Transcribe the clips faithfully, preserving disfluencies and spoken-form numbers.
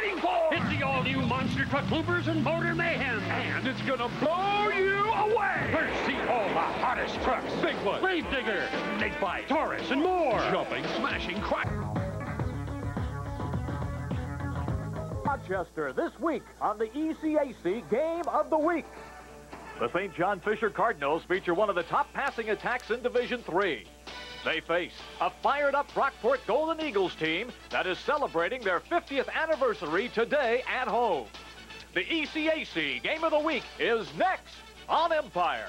waiting for? It's the all-new monster truck bloopers and motor mayhem. And it's gonna blow you away. First, see all the hottest trucks. Bigfoot, Gravedigger, Snake Bite, Taurus, and more. Jumping, smashing, crack. Rochester this week on the E C A C Game of the Week. The Saint John Fisher Cardinals feature one of the top passing attacks in Division three. They face a fired-up Brockport Golden Eagles team that is celebrating their fiftieth anniversary today at home. The E C A C Game of the Week is next on Empire.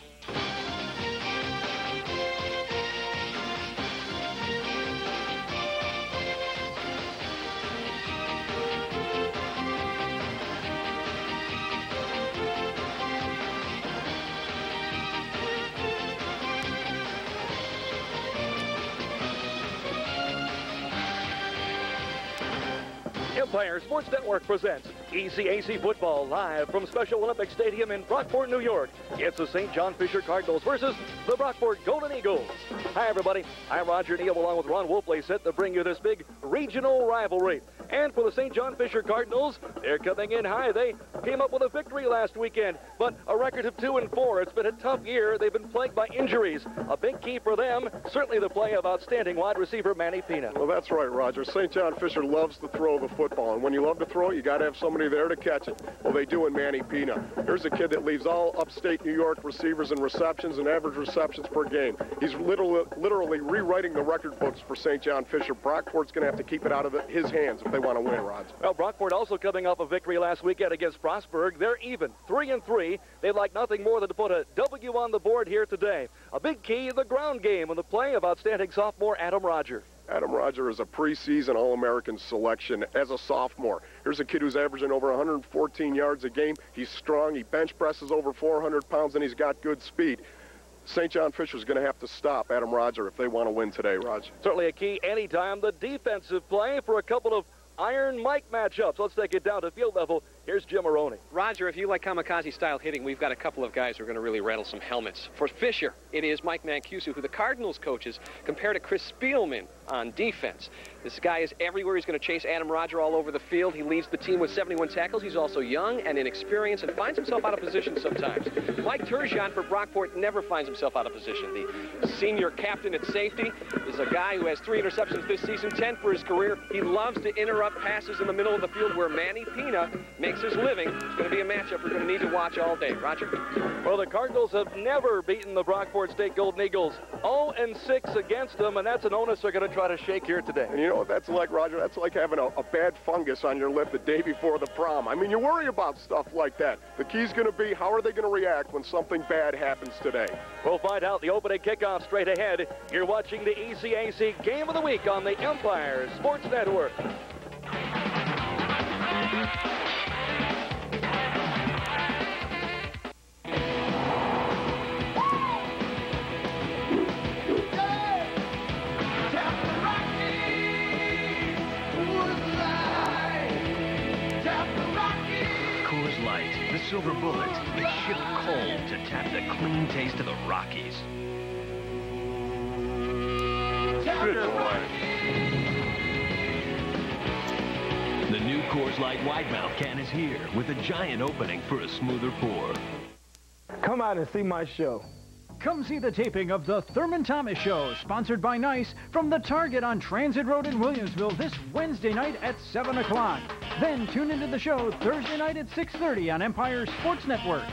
Empire Sports Network presents E C A C football live from Special Olympic Stadium in Brockport, New York. It's the Saint John Fisher Cardinals versus the Brockport Golden Eagles. Hi, everybody. I'm Roger Neal along with Ron Wolfley set to bring you this big regional rivalry. And for the Saint John Fisher Cardinals, they're coming in high. They came up with a victory last weekend, but a record of two and four. It's been a tough year. They've been plagued by injuries. A big key for them, certainly the play of outstanding wide receiver Manny Pina. Well, that's right, Roger. Saint John Fisher loves to throw the football, and when you love to throw it, you got to have somebody there to catch it. Well, they do in Manny Pina. Here's a kid that leads all upstate New York receivers in receptions and average receptions per game. He's literally, literally rewriting the record books for Saint John Fisher. Brockport's going to have to keep it out of the, his hands if they want to win, Rod. Well, Brockport also coming off a victory last weekend against Frostburg. They're even, three and three. They'd like nothing more than to put a W on the board here today. A big key, the ground game, and the play of outstanding sophomore Adam Roger. Adam Roger is a preseason All-American selection as a sophomore. Here's a kid who's averaging over one hundred fourteen yards a game. He's strong. He bench presses over four hundred pounds, and he's got good speed. Saint John Fisher's going to have to stop Adam Roger if they want to win today, Roger. Certainly a key anytime. The defensive play for a couple of Iron Mike matchups. Let's take it down to field level. Here's Jim Maroney. Roger, if you like kamikaze-style hitting, we've got a couple of guys who are going to really rattle some helmets. For Fisher, it is Mike Mancuso, who the Cardinals coaches compare to Chris Spielman on defense. This guy is everywhere. He's going to chase Adam Roger all over the field. He leads the team with seventy-one tackles. He's also young and inexperienced and finds himself out of position sometimes. Mike Turgeon for Brockport never finds himself out of position. The senior captain at safety is a guy who has three interceptions this season, ten for his career. He loves to interrupt passes in the middle of the field where Manny Pina makes his living. It's going to be a matchup we're going to need to watch all day. Roger? Well, the Cardinals have never beaten the Brockport State Golden Eagles. oh and six against them, and that's an onus they're going to try to shake here today. And you know what that's like, Roger? That's like having a, a bad fungus on your lip the day before the prom. I mean, you worry about stuff like that. The key's going to be, how are they going to react when something bad happens today? We'll find out the opening kickoff straight ahead. You're watching the E C A C Game of the Week on the Empire Sports Network. Silver bullet is shipped cold to tap the clean taste of the Rockies. Good boy. The new Coors Light Wide Mouth can is here with a giant opening for a smoother pour. Come out and see my show. Come see the taping of the Thurman Thomas Show, sponsored by Nice, from the Target on Transit Road in Williamsville this Wednesday night at seven o'clock. Then tune into the show Thursday night at six thirty on Empire Sports Network.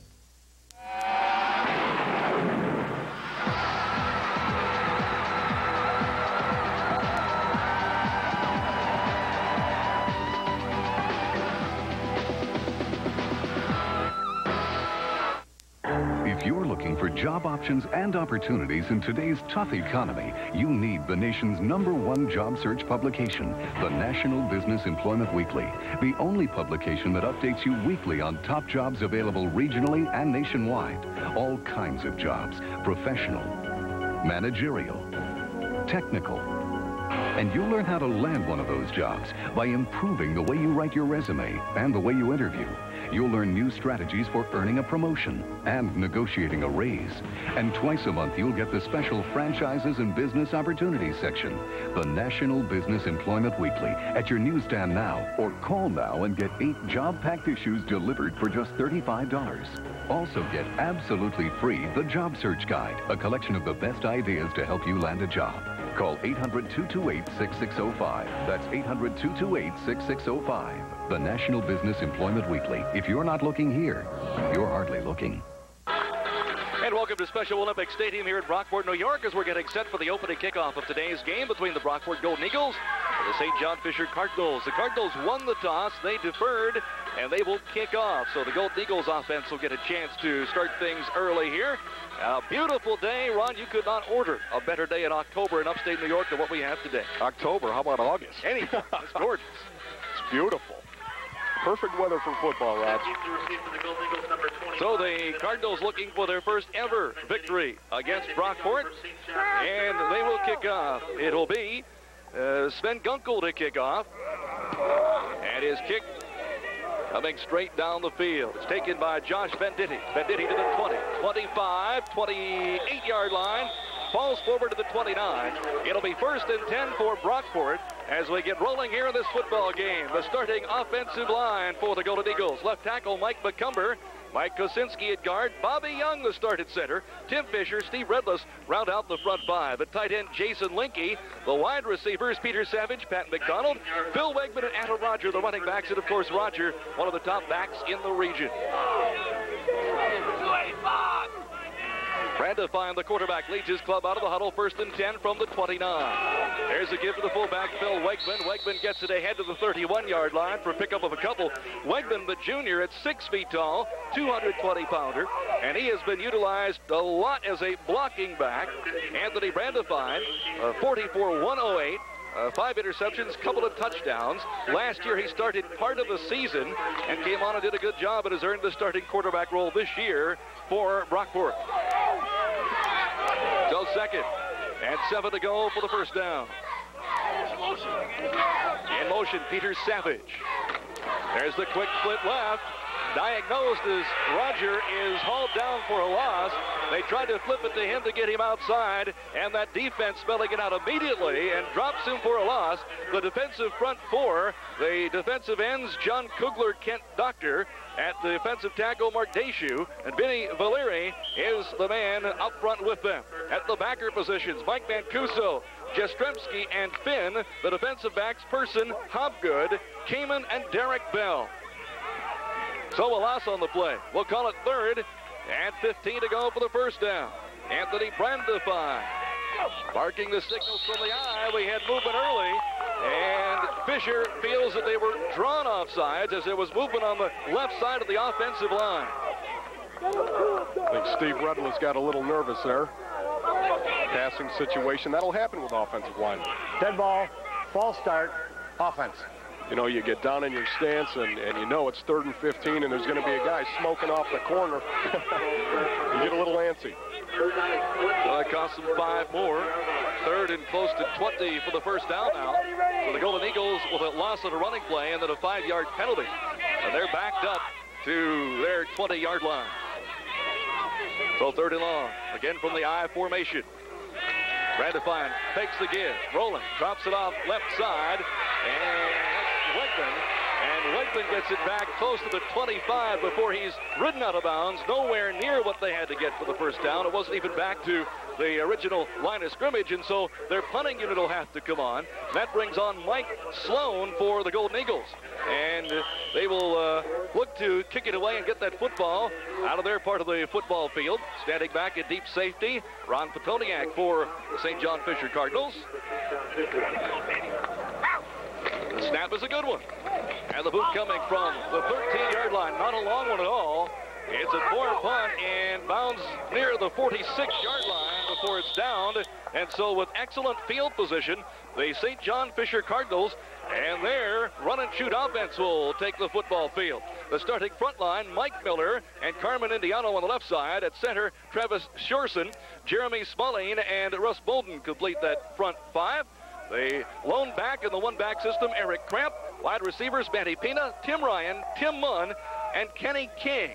If you're looking for job options and opportunities in today's tough economy, you need the nation's number one job search publication, the National Business Employment Weekly, the only publication that updates you weekly on top jobs available regionally and nationwide. All kinds of jobs, professional, managerial, technical, And you'll learn how to land one of those jobs by improving the way you write your resume and the way you interview. You'll learn new strategies for earning a promotion and negotiating a raise. And twice a month, you'll get the special Franchises and Business Opportunities section, the National Business Employment Weekly, at your newsstand now. Or call now and get eight job-packed issues delivered for just thirty-five dollars. Also get absolutely free the Job Search Guide, a collection of the best ideas to help you land a job. Call eight hundred, two two eight, six six zero five. That's eight hundred, two two eight, six six zero five. The National Business Employment Weekly. If you're not looking here, you're hardly looking. And welcome to Special Olympic Stadium here in Brockport, New York, as we're getting set for the opening kickoff of today's game between the Brockport Golden Eagles and the Saint John Fisher Cardinals. The Cardinals won the toss, they deferred, and they will kick off. So the Golden Eagles offense will get a chance to start things early here. A beautiful day. Ron, you could not order a better day in October in upstate New York than what we have today. October, how about August? Anything. It's gorgeous. It's beautiful. Perfect weather for football, Raj. So the Cardinals looking for their first ever victory against Brockport, and they will kick off. It'll be uh, Sven Gunkel to kick off, and his kick coming straight down the field. It's taken by Josh Venditti. Venditti to the twenty, twenty-five, twenty-eight yard line. Falls forward to the twenty-nine. It'll be first and ten for Brockport as we get rolling here in this football game. The starting offensive line for the Golden Eagles. Left tackle Mike McCumber. Mike Kosinski at guard. Bobby Young, the start at center. Tim Fisher, Steve Redless round out the front five. The tight end Jason Linke. The wide receivers Peter Savage, Pat McDonald, Phil Wegman, and Adam Roger, the running backs. And of course Roger, one of the top backs in the region. Brad Define, the quarterback, leads his club out of the huddle, first and ten from the twenty-nine. There's a give to the fullback, Phil Wegman. Wegman gets it ahead to the thirty-one yard line for a pickup of a couple. Wegman, the junior, at six feet tall, two hundred twenty pounder, and he has been utilized a lot as a blocking back. Anthony Brandifine, uh, forty-four one oh eight. Uh, five interceptions, couple of touchdowns. Last year he started part of the season and came on and did a good job and has earned the starting quarterback role this year for Brockport. So second and seven to go for the first down. In motion, Peter Savage. There's the quick split left. Diagnosed as Roger is hauled down for a loss. They tried to flip it to him to get him outside, and that defense spelling it out immediately and drops him for a loss. The defensive front four, the defensive ends, John Kugler, Kent Doctor, at the defensive tackle, Mark Deshu, and Vinny Valeri is the man up front with them. At the backer positions, Mike Mancuso, Jastrzemski, and Finn. The defensive backs, Person, Hobgood, Kamen, and Derek Bell. So a loss on the play. We'll call it third, and fifteen to go for the first down. Anthony Brandifine barking the signals from the eye. We had movement early, and Fisher feels that they were drawn off sides as there was movement on the left side of the offensive line. I think Steve Redless got a little nervous there. Passing situation. That'll happen with offensive line. Dead ball, false start, offense. You know, you get down in your stance, and, and you know it's third and fifteen, and there's going to be a guy smoking off the corner. You get a little antsy. Well, that cost them five more. Third and close to twenty for the first down now. For the Golden Eagles with a loss of a running play and then a five-yard penalty. And they're backed up to their twenty yard line. So third and long, again from the I formation. Brandifine fakes the give, rolling, drops it off left side, and Wegman, and Wegman gets it back close to the twenty-five before he's ridden out of bounds, nowhere near what they had to get for the first down. It wasn't even back to the original line of scrimmage, and so their punting unit will have to come on. That brings on Mike Sloan for the Golden Eagles, and they will uh, look to kick it away and get that football out of their part of the football field. Standing back at deep safety, Ron Petoniak for the Saint John Fisher Cardinals. The snap is a good one. And the boot coming from the thirteen yard line. Not a long one at all. It's a four punt and bounds near the forty-six yard line before it's downed. And so with excellent field position, the Saint John Fisher Cardinals and their run and shoot offense will take the football field. The starting front line, Mike Miller and Carmen Indiano on the left side. At center, Travis Shorson, Jeremy Smalling, and Russ Bolden complete that front five. The lone back in the one-back system, Eric Cramp. Wide receivers, Manny Pina, Tim Ryan, Tim Munn, and Kenny King.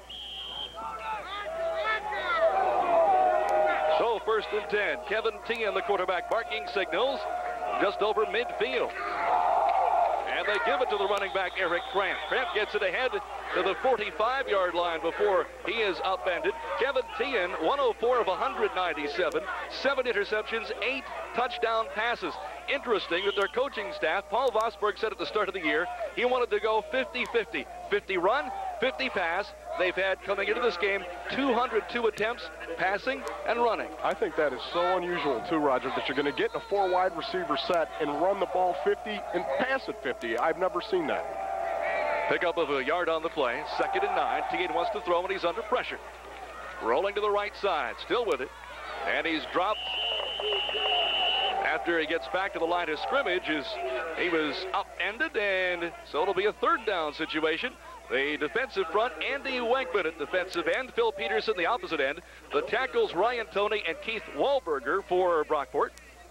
So first and ten. Kevin Teehan, the quarterback, barking signals just over midfield. And they give it to the running back, Eric Cramp. Cramp gets it ahead to the forty-five-yard line before he is upended. Kevin Teehan, one oh four of one hundred ninety-seven, seven interceptions, eight touchdown passes. Interesting that their coaching staff, Paul Vosberg said at the start of the year, he wanted to go fifty fifty. fifty run, fifty pass. They've had, coming into this game, two hundred two attempts, passing and running. I think that is so unusual, too, Roger, that you're going to get in a four wide receiver set and run the ball fifty and pass it fifty. I've never seen that. Pickup of a yard on the play. Second and nine. Teagan wants to throw, and he's under pressure. Rolling to the right side. Still with it. And he's dropped after he gets back to the line of scrimmage. Is he was upended, and so it'll be a third down situation. The defensive front, Andy Wenkman at defensive end. Phil Peterson, the opposite end. The tackles, Ryan Toney and Keith Wahlberger for Brockport.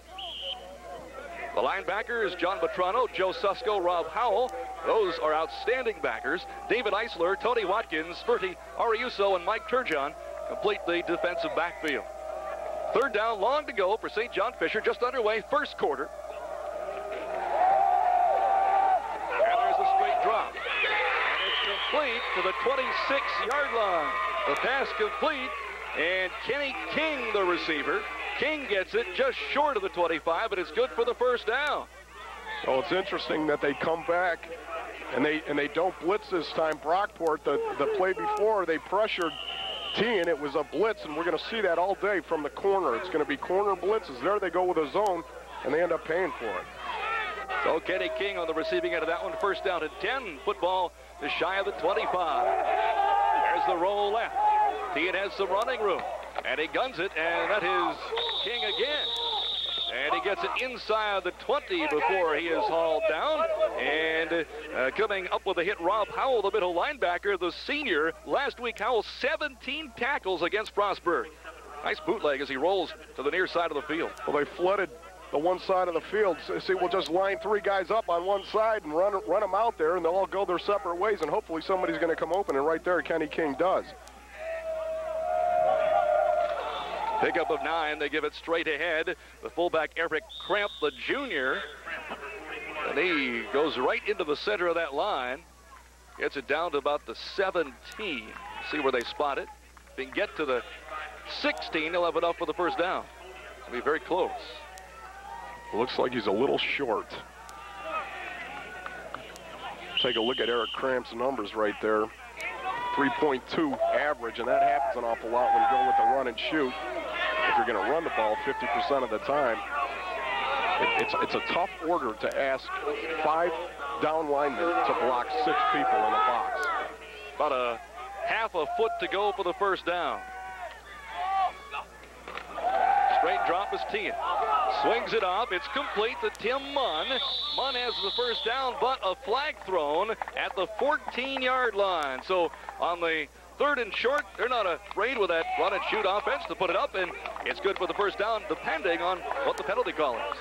The linebackers, John Matrano, Joe Susko, Rob Howell. Those are outstanding backers. David Eisler, Tony Watkins, Bertie Ariuso, and Mike Turgeon complete the defensive backfield. Third down, long to go for Saint John Fisher, just underway, first quarter. And there's a straight drop. And it's complete to the twenty-six-yard line. The pass complete, and Kenny King, the receiver. King gets it just short of the twenty-five, but it's good for the first down. Oh, it's interesting that they come back and they and they don't blitz this time. Brockport, the, the play before, they pressured Teehan. It was a blitz, and we're going to see that all day from the corner. It's going to be corner blitzes. There they go with a zone, and they end up paying for it. So Kenny King on the receiving end of that one. First down at ten. Football is shy of the twenty-five. There's the roll left. Teehan has some running room. And he guns it, and that is King again. And he gets it inside the twenty before he is hauled down. And uh, coming up with a hit, Rob Howell, the middle linebacker, the senior. Last week, Howell, seventeen tackles against Frostburg. Nice bootleg as he rolls to the near side of the field. Well, they flooded the one side of the field. See, we'll just line three guys up on one side and run, run them out there, and they'll all go their separate ways, and hopefully somebody's going to come open, and right there, Kenny King does. Pickup of nine, they give it straight ahead. The fullback, Eric Cramp, the junior. And he goes right into the center of that line. Gets it down to about the seventeen. See where they spot it. If he can get to the sixteen, he'll have enough for the first down. It'll be very close. Looks like he's a little short. Take a look at Eric Cramp's numbers right there. three point two average, and that happens an awful lot when you go with the run and shoot. If you're going to run the ball fifty percent of the time, it, it's, it's a tough order to ask five down linemen to block six people in a box. About a half a foot to go for the first down. Straight drop is Teehan. Swings it off. It's complete to Tim Munn. Munn has the first down, but a flag thrown at the fourteen-yard line. So on the third and short, they're not afraid with that run and shoot offense to put it up, and it's good for the first down, depending on what the penalty call is.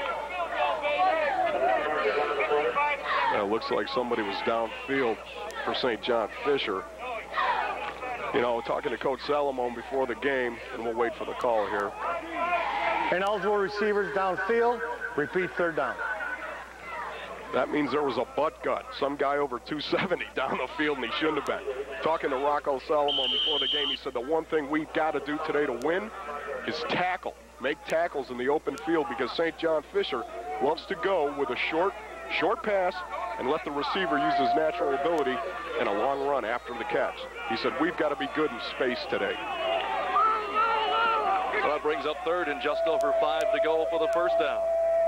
Yeah, it looks like somebody was downfield for Saint John Fisher. You know, talking to Coach Salamone before the game, and we'll wait for the call here. Ineligible receivers downfield, repeat third down. That means there was a butt gut. Some guy over two seventy down the field, and he shouldn't have been. Talking to Rocco Salamone before the game, he said the one thing we've got to do today to win is tackle. Make tackles in the open field, because Saint John Fisher loves to go with a short, short pass and let the receiver use his natural ability and a long run after the catch. He said we've got to be good in space today. So that brings up third and just over five to go for the first down.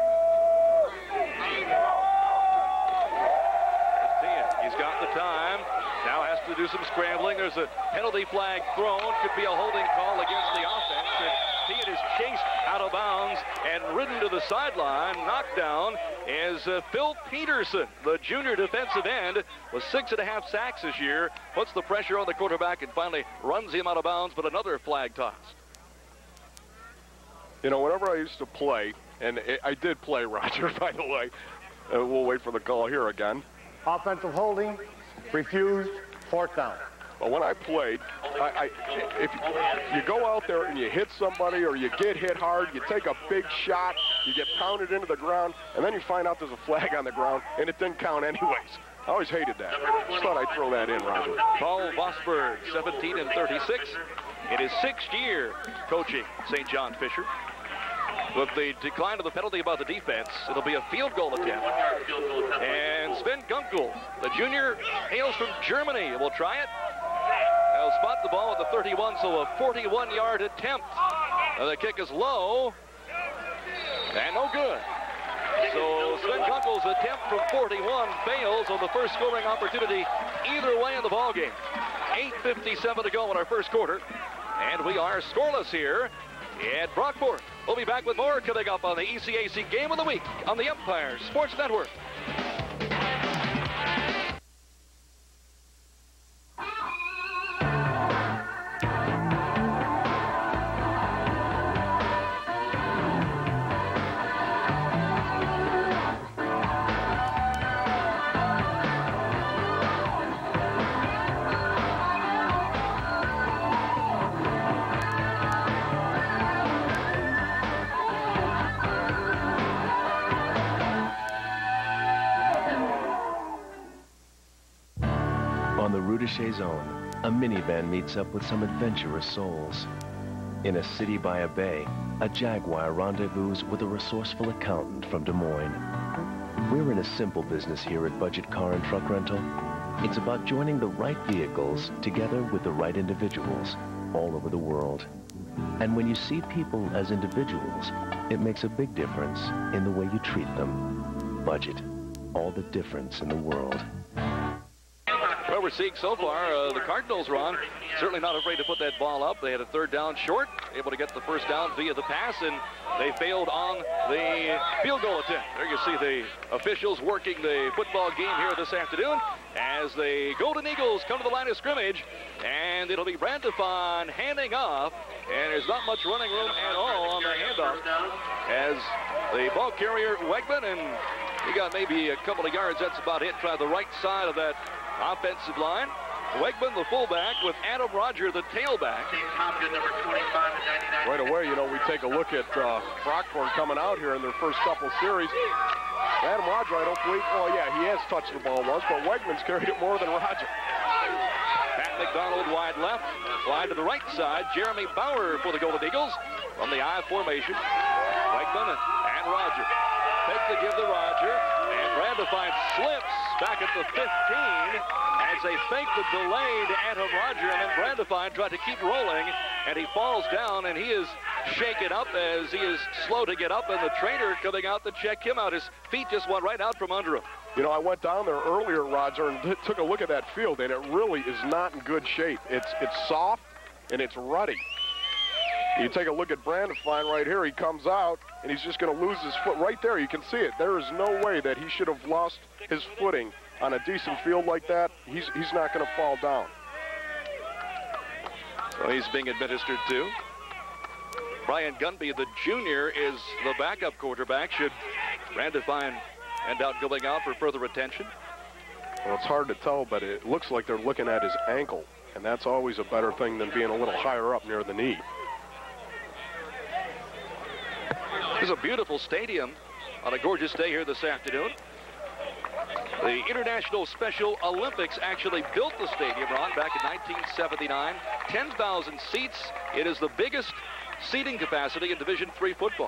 He's got the time. Now has to do some scrambling. There's a penalty flag thrown. Could be a holding call against the offense. And Teehan is chased out of bounds and ridden to the sideline. Knocked down is uh, Phil Peterson, the junior defensive end, with six and a half sacks this year. Puts the pressure on the quarterback and finally runs him out of bounds, but another flag tossed. You know, whenever I used to play, And it, I did play, Roger, by the way. Uh, we'll wait for the call here again. Offensive holding, refused, fourth down. Well, when I played, I, I, if you go out there and you hit somebody or you get hit hard, you take a big shot, you get pounded into the ground, and then you find out there's a flag on the ground, and it didn't count anyways. I always hated that. Just thought I'd throw that in, Roger. Paul Vosberg, seventeen and thirty-six. In his sixth year coaching Saint John Fisher. With the decline of the penalty about the defense, it'll be a field goal attempt. And Sven Gunkel, the junior, hails from Germany, will try it. He'll spot the ball at the thirty-one, so a forty-one-yard attempt. And the kick is low, and no good. So Sven Gunkel's attempt from forty-one fails on the first scoring opportunity either way in the ballgame. eight fifty-seven to go in our first quarter, and we are scoreless here at Brockport. We'll be back with more coming up on the E C A C Game of the Week on the Empire Sports Network. Zone, a minivan meets up with some adventurous souls. In a city by a bay, a Jaguar rendezvous with a resourceful accountant from Des Moines. We're in a simple business here at Budget Car and Truck Rental. It's about joining the right vehicles together with the right individuals all over the world. And when you see people as individuals, it makes a big difference in the way you treat them. Budget, all the difference in the world. Well, we're seeing so far, uh, the Cardinals, Ron, certainly not afraid to put that ball up. They had a third down short, able to get the first down via the pass, and they failed on the field goal attempt. There you see the officials working the football game here this afternoon as the Golden Eagles come to the line of scrimmage, and it'll be Brandifon handing off, and there's not much running room at all on the handoff as the ball carrier, Wegman, and he got maybe a couple of yards. That's about it. Try the right side of that offensive line. Wegman, the fullback, with Adam Roger, the tailback. Right away, you know, we take a look at uh, Brockport coming out here in their first couple series. Adam Roger, I don't believe, oh yeah, he has touched the ball once, but Wegman's carried it more than Roger. Pat McDonald wide left, wide to the right side. Jeremy Bauer for the Golden Eagles from the I formation. Wegman and Roger. Take the give to Roger, and Brandifon slips back at the fifteen as they fake the delayed Adam Roger, and then Brandifon tried to keep rolling, and he falls down, and he is shaken up as he is slow to get up, and the trainer coming out to check him out. His feet just went right out from under him. You know, I went down there earlier, Roger, and t took a look at that field, and it really is not in good shape. It's, it's soft, and it's ruddy. You take a look at Brandifon right here. He comes out, and he's just going to lose his foot right there. You can see it. There is no way that he should have lost his footing on a decent field like that. He's, he's not going to fall down. So he's being administered to. Brian Gunby, the junior, is the backup quarterback. Should Brandifon end up going out for further attention? Well, it's hard to tell, but it looks like they're looking at his ankle, and that's always a better thing than being a little higher up near the knee. This is a beautiful stadium on a gorgeous day here this afternoon. The International Special Olympics actually built the stadium, Ron, back in nineteen seventy-nine. ten thousand seats. It is the biggest seating capacity in Division three football.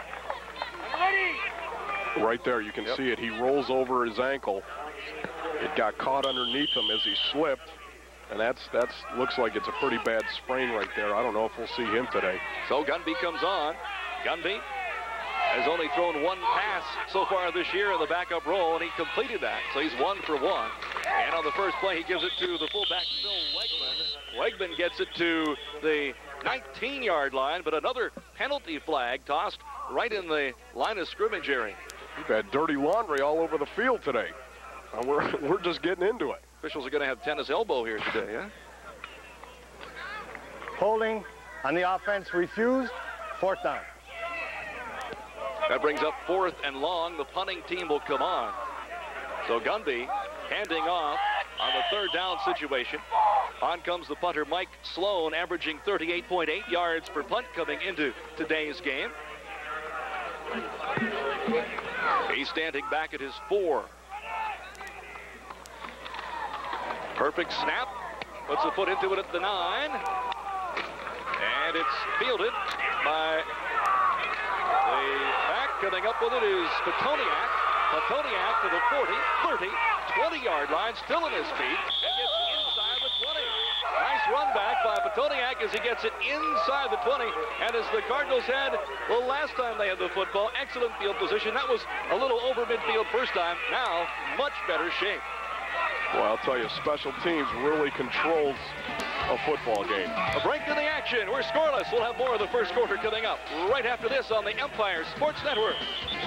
Right there, you can yep. see it. He rolls over his ankle. It got caught underneath him as he slipped, and that's that's looks like it's a pretty bad sprain right there. I don't know if we'll see him today. So Gunby comes on. Gunby has only thrown one pass so far this year in the backup role, and he completed that. So he's one for one. And on the first play, he gives it to the fullback, Phil Wegman. Wegman gets it to the nineteen-yard line, but another penalty flag tossed right in the line of scrimmage area. We've had dirty laundry all over the field today. Uh, we're, we're just getting into it. Officials are going to have tennis elbow here today, yeah? Holding on the offense refused, fourth down. That brings up fourth and long. The punting team will come on. So Gunby handing off on the third down situation. On comes the punter, Mike Sloan, averaging thirty-eight point eight yards per punt coming into today's game. He's standing back at his four. Perfect snap. Puts a foot into it at the nine. And it's fielded by the back. Coming up with it is Petoniak. Petoniak to the forty, thirty, twenty-yard line, still in his feet, and gets inside the twenty. Nice run back by Petoniak as he gets it inside the twenty. And as the Cardinals had the last time they had the football, excellent field position. That was a little over midfield first time. Now, much better shape. Well, I'll tell you, special teams really controls a football game. A break in the action. We're scoreless. We'll have more of the first quarter coming up right after this on the Empire Sports Network.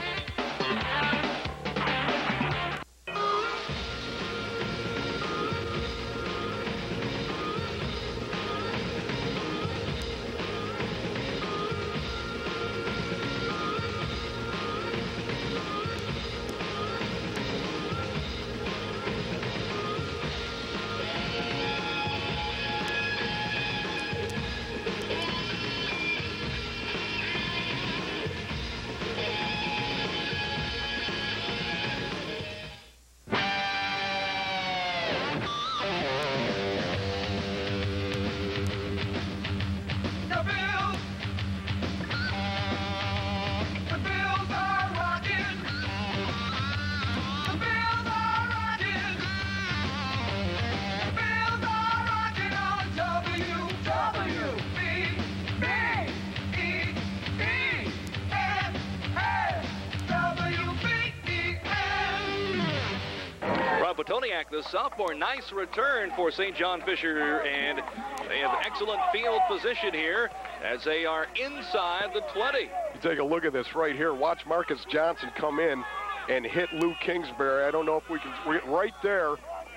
Petoniak, the sophomore, nice return for Saint John Fisher, and they have excellent field position here as they are inside the twenty. You take a look at this right here. Watch Marcus Johnson come in and hit Lou Kingsbury. I don't know if we can, we're right there.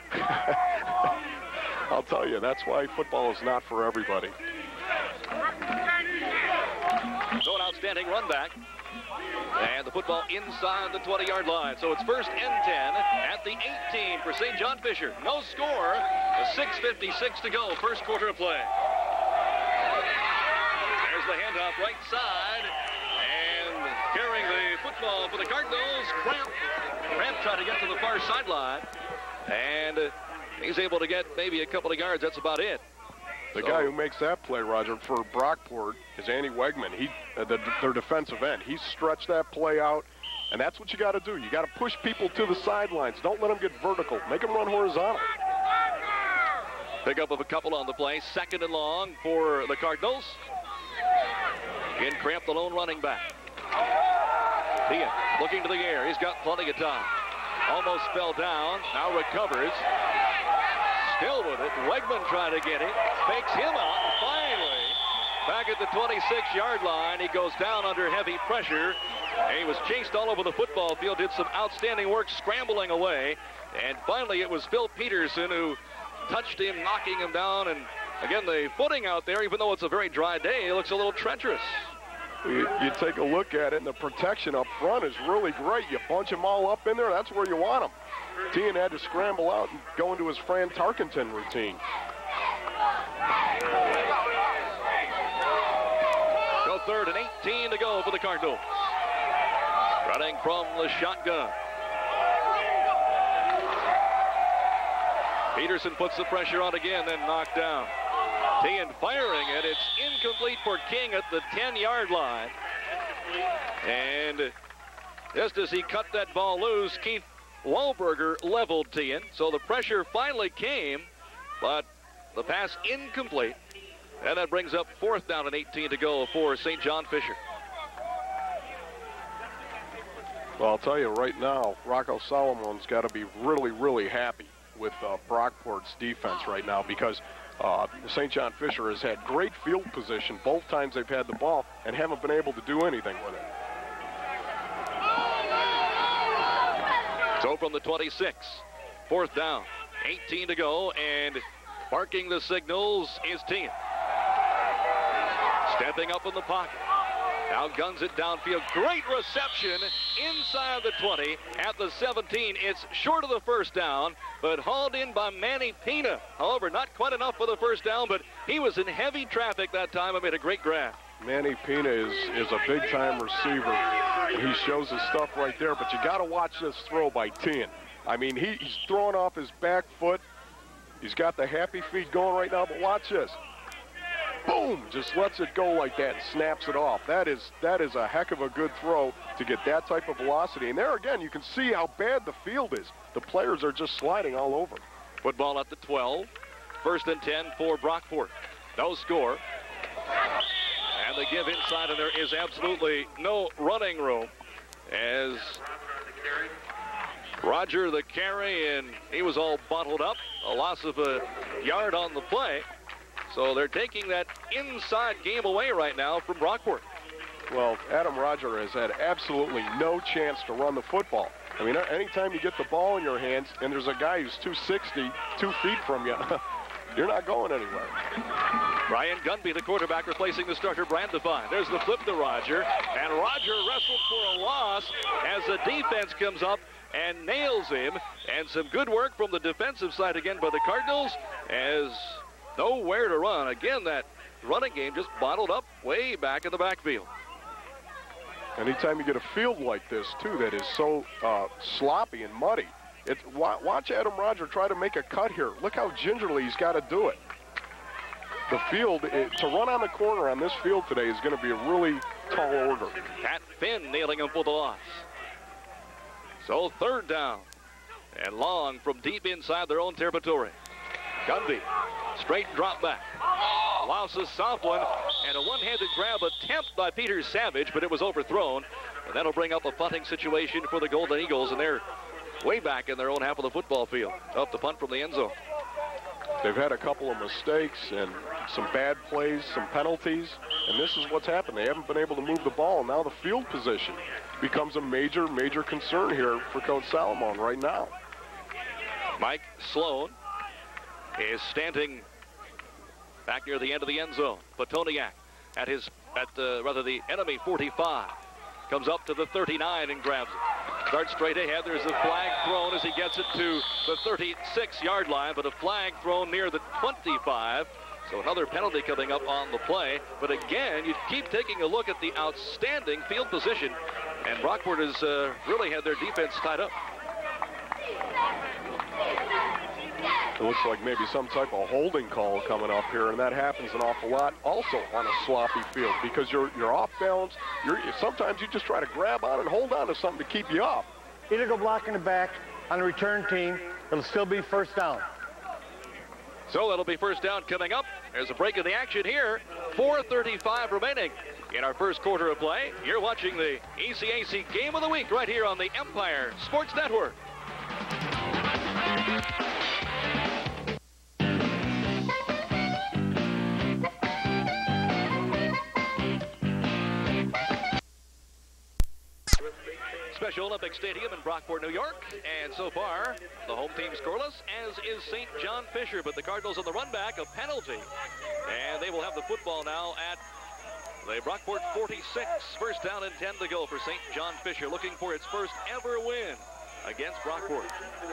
I'll tell you, that's why football is not for everybody. So an outstanding run back. And the football inside the twenty-yard line. So it's first and ten at the eighteen for Saint John Fisher. No score. six fifty-six to go. First quarter of play. There's the handoff right side. And carrying the football for the Cardinals. Cramp. Cramp trying to get to the far sideline. And he's able to get maybe a couple of yards. That's about it. The so, guy who makes that play, Roger, for Brockport is Andy Wegman. He, uh, the, their defensive end. He stretched that play out, and that's what you got to do. You got to push people to the sidelines. Don't let them get vertical. Make them run horizontal. Pick up of a couple on the play. Second and long for the Cardinals. In Cramp, the lone running back. Ian looking to the air. He's got plenty of time. Almost fell down. Now recovers. Still with it. Wegman trying to get it. Fakes him out. And finally, back at the twenty-six-yard line, he goes down under heavy pressure. And he was chased all over the football field. Did some outstanding work scrambling away. And finally, it was Phil Peterson who touched him, knocking him down. And again, the footing out there, even though it's a very dry day, it looks a little treacherous. You, you take a look at it, and the protection up front is really great. You bunch them all up in there, that's where you want them. Tian had to scramble out and go into his Fran Tarkenton routine. So third and eighteen to go for the Cardinals. Running from the shotgun. Peterson puts the pressure on again, then knocked down. Tian firing it. It's incomplete for King at the ten-yard line. And just as he cut that ball loose, Keith Wahlberger leveled Tian. So the pressure finally came, but the pass incomplete. And that brings up fourth down and eighteen to go for Saint John Fisher. Well, I'll tell you right now, Rocco Solomon's got to be really, really happy with uh, Brockport's defense right now, because uh, Saint John Fisher has had great field position both times they've had the ball and haven't been able to do anything with it. So from the twenty-six, fourth down, eighteen to go, and barking the signals is Tian. Stepping up in the pocket. Now guns it downfield. Great reception inside the twenty. At the seventeen, it's short of the first down, but hauled in by Manny Pina. However, not quite enough for the first down, but he was in heavy traffic that time and made a great grab. Manny Pina is, is a big-time receiver. He shows his stuff right there, but you got to watch this throw by ten. I mean, he, he's throwing off his back foot. He's got the happy feet going right now, but watch this. Boom! Just lets it go like that and snaps it off. That is, that is a heck of a good throw to get that type of velocity. And there again, you can see how bad the field is. The players are just sliding all over. Football at the twelve. First and ten for Brockport. No score. And they give inside, and there is absolutely no running room as Roger the carry, and he was all bottled up. A loss of a yard on the play. So they're taking that inside game away right now from Brockport. Well, Adam Roger has had absolutely no chance to run the football. I mean, anytime you get the ball in your hands and there's a guy who's two sixty, two feet from you, you're not going anywhere. Brian Gunby, the quarterback, replacing the starter, Brand Devine. There's the flip to Roger, and Roger wrestled for a loss as the defense comes up and nails him. And some good work from the defensive side again by the Cardinals as nowhere to run. Again, that running game just bottled up way back in the backfield. Anytime you get a field like this, too, that is so uh, sloppy and muddy, it's, watch Adam Roger try to make a cut here. Look how gingerly he's got to do it. The field, it, to run on the corner on this field today is going to be a really tall order. Pat Finn nailing him for the loss. So third down and long from deep inside their own territory. Gunby, straight drop back. Lost a soft one, and a one-handed grab attempt by Peter Savage, but it was overthrown. And that'll bring up a punting situation for the Golden Eagles, and they're way back in their own half of the football field. Up to punt from the end zone. They've had a couple of mistakes and some bad plays, some penalties, and this is what's happened. They haven't been able to move the ball. Now the field position becomes a major, major concern here for Coach Salomon right now. Mike Sloan is standing back near the end of the end zone. Petoniak at his, at uh, rather the enemy forty-five. Comes up to the thirty-nine and grabs it. Starts straight ahead. There's a flag thrown as he gets it to the thirty-six yard line, but a flag thrown near the twenty-five. So another penalty coming up on the play. But again, you keep taking a look at the outstanding field position, and Brockport has uh, really had their defense tied up. It looks like maybe some type of holding call coming up here, and that happens an awful lot also on a sloppy field because you're you're off balance. You're sometimes you just try to grab on and hold on to something to keep you up. Either go block in the back on the return team. It'll still be first down. So that'll be first down coming up. There's a break in the action here. four thirty-five remaining in our first quarter of play. You're watching the E C A C Game of the Week right here on the Empire Sports Network. Special Olympic Stadium in Brockport, New York. And so far, the home team scoreless, as is Saint John Fisher. But the Cardinals on the run back, a penalty. And they will have the football now at the Brockport forty-six. First down and ten to go for Saint John Fisher, looking for its first ever win against Brockport.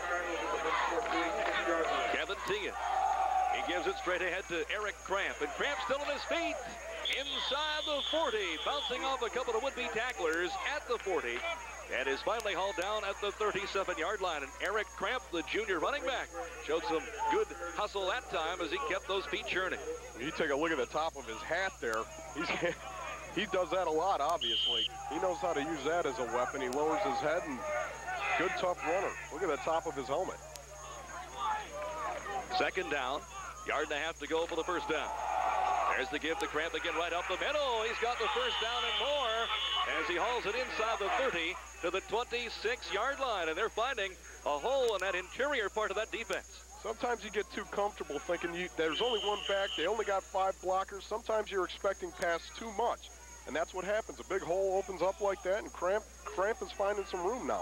Kevin Teagan. He gives it straight ahead to Eric Cramp. And Cramp still on his feet. Inside the forty, bouncing off a couple of would-be tacklers at the forty. And is finally hauled down at the thirty-seven yard line. And Eric Cramp, the junior running back, showed some good hustle that time as he kept those feet churning. You take a look at the top of his hat there. He's, he does that a lot, obviously. He knows how to use that as a weapon. He lowers his head and good, tough runner. Look at the top of his helmet. Second down, yard and a half to go for the first down. There's the give to Cramp again right up the middle. He's got the first down and more as he hauls it inside the thirty to the twenty-six yard line. And they're finding a hole in that interior part of that defense. Sometimes you get too comfortable thinking you, there's only one back. They only got five blockers. Sometimes you're expecting past too much. And that's what happens. A big hole opens up like that, and Cramp, Cramp is finding some room now.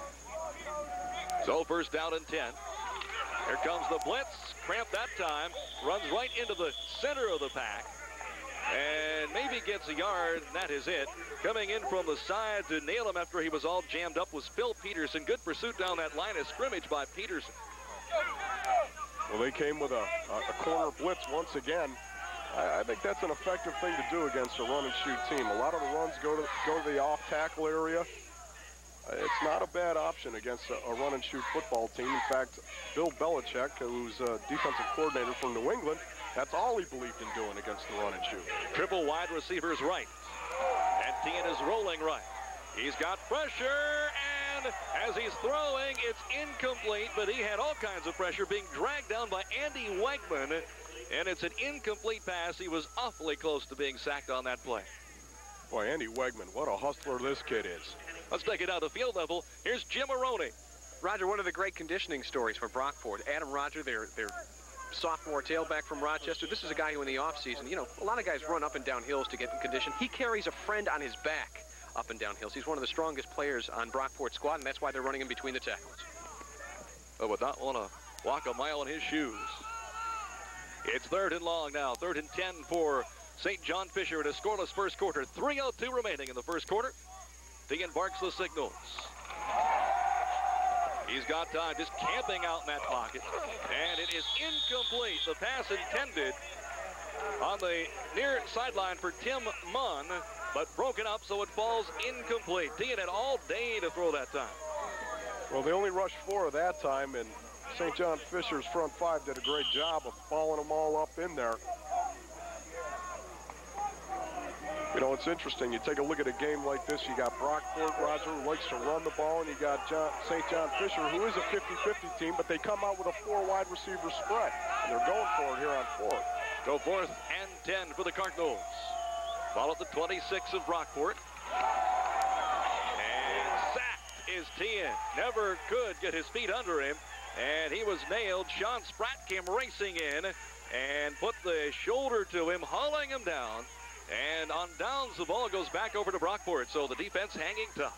So first down and ten. Here comes the blitz. Cramp that time runs right into the center of the pack. and maybe gets a yard, and that is it. Coming in from the side to nail him after he was all jammed up was Phil Peterson. Good pursuit down that line of scrimmage by Peterson. Well, they came with a, a, a corner blitz once again. I, I think that's an effective thing to do against a run-and-shoot team. A lot of the runs go to, go to the off-tackle area. Uh, it's not a bad option against a, a run-and-shoot football team. In fact, Bill Belichick, who's a defensive coordinator from New England, that's all he believed in doing against the run-and-shoot. Triple wide receivers right. And Tien is rolling right. He's got pressure, and as he's throwing, it's incomplete, but he had all kinds of pressure being dragged down by Andy Wegman, and it's an incomplete pass. He was awfully close to being sacked on that play. Boy, Andy Wegman, what a hustler this kid is. Let's take it out to field level. Here's Jim Maroney. Roger, one of the great conditioning stories for Brockport. Adam Roger, their, their sophomore tailback from Rochester. This is a guy who in the offseason, you know, a lot of guys run up and down hills to get in condition. He carries a friend on his back up and down hills. He's one of the strongest players on Brockport's squad, and that's why they're running him between the tackles. I would not want to walk a mile in his shoes. It's third and long now, third and ten for Saint John Fisher in a scoreless first quarter. three oh two remaining in the first quarter. Tien barks the signals. He's got time, just camping out in that pocket. And it is incomplete. The pass intended on the near sideline for Tim Munn, but broken up, so it falls incomplete. Tien had all day to throw that time. Well, they only rushed four at that time, and Saint John Fisher's front five did a great job of balling them all up in there. You know, it's interesting. You take a look at a game like this. You got Brockport, Roger, who likes to run the ball, and you got John, Saint John Fisher, who is a fifty fifty team, but they come out with a four wide receiver spread, and they're going for it here on fourth. Go fourth and ten for the Cardinals. Ball at the twenty-six of Brockport. And sacked is Tien. Never could get his feet under him, and he was nailed. Sean Spratt came racing in and put the shoulder to him, hauling him down. And on downs, the ball goes back over to Brockport, so the defense hanging tough.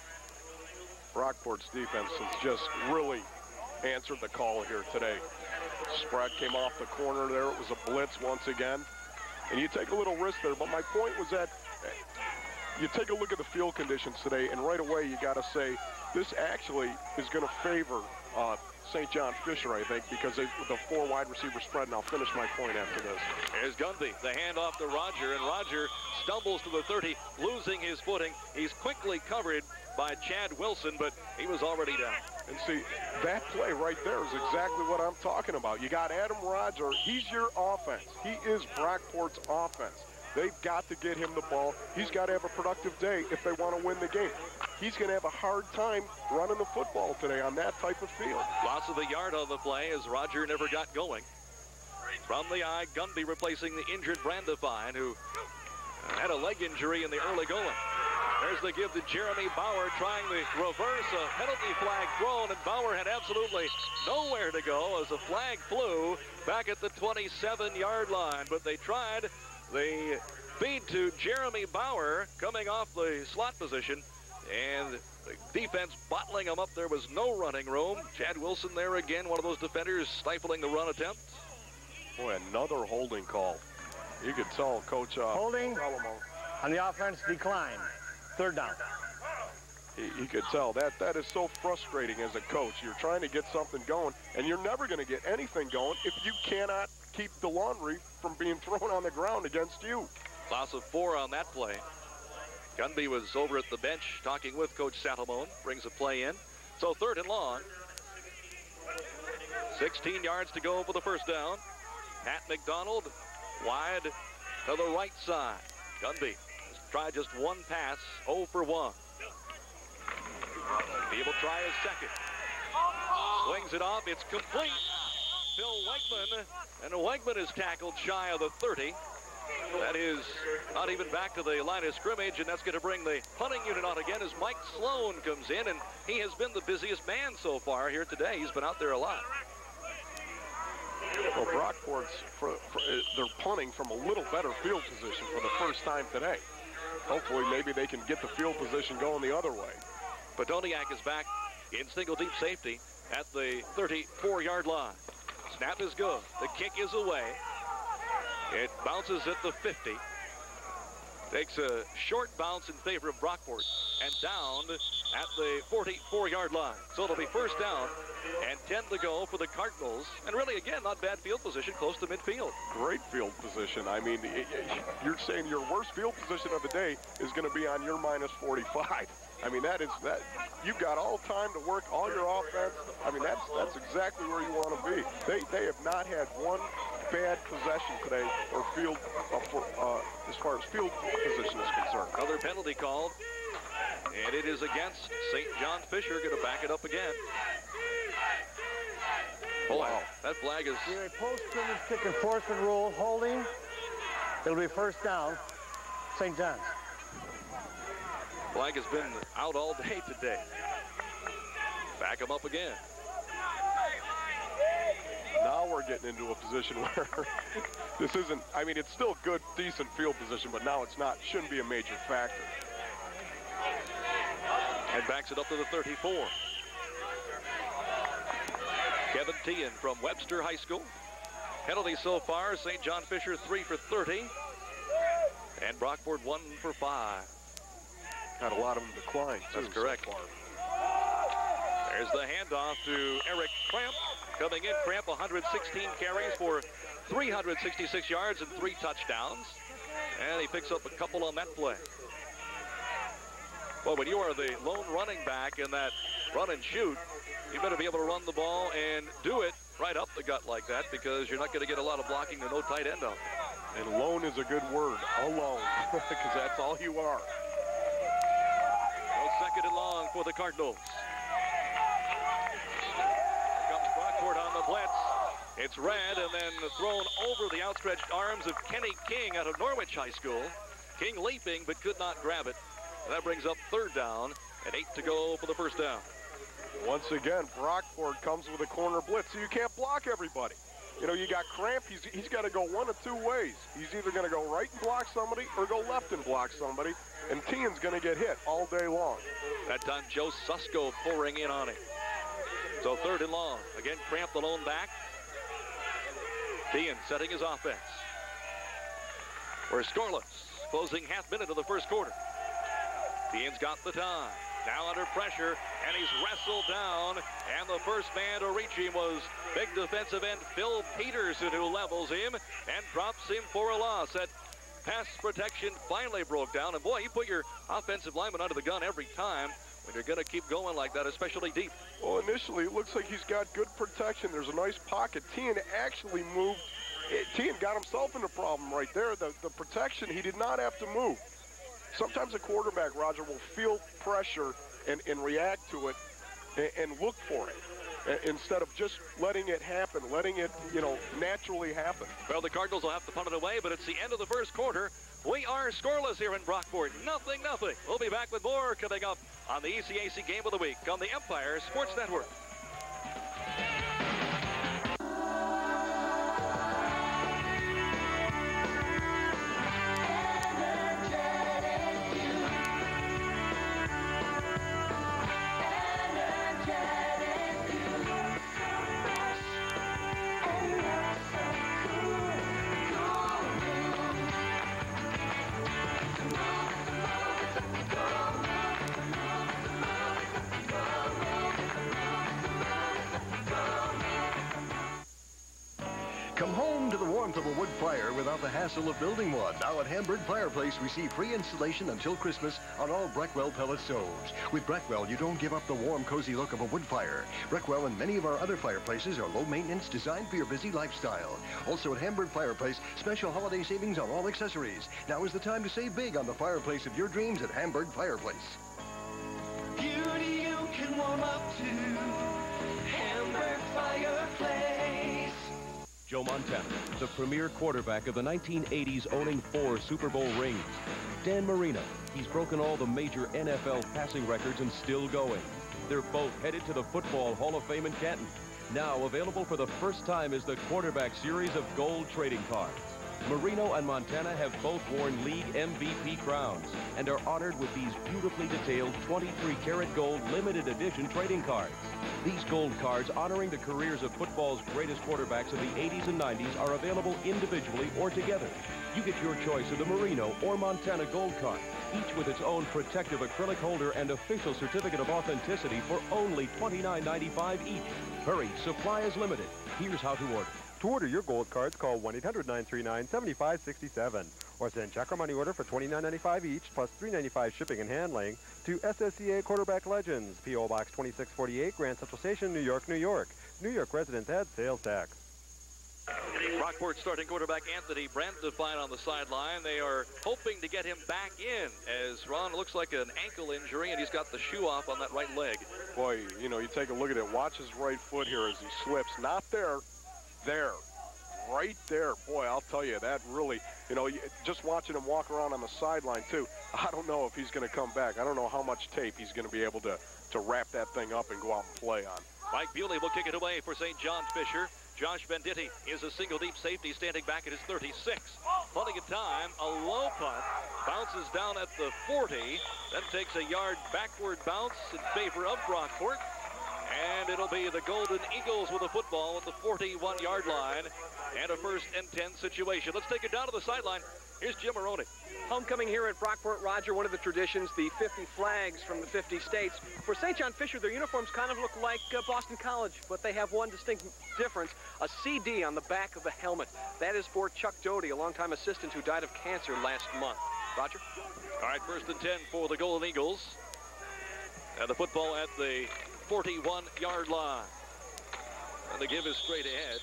Brockport's defense has just really answered the call here today. Spratt came off the corner there. It was a blitz once again. And you take a little risk there, but my point was that you take a look at the field conditions today, and right away you got to say this actually is going to favor uh, Saint John Fisher, I think, because they, the four wide receiver spread, and I'll finish my point after this. Here's Gunby, the handoff to Roger, and Roger stumbles to the thirty, losing his footing. He's quickly covered by Chad Wilson, but he was already down. And see, that play right there is exactly what I'm talking about. You got Adam Roger. He's your offense. He is Brockport's offense. They've got to get him the ball. He's got to have a productive day if they want to win the game. He's going to have a hard time running the football today on that type of field. Loss of a yard on the play as Roger never got going. From the eye, Gunby replacing the injured Brandifine, who had a leg injury in the early going. There's the give to Jeremy Bauer, trying the reverse, a penalty flag thrown, and Bauer had absolutely nowhere to go as the flag flew back at the twenty-seven yard line. But they tried the feed to Jeremy Bauer coming off the slot position, and the defense bottling him up. There was no running room. Chad Wilson there again, one of those defenders stifling the run attempt. Boy, another holding call. You could tell Coach uh, holding Alamo on the offense decline. Third down. He, he could tell. That that is so frustrating as a coach. You're trying to get something going, and you're never going to get anything going if you cannot keep the laundry from being thrown on the ground against you. Loss of four on that play. Gunby was over at the bench talking with Coach Salamone. Brings a play in. So third and long. sixteen yards to go for the first down. Pat McDonald wide to the right side. Gunby tried just one pass, oh for one. He will try his second. Swings it off, it's complete. Phil Wegman, and Wegman is tackled shy of the thirty. That is not even back to the line of scrimmage, and that's going to bring the punting unit on again as Mike Sloan comes in, and he has been the busiest man so far here today. He's been out there a lot. Well, Brockport's, for, for, they're punting from a little better field position for the first time today. Hopefully, maybe they can get the field position going the other way. Petoniak is back in single deep safety at the thirty-four yard line. Snap is good. The kick is away. It bounces at the fifty. Takes a short bounce in favor of Brockport and down at the forty-four yard line. So it'll be first down and ten to go for the Cardinals. And really, again, not bad field position, close to midfield. Great field position. I mean, it, it, you're saying your worst field position of the day is going to be on your minus forty-five. I mean, that is that. You've got all time to work all your offense. I mean, that's that's exactly where you want to be. They they have not had one bad possession today, or field uh, for, uh, as far as field position is concerned. Another penalty called, and it is against Saint John Fischer. Going to back it up again. Oh, wow. That flag is... You're a post-scrimmage kick enforcement rule, holding. It'll be first down, Saint John's. Flag has been out all day today. Back him up again. Now we're getting into a position where this isn't, I mean, it's still good, decent field position, but now it's not, shouldn't be a major factor. And backs it up to the thirty-four. Kevin Teehan from Webster High School. Penalties so far, Saint John Fischer three for thirty. And Brockport one for five. Had a lot of them decline. That's correct. So there's the handoff to Eric Cramp. Coming in, Cramp one hundred sixteen carries for three hundred sixty-six yards and three touchdowns. And he picks up a couple on that play. Well, when you are the lone running back in that run and shoot, you better be able to run the ball and do it right up the gut like that, because you're not going to get a lot of blocking to no tight end up. And lone is a good word, alone, because that's all you are. No second and long for the Cardinals. Comes Brockport on the blitz. It's red and then thrown over the outstretched arms of Kenny King out of Norwich High School. King leaping but could not grab it. And that brings up third down and eight to go for the first down. Once again, Brockport comes with a corner blitz, so you can't block everybody. You know, you got Cramp, he's, he's got to go one of two ways. He's either going to go right and block somebody or go left and block somebody, and Teehan's going to get hit all day long. That time, Joe Susko pouring in on him. So third and long. Again, Cramp the lone back. Teehan setting his offense. We're scoreless, closing half minute of the first quarter. Teehan's got the time. Now under pressure, and he's wrestled down, and the first man to reach him was big defensive end Phil Peterson, who levels him and drops him for a loss. That pass protection finally broke down, and boy, you put your offensive lineman under the gun every time when you're going to keep going like that, especially deep. Well, initially, it looks like he's got good protection. There's a nice pocket. Teehan actually moved. Teehan got himself in a problem right there. The, the protection, he did not have to move. Sometimes a quarterback, Roger, will feel pressure and, and react to it and, and look for it instead of just letting it happen, letting it, you know, naturally happen. Well, the Cardinals will have to punt it away, but it's the end of the first quarter. We are scoreless here in Brockport. Nothing, nothing. We'll be back with more coming up on the E C A C Game of the Week on the Empire Sports Network. Come home to the warmth of a wood fire without the hassle of building one. Now at Hamburg Fireplace, receive free installation until Christmas on all Breckwell pellet stoves. With Breckwell, you don't give up the warm, cozy look of a wood fire. Breckwell and many of our other fireplaces are low maintenance, designed for your busy lifestyle. Also at Hamburg Fireplace, special holiday savings on all accessories. Now is the time to save big on the fireplace of your dreams at Hamburg Fireplace. Beauty you can warm up to. Hamburg Fireplace. Joe Montana, the premier quarterback of the nineteen eighties, owning four Super Bowl rings. Dan Marino, he's broken all the major N F L passing records and still going. They're both headed to the Football Hall of Fame in Canton. Now available for the first time is the Quarterback Series of Gold Trading Cards. Marino and Montana have both worn league M V P crowns and are honored with these beautifully detailed twenty-three karat gold limited edition trading cards. These gold cards honoring the careers of football's greatest quarterbacks of the eighties and nineties are available individually or together. You get your choice of the Marino or Montana gold card, each with its own protective acrylic holder and official certificate of authenticity for only twenty-nine ninety-five each. Hurry, supply is limited. Here's how to order. To order your gold cards, call one eight hundred, nine three nine, seven five six seven or send check or money order for twenty-nine ninety-five each plus three ninety-five shipping and handling to S S C A Quarterback Legends, P O Box twenty-six forty-eight, Grand Central Station, New York, New York. New York residents add sales tax. Brockport starting quarterback Anthony Brent to find on the sideline. They are hoping to get him back in, as Ron looks like an ankle injury, and he's got the shoe off on that right leg. Boy, you know, you take a look at it. Watch his right foot here as he slips. Not there, there. Right there. Boy, I'll tell you, that really, you know, just watching him walk around on the sideline, too, I don't know if he's going to come back. I don't know how much tape he's going to be able to, to wrap that thing up and go out and play on. Mike Bewley will kick it away for Saint John Fisher. Josh Venditti is a single deep safety standing back at his thirty-six. Punting of time, a low punt, bounces down at the forty, then takes a yard backward bounce in favor of Brockport. And it'll be the Golden Eagles with the football at the forty-one yard line and a first and ten situation. Let's take it down to the sideline. Here's Jim Maroney. Homecoming here at Brockport, Roger, one of the traditions, the fifty flags from the fifty states. For Saint John Fisher, their uniforms kind of look like uh, Boston College, but they have one distinct difference, a C D on the back of the helmet. That is for Chuck Doty, a longtime assistant who died of cancer last month. Roger? All right, first and ten for the Golden Eagles. And the football at the forty-one yard line. And the give is straight ahead.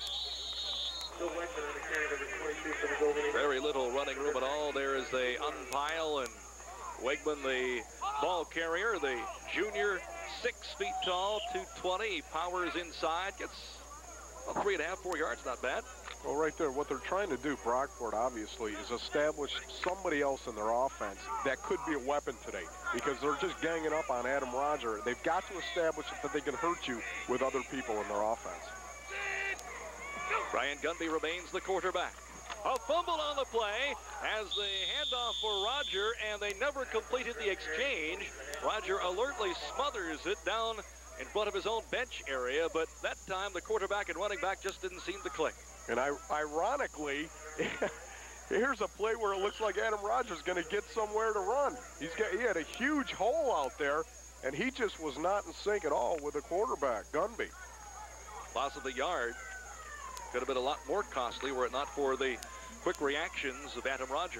Very little running room at all. There is the unpile, and Wegman, the ball carrier, the junior, six feet tall, two twenty. He powers inside, gets well, three and a half, four yards, not bad. Well, right there, what they're trying to do, Brockport, obviously, is establish somebody else in their offense that could be a weapon today, because they're just ganging up on Adam Roger. They've got to establish that they can hurt you with other people in their offense. Brian Gunby remains the quarterback. A fumble on the play as the handoff for Roger, and they never completed the exchange. Roger alertly smothers it down in front of his own bench area, but that time the quarterback and running back just didn't seem to click. And I, ironically, here's a play where it looks like Adam Rogers going to get somewhere to run. He's got, he had a huge hole out there, and he just was not in sync at all with the quarterback, Gunby. Loss of the yard. Could have been a lot more costly were it not for the quick reactions of Adam Roger.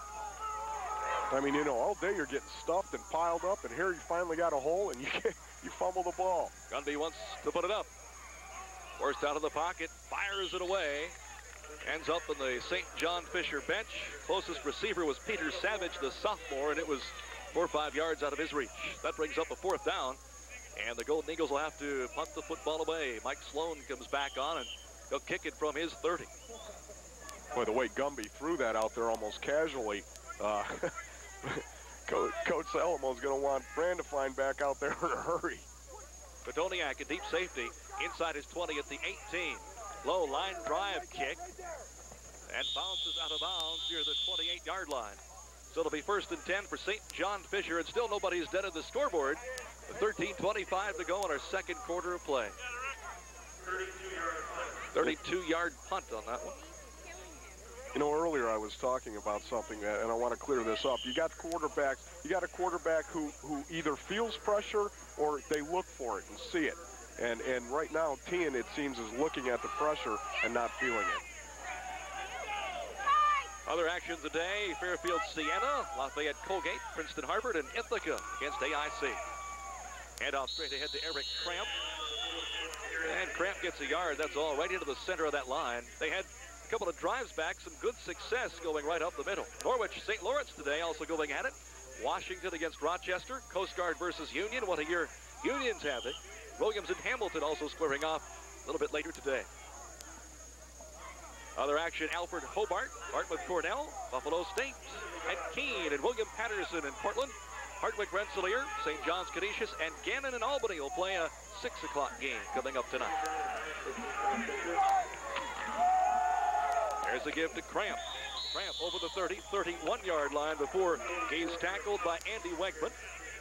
I mean, you know, all day you're getting stuffed and piled up, and here you finally got a hole, and you get, you fumble the ball. Gunby wants to put it up. Forced out of the pocket, fires it away. Ends up in the Saint John Fisher bench. Closest receiver was Peter Savage, the sophomore, and it was four or five yards out of his reach. That brings up a fourth down, and the Golden Eagles will have to punt the football away. Mike Sloan comes back on, and he'll kick it from his thirty. Boy, the way Gunby threw that out there almost casually, uh, Coach, Coach Salamo's going to want Brandifine back out there in a hurry. Petoniak, a deep safety, inside his twenty at the eighteen. Low line drive kick, and bounces out of bounds near the twenty-eight yard line. So it'll be first and ten for Saint John Fisher, and still nobody's dead at the scoreboard. With thirteen twenty-five to go in our second quarter of play. thirty-two yard punt on that one. You know, earlier I was talking about something, and I want to clear this up. You got quarterbacks, you got a quarterback who, who either feels pressure or they look for it and see it. And, and right now, Tien, it seems, is looking at the pressure and not feeling it. Other action today, Fairfield Siena, Lafayette Colgate, Princeton Harvard, and Ithaca against A I C. Handoff straight ahead to Eric Cramp. And Cramp gets a yard, that's all, right into the center of that line. They had a couple of drives back, some good success going right up the middle. Norwich, Saint Lawrence today also going at it. Washington against Rochester, Coast Guard versus Union. What a year Union's have it. Williams and Hamilton also squaring off a little bit later today. Other action, Alfred Hobart, Dartmouth Cornell, Buffalo State, and Keene, and William Patterson in Portland. Hardwick Rensselaer, Saint John's Canisius, and Gannon and Albany will play a six o'clock game coming up tonight. There's a give to Cramp. Cramp over the thirty, thirty-one-yard line before he's tackled by Andy Wegman.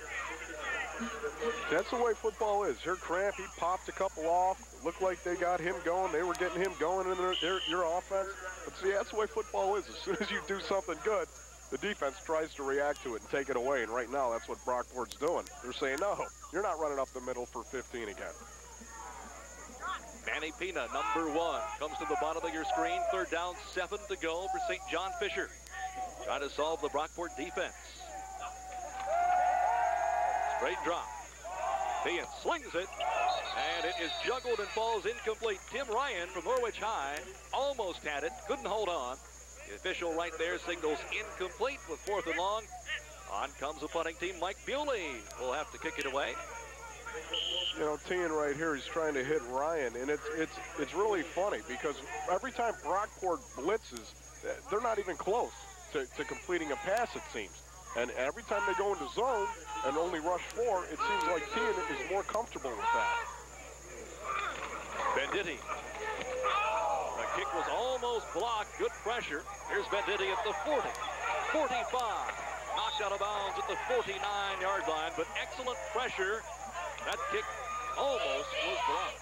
That's the way football is. Here, Cramp, he popped a couple off. It looked like they got him going. They were getting him going in their, their, your offense. But see, that's the way football is. As soon as you do something good, the defense tries to react to it and take it away. And right now, that's what Brockport's doing. They're saying, no, you're not running up the middle for fifteen again. Manny Pina, number one, comes to the bottom of your screen. Third down, seven to go for Saint John Fisher. Trying to solve the Brockport defense. Straight drop. Ian slings it, and it is juggled and falls incomplete. Tim Ryan from Norwich High almost had it, couldn't hold on. The official right there signals incomplete with fourth and long. On comes the punting team. Mike Bewley will have to kick it away. You know, Tian right here, he's trying to hit Ryan, and it's it's it's really funny because every time Brockport blitzes, they're not even close to, to completing a pass, it seems. And every time they go into zone and only rush four, it seems like Tian is more comfortable with that. Venditti. The kick was almost blocked. Good pressure. Here's Venditti at the forty. forty-five. Knocked out of bounds at the forty-nine-yard line, but excellent pressure. That kick almost was blocked.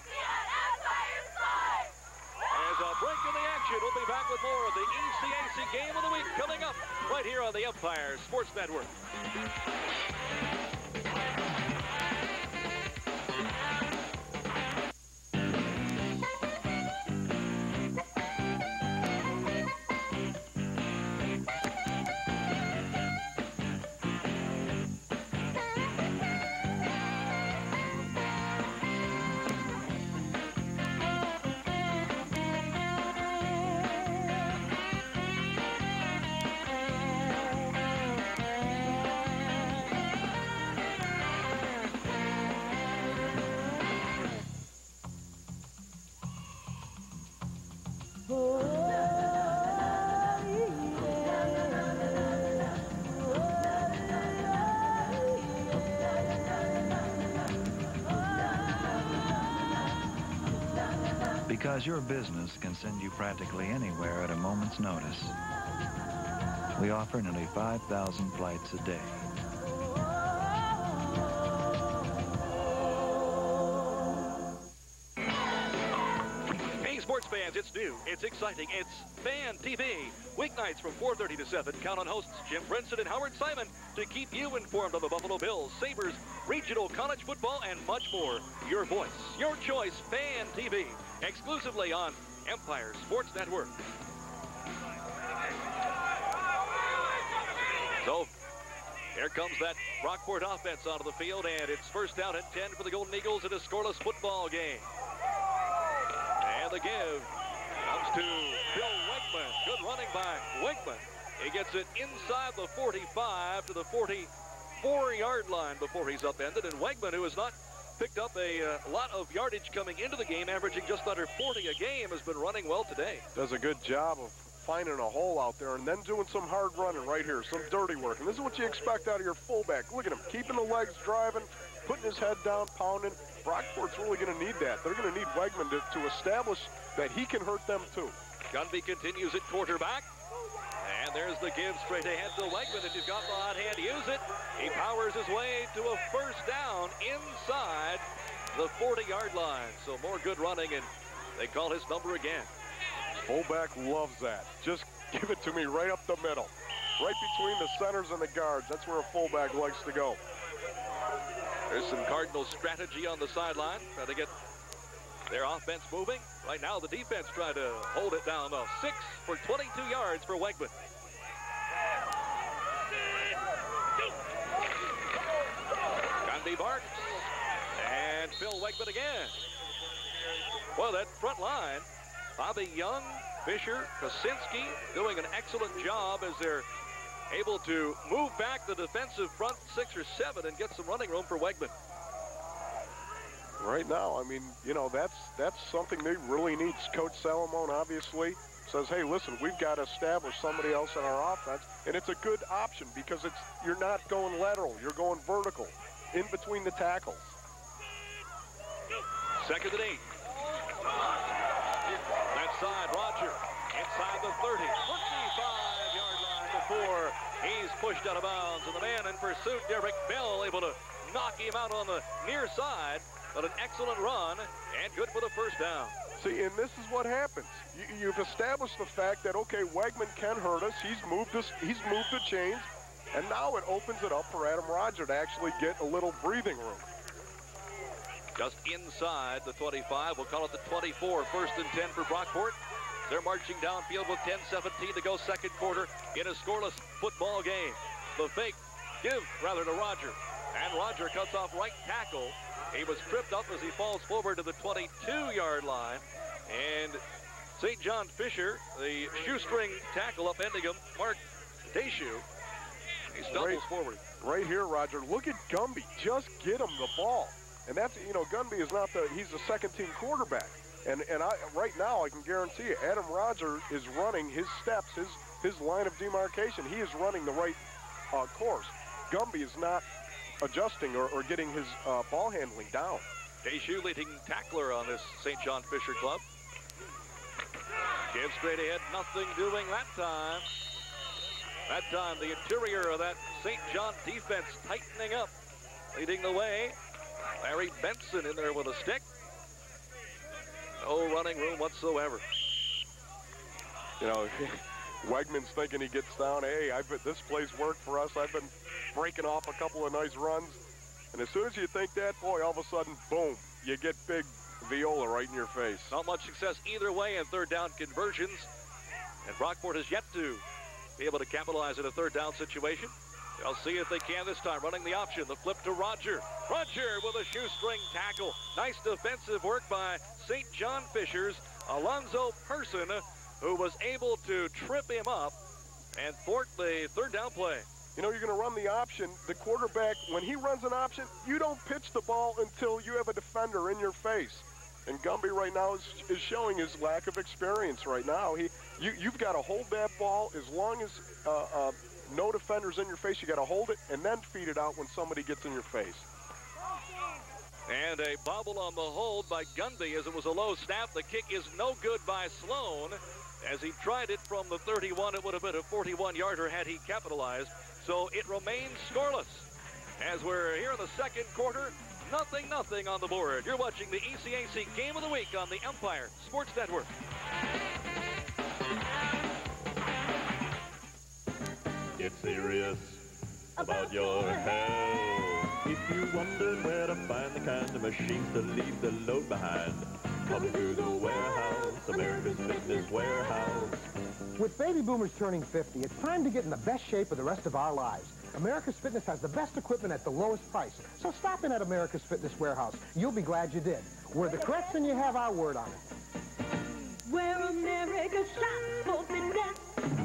As a break in the action, we'll be back with more of the E C A C Game of the Week coming up right here on the Empire Sports Network. Because your business can send you practically anywhere at a moment's notice. We offer nearly five thousand flights a day. Hey, sports fans, it's new, it's exciting, it's Fan T V. Weeknights from four thirty to seven, count on hosts Jim Brinson and Howard Simon to keep you informed on the Buffalo Bills, Sabres, regional college football, and much more. Your voice, your choice, Fan T V. Exclusively on Empire Sports Network. So, here comes that Brockport offense onto the field, and it's first down and ten for the Golden Eagles in a scoreless football game. And the give comes to Bill Wegman. Good running by Wegman. He gets it inside the forty-five to the forty-four-yard line before he's upended, and Wegman, who is not picked up a uh, lot of yardage coming into the game, averaging just under forty a game, has been running well today. Does a good job of finding a hole out there and then doing some hard running right here, some dirty work. And this is what you expect out of your fullback. Look at him, keeping the legs driving, putting his head down, pounding. Brockport's really going to need that. They're going to need Wegman to, to establish that he can hurt them too. Gunby continues at quarterback. And there's the give straight ahead to Wegman. If you've got the hot hand, use it. He powers his way to a first down inside the forty-yard line. So more good running, and they call his number again. Fullback loves that. Just give it to me right up the middle. Right between the centers and the guards. That's where a fullback likes to go. There's some Cardinals strategy on the sideline. Trying to get their offense moving. Right now, the defense trying to hold it down, though. Six for twenty-two yards for Wegman. Gundy barks. And Phil Wegman again. Well, that front line, Bobby Young, Fischer, Kosinski doing an excellent job as they're able to move back the defensive front six or seven and get some running room for Wegman. Right now, I mean, you know, that's that's something they really need. Coach Salamone obviously says, hey, listen, we've got to establish somebody else in our offense, and it's a good option because it's you're not going lateral, you're going vertical, in between the tackles. Second and eight. That side, Roger. inside the thirty, twenty-five yard line before he's pushed out of bounds. And the man in pursuit, Derek Bell, able to knock him out on the near side. But an excellent run and good for the first down. See, and this is what happens. You, you've established the fact that, okay, Wegman can hurt us. He's moved us. He's moved the chains. And now it opens it up for Adam Roger to actually get a little breathing room. Just inside the twenty-five. We'll call it the twenty-four. First and ten for Brockport. They're marching downfield with ten seventeen to go second quarter in a scoreless football game. The fake give, rather, to Roger. And Roger cuts off right tackle. He was tripped up as he falls forward to the twenty-two yard line. And Saint John Fischer, the shoestring tackle upending him, Mark Deshu, he stumbles right, forward. Right here, Roger. Look at Gumby. Just get him the ball. And that's, you know, Gumby is not the, he's the second team quarterback. And and I right now I can guarantee you, Adam Roger is running his steps, his his line of demarcation. He is running the right uh, course. Gumby is not adjusting or, or getting his uh, ball handling down. Deshu leading tackler on this Saint John Fisher club. Give straight ahead, nothing doing that time. That time the interior of that Saint John defense tightening up. Leading the way, Larry Benson in there with a stick. No running room whatsoever. You know, Wegman's thinking he gets down. Hey, I've been, this play's worked for us. I've been breaking off a couple of nice runs. And as soon as you think that, boy, all of a sudden, boom, you get big Viola right in your face. Not much success either way in third down conversions. And Brockport has yet to be able to capitalize in a third down situation. They'll see if they can this time. Running the option, the flip to Roger. Roger with a shoestring tackle. Nice defensive work by Saint John Fisher's Alonzo Person, who was able to trip him up and thwart the third down play. You know, you're going to run the option. The quarterback, when he runs an option, you don't pitch the ball until you have a defender in your face. And Gumby right now is, is showing his lack of experience right now. He, you, you've got to hold that ball as long as uh, uh, no defender's in your face. You got to hold it and then feed it out when somebody gets in your face. And a bobble on the hold by Gunby as it was a low snap. The kick is no good by Sloan. As he tried it from the thirty-one, it would have been a forty-one yarder had he capitalized. So it remains scoreless. As we're here in the second quarter, nothing, nothing on the board. You're watching the E C A C Game of the Week on the Empire Sports Network. Get serious about your health. If you wondered where to find the kind of machines to leave the load behind, come to the warehouse, America's Fitness Warehouse. With baby boomers turning fifty, it's time to get in the best shape of the rest of our lives. America's Fitness has the best equipment at the lowest price. So stop in at America's Fitness Warehouse. You'll be glad you did. We're the corrects and you have our word on it. Where America shops for fitness.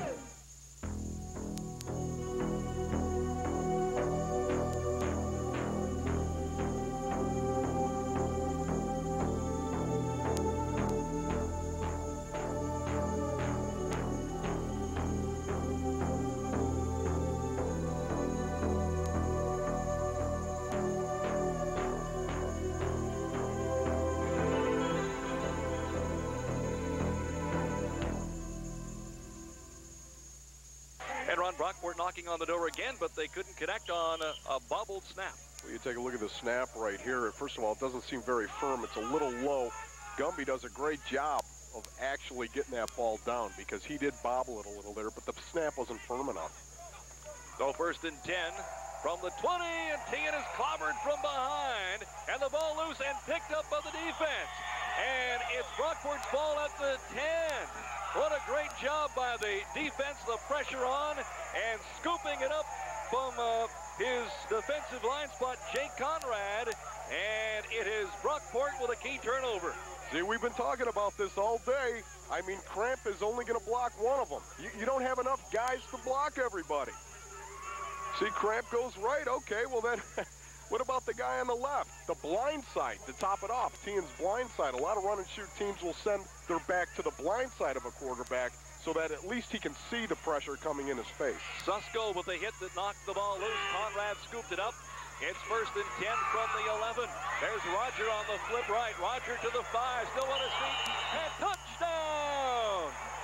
Brockport knocking on the door again, but they couldn't connect on a, a bobbled snap. Well, you take a look at the snap right here. First of all, it doesn't seem very firm. It's a little low. Gumby does a great job of actually getting that ball down because he did bobble it a little there, but the snap wasn't firm enough. So first and ten from the twenty, and Tian is clobbered from behind, and the ball loose and picked up by the defense. And it's Brockport's ball at the ten. What a great job by the defense, the pressure on, and scooping it up from uh, his defensive line spot, Jake Conrad, and it is Brockport with a key turnover. See, we've been talking about this all day. I mean, Cramp is only going to block one of them. You, you don't have enough guys to block everybody. See, Cramp goes right. Okay, well then, what about the guy on the left? The blind side to top it off. Tian's blind side. A lot of run and shoot teams will send their back to the blind side of a quarterback so that at least he can see the pressure coming in his face. Susko with a hit that knocked the ball loose. Conrad scooped it up. It's first and ten from the eleven. There's Roger on the flip right. Roger to the five, still on his feet, and touchdown!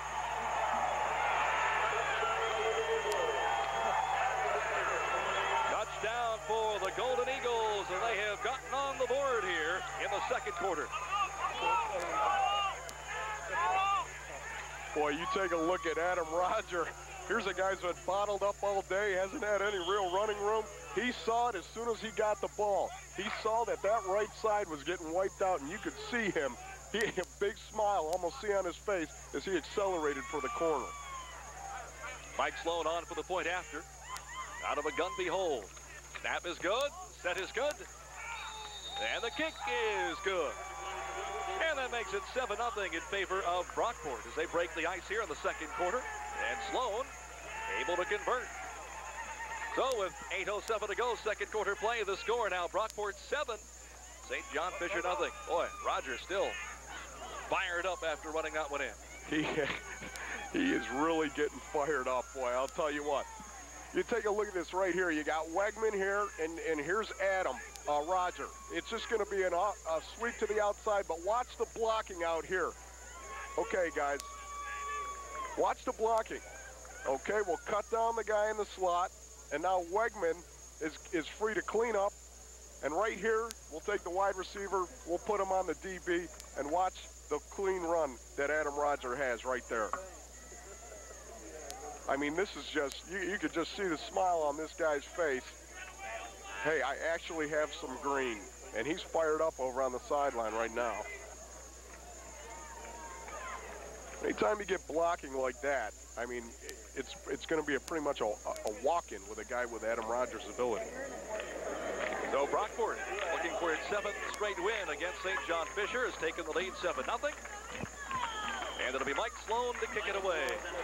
the Golden Eagles, and they have gotten on the board here in the second quarter. Boy, you take a look at Adam Roger. Here's a guy who's been bottled up all day, hasn't had any real running room. He saw it as soon as he got the ball. He saw that that right side was getting wiped out, and you could see him. He had a big smile, almost see on his face, as he accelerated for the corner. Mike Sloan on for the point after. Out of a gun behold. Snap is good. Set is good. And the kick is good. And that makes it seven nothing in favor of Brockport as they break the ice here in the second quarter. And Sloan able to convert. So with eight oh seven to go, second quarter play, the score now Brockport seven, Saint John Fisher nothing. Boy, Rogers still fired up after running that one in. He, he is really getting fired up, boy. I'll tell you what. You take a look at this right here. You got Wegman here, and, and here's Adam, uh, Roger. It's just going to be an, uh, a sweep to the outside, but watch the blocking out here. Okay, guys. Watch the blocking. Okay, we'll cut down the guy in the slot, and now Wegman is, is free to clean up. And right here, we'll take the wide receiver, we'll put him on the D B, and watch the clean run that Adam Roger has right there. I mean, this is just, you, you could just see the smile on this guy's face. Hey, I actually have some green, and he's fired up over on the sideline right now. Anytime you get blocking like that, I mean, it's it's going to be a pretty much a, a walk-in with a guy with Adam Rogers' ability. So Brockport, looking for its seventh straight win against Saint John Fisher, has taken the lead seven nothing. And it'll be Mike Sloan to kick it away.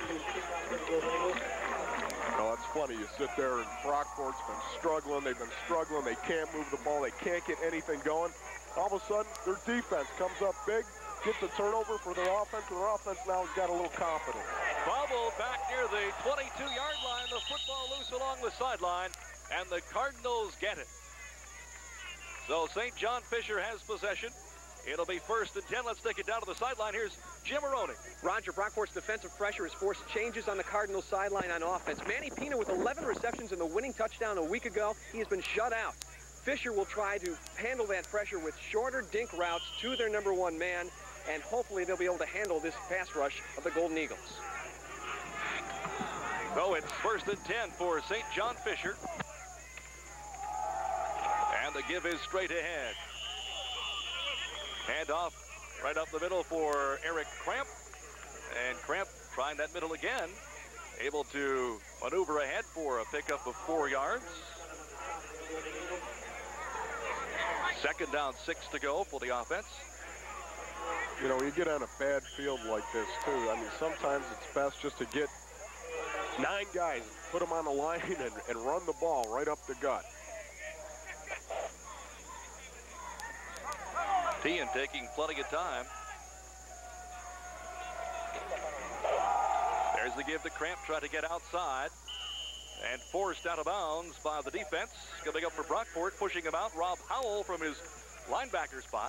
Oh, that's funny. You sit there and Brockport's been struggling. They've been struggling. They can't move the ball. They can't get anything going. All of a sudden, their defense comes up big, gets a turnover for their offense, and their offense now has got a little confidence. Bobbled back near the twenty-two yard line. The football loose along the sideline, and the Cardinals get it. So Saint John Fisher has possession. It'll be first and ten. Let's take it down to the sideline. Here's Jim Maroney. Roger, Brockport's defensive pressure has forced changes on the Cardinals sideline on offense. Manny Pina with eleven receptions and the winning touchdown a week ago. He has been shut out. Fisher will try to handle that pressure with shorter dink routes to their number one man, and hopefully they'll be able to handle this pass rush of the Golden Eagles. So it's first and ten for Saint John Fisher. And the give is straight ahead. Hand off right up the middle for Eric Cramp. And Cramp trying that middle again. Able to maneuver ahead for a pickup of four yards. Second down, six to go for the offense. You know, you get on a bad field like this, too. I mean, sometimes it's best just to get nine guys, put them on the line, and, and run the ball right up the gut. Tian taking plenty of time. There's the give to Cramp, try to get outside. And forced out of bounds by the defense. Coming up for Brockport, pushing him out. Rob Howell from his linebacker spot.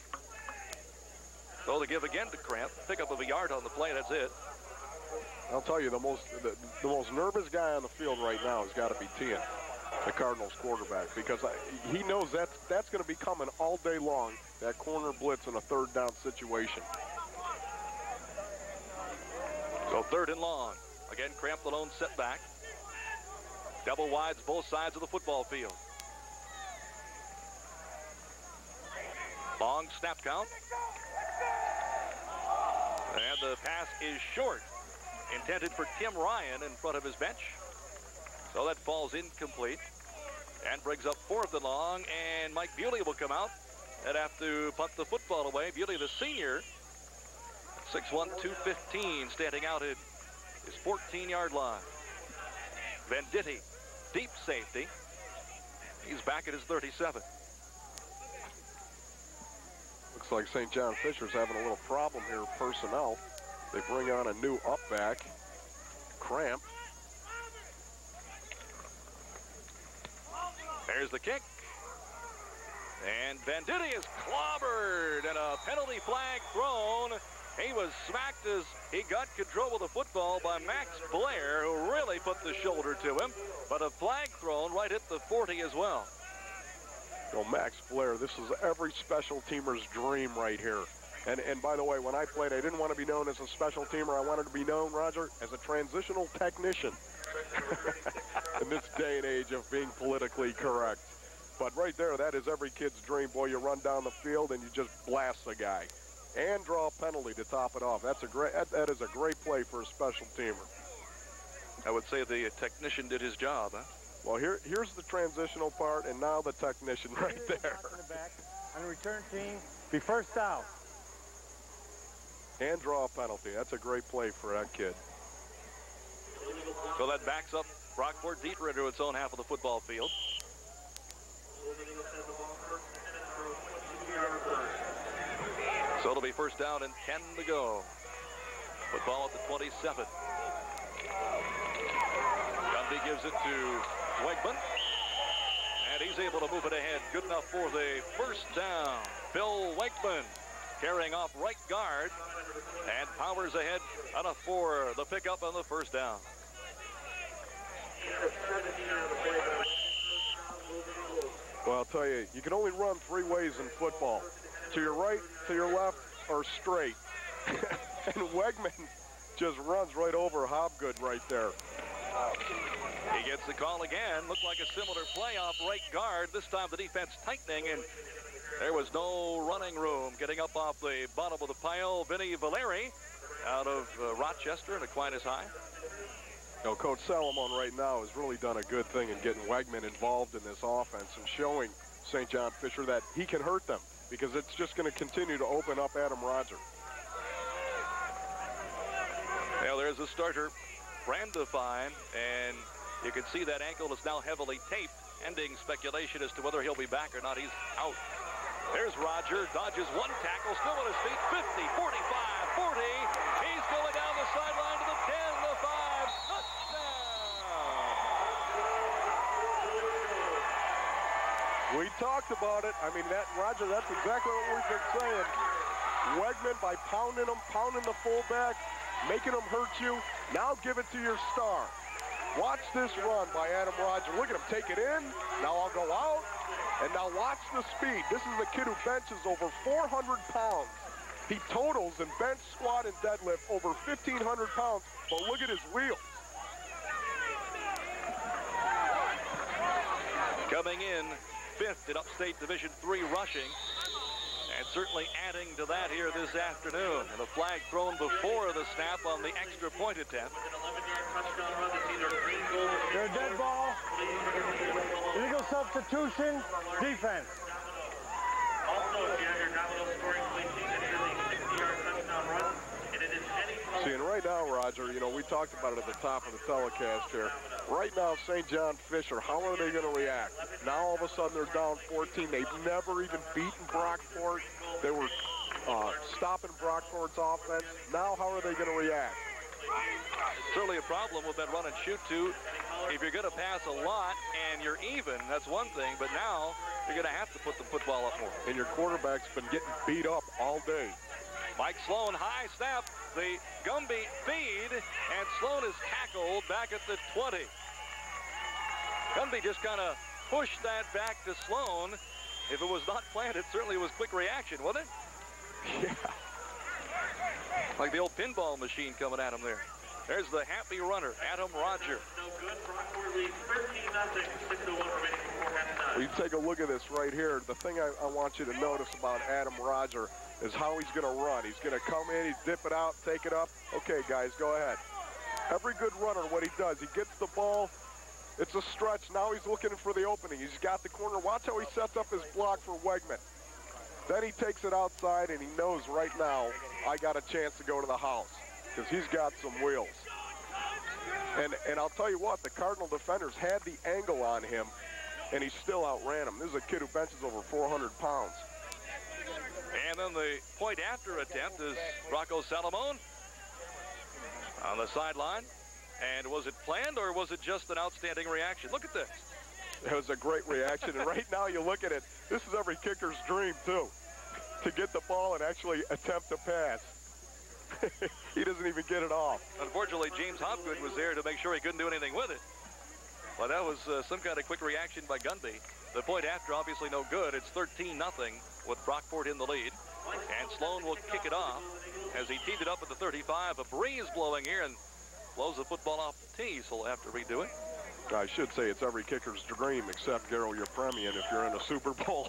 So the give again to Cramp. Pickup of a yard on the play, that's it. I'll tell you, the most the, the most nervous guy on the field right now has got to be Tian, the Cardinals quarterback, because I, he knows that's, that's going to be coming all day long, that corner blitz in a third down situation. So third and long. Again, Cramp the lone setback. Double wides both sides of the football field. Long snap count. And the pass is short. Intended for Tim Ryan in front of his bench. So that falls incomplete. And brings up fourth and long. And Mike Bewley will come out and have to punt the football away. Bewley, the senior, six one, two fifteen, standing out at his fourteen yard line. Venditti, deep safety. He's back at his thirty-seven. Looks like Saint John Fisher's having a little problem here, personnel. They bring on a new up back, Cramp. There's the kick. And Venditti is clobbered and a penalty flag thrown. He was smacked as he got control of the football by Max Blair, who really put the shoulder to him. But a flag thrown right at the forty as well. You know, Max Flair, this is every special teamer's dream right here. And, and by the way, when I played, I didn't want to be known as a special teamer. I wanted to be known, Roger, as a transitional technician in this day and age of being politically correct. But right there, that is every kid's dream. Boy, you run down the field and you just blast the guy and draw a penalty to top it off. That's a great, that, that is a great play for a special teamer. I would say the technician did his job, huh? Well, here, here's the transitional part, and now the technician right there. On the back, on the return team, be first down. And draw a penalty. That's a great play for that kid. So that backs up Brockport deeper into its own half of the football field. So it'll be first down and ten to go. Football at the twenty-seven. Gundy gives it to Wegman. And he's able to move it ahead. Good enough for the first down. Phil Wegman carrying off right guard and powers ahead enough for the pickup on the first down. Well, I'll tell you, you can only run three ways in football. To your right, to your left, or straight. And Wegman just runs right over Hobgood right there. He gets the call again. Looked like a similar play off right guard. This time the defense tightening, and there was no running room. Getting up off the bottom of the pile, Vinny Valeri out of uh, Rochester and Aquinas High. You know, Coach Salomon right now has really done a good thing in getting Wegman involved in this offense and showing Saint John Fisher that he can hurt them, because it's just going to continue to open up Adam Roger. Well, there's a starter, Branda Fine, and you can see that ankle is now heavily taped, ending speculation as to whether he'll be back or not. He's out. There's Roger, dodges one tackle, still on his feet, fifty, forty-five, forty. He's going down the sideline to the ten, the five, touchdown. We talked about it. I mean, that Roger, that's exactly what we've been saying. Wegman, by pounding him, pounding the fullback, making him hurt you. Now give it to your star. Watch this run by Adam Roger. Look at him take it in. Now I'll go out. And now watch the speed. This is a kid who benches over four hundred pounds. He totals in bench, squat, and deadlift over fifteen hundred pounds. But look at his wheels. Coming in fifth in Upstate Division three rushing. And certainly adding to that here this afternoon. And a flag thrown before the snap on the extra point attempt. They're a dead ball. Illegal substitution. Defense. See, and right now, Roger, you know, we talked about it at the top of the telecast here. Right now, Saint John Fisher, how are they going to react? Now, all of a sudden, they're down fourteen. They've never even beaten Brockport. They were uh, stopping Brockport's offense. Now, how are they going to react? Certainly a problem with that run and shoot, too. If you're going to pass a lot and you're even, that's one thing. But now, you're going to have to put the football up more. And your quarterback's been getting beat up all day. Mike Sloan, high snap, the Gumby feed, and Sloan is tackled back at the twenty. Gumby just kind of pushed that back to Sloan. If it was not planned, it certainly was quick reaction, wasn't it? Yeah. Like the old pinball machine coming at him there. There's the happy runner, Adam Roger. Well, you take a look at this right here. The thing I, I want you to notice about Adam Roger is how he's going to run. He's going to come in, he's dip it out, take it up. Okay, guys, go ahead. Every good runner, what he does, he gets the ball. It's a stretch. Now he's looking for the opening. He's got the corner. Watch how he sets up his block for Wegman. Then he takes it outside, and he knows right now, I got a chance to go to the house, because he's got some wheels. And, and I'll tell you what, the Cardinal defenders had the angle on him, and he still outran him. This is a kid who benches over four hundred pounds. And then the point after attempt is Rocco Salomon on the sideline. And was it planned, or was it just an outstanding reaction? Look at this. It was a great reaction. And right now you look at it, this is every kicker's dream, too, to get the ball and actually attempt to pass. He doesn't even get it off. Unfortunately, James Hopgood was there to make sure he couldn't do anything with it. Well, that was uh, some kind of quick reaction by Gunby. The point after, obviously no good. It's thirteen nothing with Brockport in the lead. And Sloan will kick it off as he teed it up at the thirty-five. A breeze blowing here and blows the football off the tee, so we'll have to redo it. I should say it's every kicker's dream except Darryl Yepremian if you're in a Super Bowl.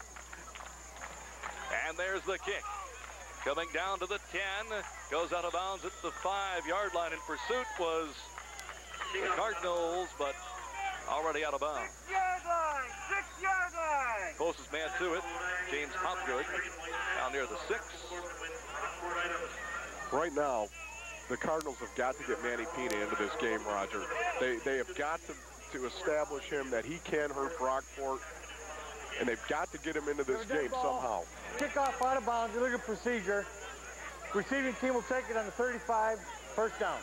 And there's the kick. Coming down to the ten, goes out of bounds at the five-yard line. In pursuit was the Cardinals, but already out of bounds. Six-yard line, six-yard line. Closest man to it, James Hopgood, down near the six. Right now, the Cardinals have got to get Manny Pina into this game, Roger. They they have got to, to establish him that he can hurt Brockport, and they've got to get him into this game somehow. Kickoff out of bounds, illegal procedure. Receiving team will take it on the thirty-five, first down.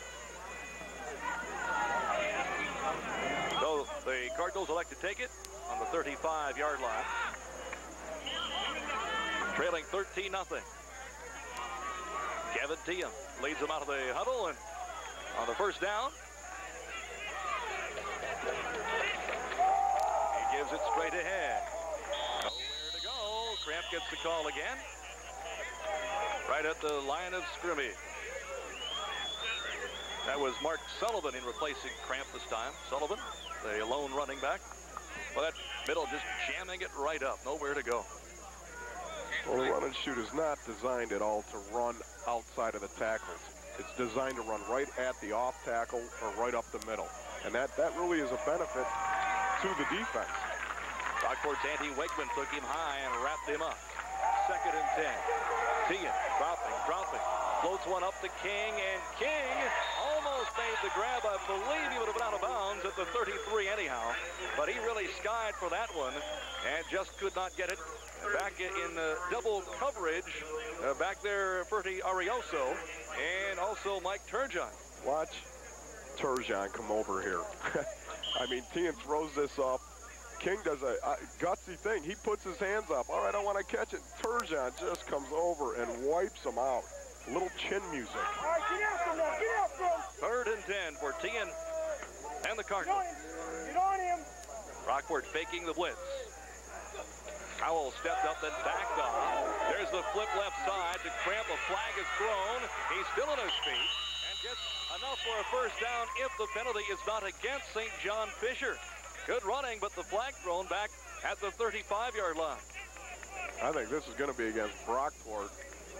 So the Cardinals elect to take it on the thirty-five-yard line. Trailing thirteen nothing. Kevin Tiem leads them out of the huddle, and on the first down, he gives it straight ahead. Nowhere to go. Cramp gets the call again. Right at the line of scrimmage. That was Mark Sullivan in replacing Cramp this time. Sullivan, the lone running back. Well, that middle just jamming it right up. Nowhere to go. Well, the run and shoot is not designed at all to run outside of the tackles. It's designed to run right at the off tackle or right up the middle. And that, that really is a benefit to the defense. Brockport's Andy Wakeman took him high and wrapped him up. Second and ten. Tien dropping, dropping. Floats one up to King, and King almost made the grab. I believe he would have been out of bounds at the thirty-three anyhow. But he really skied for that one and just could not get it. Back in uh, double coverage, uh, back there, Fertie Arioso, and also Mike Turgeon. Watch Turgeon come over here. I mean, Tien throws this up. King does a, a gutsy thing. He puts his hands up. All right, I want to catch it. Turgeon just comes over and wipes him out. A little chin music. All right, get out from there. Get out from. Third and ten for Tien and the Cardinals. Get on him. Brockport faking the blitz. Howell stepped up, then backed off. There's the flip left side to Cramp. A flag is thrown. He's still on his feet and gets enough for a first down if the penalty is not against Saint John Fisher. Good running, but the flag thrown back at the thirty-five-yard line. I think this is going to be against Brockport.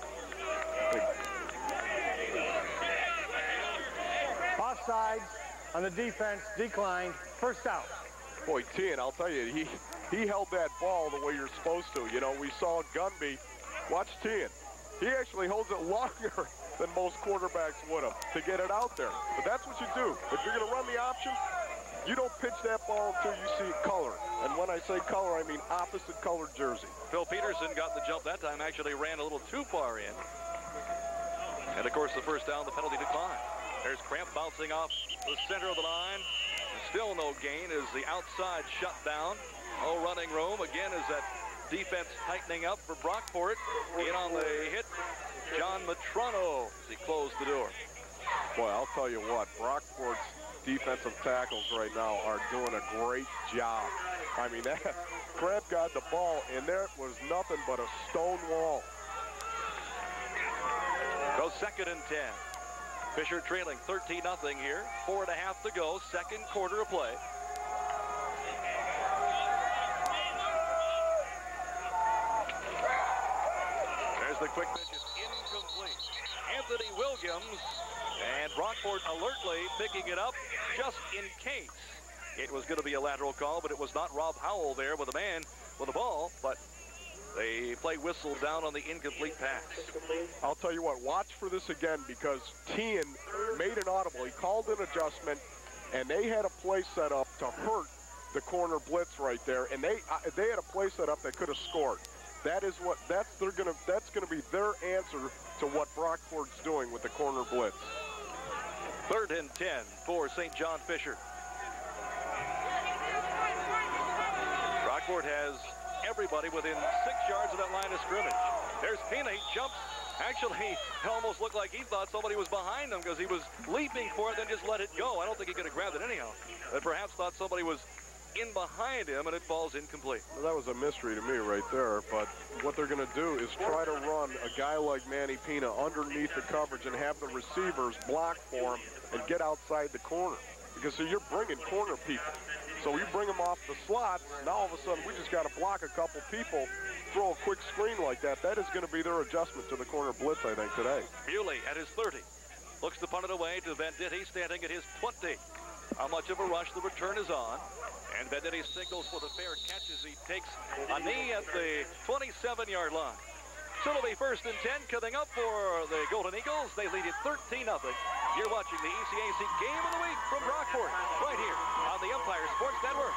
Offsides on the defense, declined, first down. Boy, Tien, I'll tell you, he, he held that ball the way you're supposed to. You know, we saw Gunby. Watch Tien. He actually holds it longer than most quarterbacks would have to get it out there. But that's what you do. If you're going to run the option, you don't pitch that ball until you see color. And when I say color, I mean opposite colored jersey. Phil Peterson got the jump that time, actually ran a little too far in. And, of course, the first down, the penalty decline. There's Cramp bouncing off the center of the line. Still no gain as the outside shut down. No running room. Again, as that defense tightening up for Brockport. In on the hit, John Matrono as he closed the door. Boy, I'll tell you what, Brockport's defensive tackles right now are doing a great job. I mean, that Cramp got the ball, and there was nothing but a stone wall. Goes second and ten. Fisher trailing thirteen nothing here. Four and a half to go. Second quarter of play. There's the quick pitch. It's incomplete. Anthony Williams and Brockport alertly picking it up just in case it was going to be a lateral call, but it was not. Rob Howell there with a man with the ball, but they play whistle down on the incomplete pass. I'll tell you what, watch for this again because Tien made an audible. He called an adjustment, and they had a play set up to hurt the corner blitz right there, and they uh, they had a play set up that could have scored. That is what that's they're gonna that's gonna be their answer to what Brockport's doing with the corner blitz. Third and ten for Saint John Fisher. Brockport has everybody within six yards of that line of scrimmage. There's Pina. He jumps. Actually, it almost looked like he thought somebody was behind him because he was leaping for it, then just let it go. I don't think he could have grabbed it anyhow. But perhaps thought somebody was in behind him, and it falls incomplete. Well, that was a mystery to me right there, but what they're going to do is try to run a guy like Manny Pina underneath the coverage and have the receivers block for him and get outside the corner. Because so you're bringing corner people. So you bring them off the slot, now all of a sudden we just got to block a couple people, throw a quick screen like that. That is going to be their adjustment to the corner blitz, I think, today. Bewley at his thirty. Looks to punt it away to Venditti, standing at his twenty. How much of a rush the return is on. And Venditti signals for the fair catch as he takes a knee at the twenty-seven-yard line. So it'll be first and ten coming up for the Golden Eagles. They lead it thirteen nothing. You're watching the E C A C Game of the Week from Brockport, right here on the Empire Sports Network.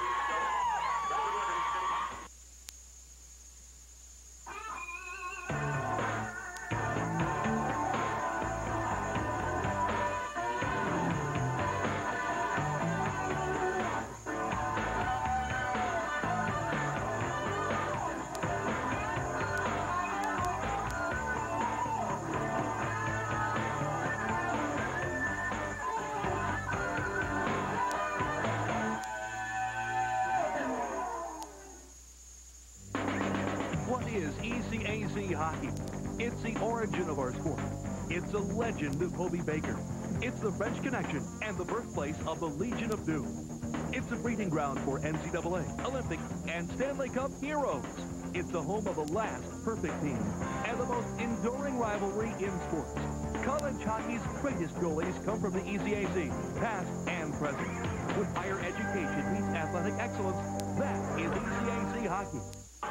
Hockey. It's the origin of our sport. It's a legend of Hobie Baker. It's the French Connection and the birthplace of the Legion of Doom. It's a breeding ground for N C double A, Olympic, and Stanley Cup heroes. It's the home of the last perfect team and the most enduring rivalry in sports. College hockey's greatest goalies come from the E C A C, past and present. When higher education meets athletic excellence, that is E C A C hockey.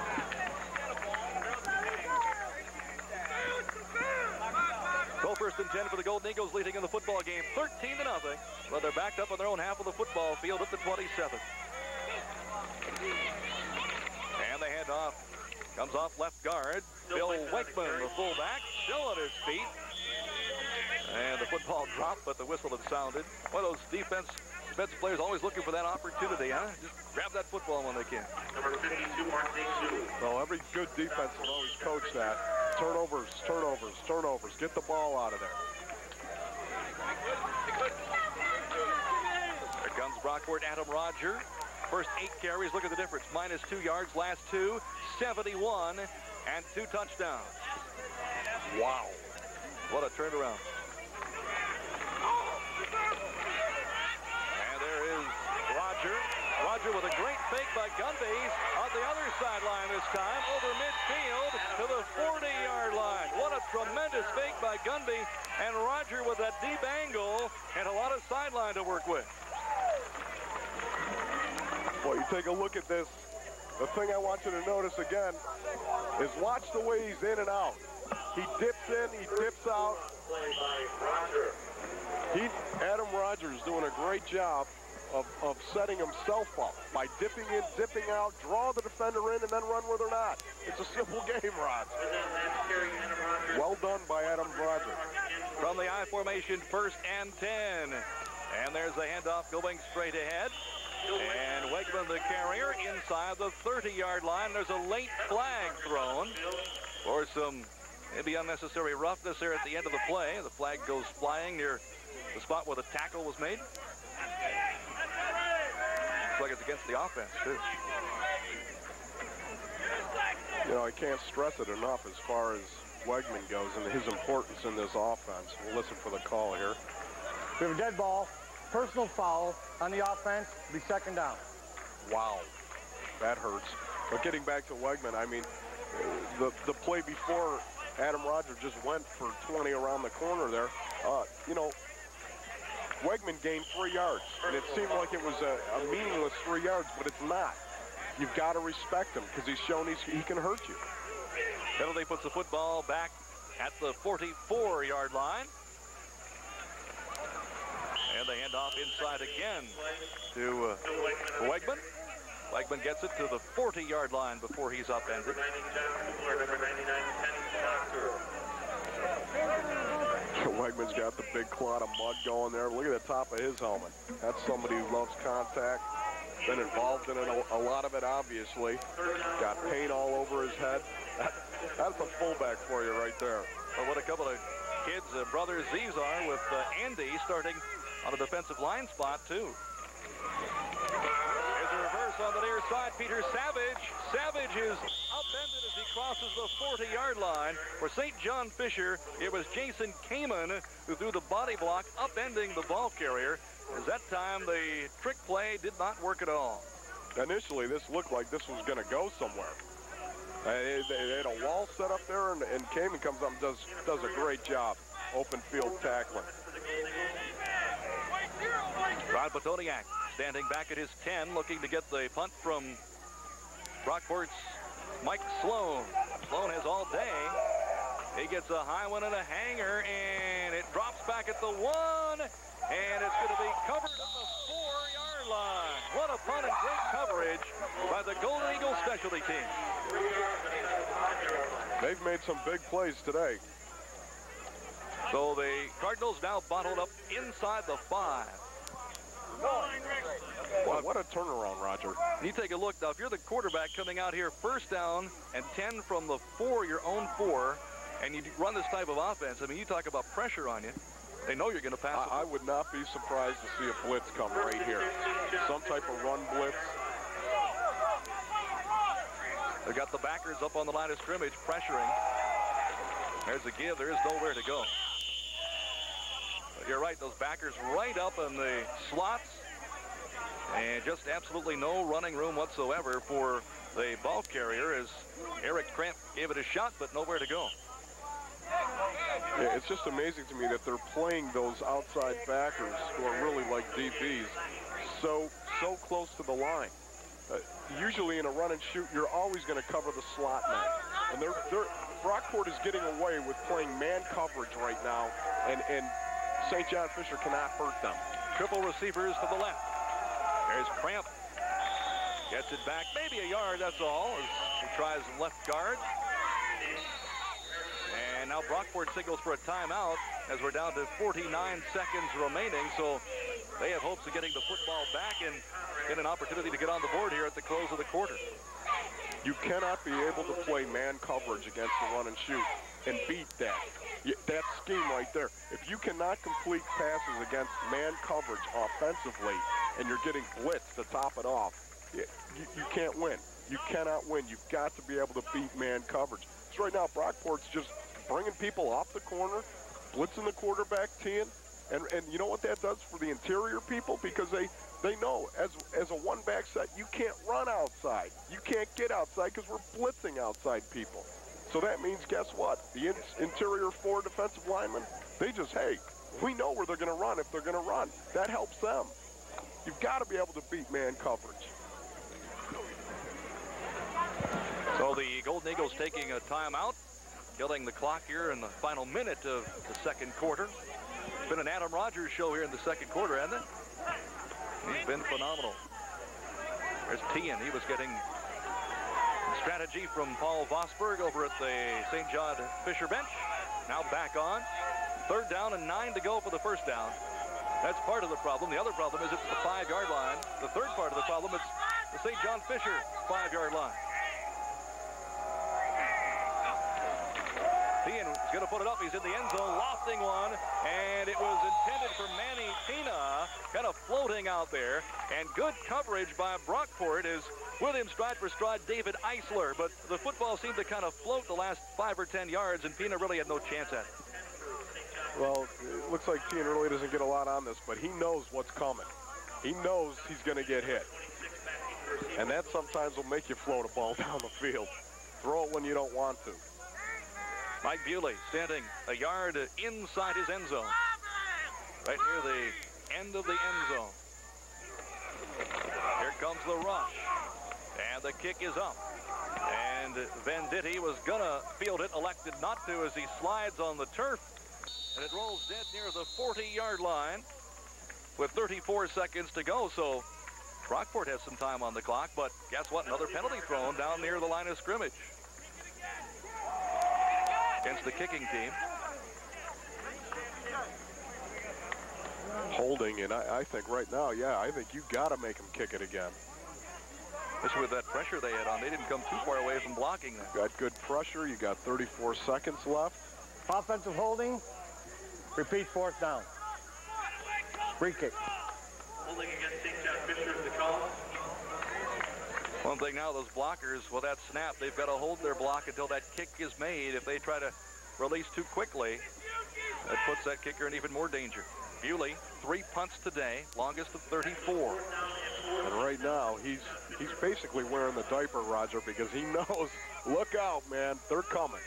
So first and ten for the Golden Eagles, leading in the football game, thirteen to nothing. But they're backed up on their own half of the football field at the twenty-seven. And the handoff comes off left guard. Bill Wakeman, the fullback, still on his feet. And the football dropped, but the whistle had sounded. One of those defense, defense players always looking for that opportunity, huh? Just grab that football when they can. Well, every good defense will always coach that. Turnovers, turnovers, turnovers. Get the ball out of there. Here comes Brockport, Adam Roger. First eight carries, look at the difference. Minus two yards, last two, seventy-one, and two touchdowns. Wow. What a turnaround. And there is Roger. Roger with a great fake by Gunby on the other sideline this time, over midfield to the forty-yard line. What a tremendous fake by Gunby, and Roger with that deep angle and a lot of sideline to work with. Well, you take a look at this. The thing I want you to notice again is watch the way he's in and out. He dips in, he dips out. He, Adam Rogers doing a great job Of, of setting himself up by dipping in, dipping out, draw the defender in, and then run where they're not. It's a simple game, Rod. Well done by Adam Rogers. From the I formation, first and ten. And there's the handoff going straight ahead. And Wegman, the carrier, inside the thirty-yard line. There's a late flag thrown for some maybe unnecessary roughness there at the end of the play. The flag goes flying near the spot where the tackle was made. Looks like it's against the offense, too. You know, I can't stress it enough as far as Wegman goes and his importance in this offense. We'll listen for the call here. We have a dead ball, personal foul on the offense, be second down. Wow, that hurts. But getting back to Wegman, I mean, the, the play before Adam Rogers just went for twenty around the corner there, uh, you know, Wegman gained three yards, and it seemed like it was a, a meaningless three yards, but it's not. You've got to respect him because he's shown he's, he can hurt you. Penalty puts the football back at the forty-four-yard line. And the handoff inside again to uh, Wegman. Wegman gets it to the forty-yard line before he's upended. Wegman's got the big clot of mud going there. Look at the top of his helmet. That's somebody who loves contact. Been involved in it, a, a lot of it, obviously. Got paint all over his head. That, that's a fullback for you right there. Well, what a couple of kids, uh, brothers these are, with uh, Andy starting on a defensive line spot, too. Here's a reverse on the near side. Peter Savage. Savage is upended as he crosses the forty-yard line. For Saint John Fisher, it was Jason Kamen who threw the body block, upending the ball carrier. As that time, the trick play did not work at all. Initially, this looked like this was going to go somewhere. Uh, they, they had a wall set up there, and, and Kamen comes up and does, does a great job. Open field tackling. Rod Petoniak standing back at his ten, looking to get the punt from Brockport's Mike Sloan. Sloan has all day. He gets a high one and a hanger, and it drops back at the one, and it's going to be covered at the four-yard line. What a punt and great coverage by the Golden Eagles specialty team. They've made some big plays today. So the Cardinals now bottled up inside the five. What, what a turnaround, Roger. You take a look now. If you're the quarterback coming out here, first down and ten from the four, your own four, and you run this type of offense, I mean, you talk about pressure on you. They know you're going to pass. I, I would not be surprised to see a blitz come right here. Some type of run blitz. They got the backers up on the line of scrimmage, pressuring. There's a give. There is nowhere to go. But you're right. Those backers right up in the slots. And just absolutely no running room whatsoever for the ball carrier as Eric Cramp gave it a shot, but nowhere to go. Yeah, it's just amazing to me that they're playing those outside backers who are really like D Bs so, so close to the line. Uh, usually in a run and shoot, you're always going to cover the slot man. And they're, they're, Brockport is getting away with playing man coverage right now, and, and Saint John Fisher cannot hurt them. Triple receivers to the left. There's Cramp. Gets it back, maybe a yard, that's all, as he tries left guard. And now Brockport signals for a timeout as we're down to forty-nine seconds remaining. So they have hopes of getting the football back and get an opportunity to get on the board here at the close of the quarter. You cannot be able to play man coverage against the run and shoot and beat that. That scheme right there. If you cannot complete passes against man coverage offensively and you're getting blitzed to top it off, you, you can't win. You cannot win. You've got to be able to beat man coverage. So right now, Brockport's just bringing people off the corner, blitzing the quarterback teeing, and and you know what that does for the interior people? Because they they know as as a one-back set, you can't run outside. You can't get outside because we're blitzing outside people. So that means, guess what? The in interior four defensive linemen, they just, hey, we know where they're going to run if they're going to run. That helps them. You've got to be able to beat man coverage. So the Golden Eagles taking a timeout, killing the clock here in the final minute of the second quarter. It's been an Adam Rogers show here in the second quarter, hasn't it? He's been phenomenal. There's Tian. He was getting strategy from Paul Vosberg over at the Saint John Fisher bench. Now back on. Third down and nine to go for the first down. That's part of the problem. The other problem is it's the five-yard line. The third part of the problem is the Saint John Fisher five-yard line. Tian is going to put it up. He's in the end zone, lofting one, and it was intended for Manny Pina, kind of floating out there. And good coverage by Brockport is with him stride for stride, David Eisler. But the football seemed to kind of float the last five or ten yards, and Pina really had no chance at it. Well, it looks like Tian really doesn't get a lot on this, but he knows what's coming. He knows he's going to get hit. And that sometimes will make you float a ball down the field. Throw it when you don't want to. Mike Bewley standing a yard inside his end zone. Right near the end of the end zone. Here comes the rush. And the kick is up. And Venditti was going to field it, elected not to as he slides on the turf. And it rolls dead near the forty-yard line with thirty-four seconds to go. So Brockport has some time on the clock, but guess what? Another penalty thrown down near the line of scrimmage against the kicking team. Holding, and I, I think right now, yeah, I think you got to make him kick it again. Especially with that pressure they had on. They didn't come too far away from blocking them. Got good pressure. You got thirty-four seconds left. Offensive holding. Repeat fourth down. Free kick. Holding against Saint John Fisher is the call. One thing now, those blockers, with that snap, they've got to hold their block until that kick is made. If they try to release too quickly, that puts that kicker in even more danger. Bewley, three punts today, longest of thirty-four. And right now, he's he's basically wearing the diaper, Roger, because he knows, look out, man, they're coming.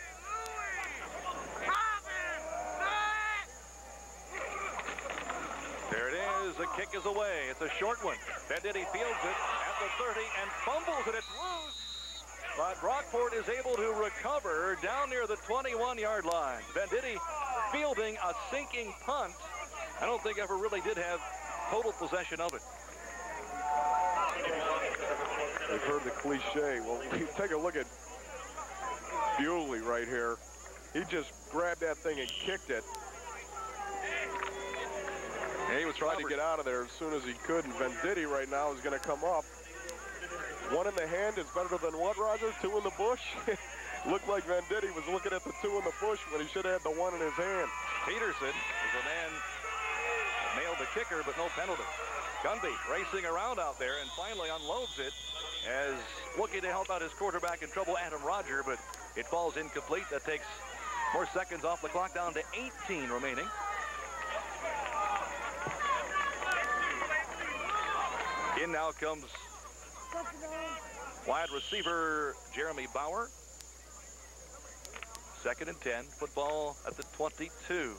There it is. The kick is away. It's a short one. Venditti fields it at the thirty and fumbles it. It's loose. But Brockport is able to recover down near the twenty-one-yard line. Venditti fielding a sinking punt. I don't think ever really did have total possession of it. They've heard the cliche. Well, take a look at Bewley right here. He just grabbed that thing and kicked it. Yeah, he was trying to get out of there as soon as he could, and Venditti right now is going to come up. One in the hand is better than what, Roger? Two in the bush? Looked like Venditti was looking at the two in the bush when he should have had the one in his hand. Peterson is the man that nailed the kicker, but no penalty. Gunby racing around out there and finally unloads it as looking to help out his quarterback in trouble, Adam Roger, but it falls incomplete. That takes more seconds off the clock, down to eighteen remaining. In now comes wide receiver Jeremy Bauer. Second and ten. Football at the twenty-two.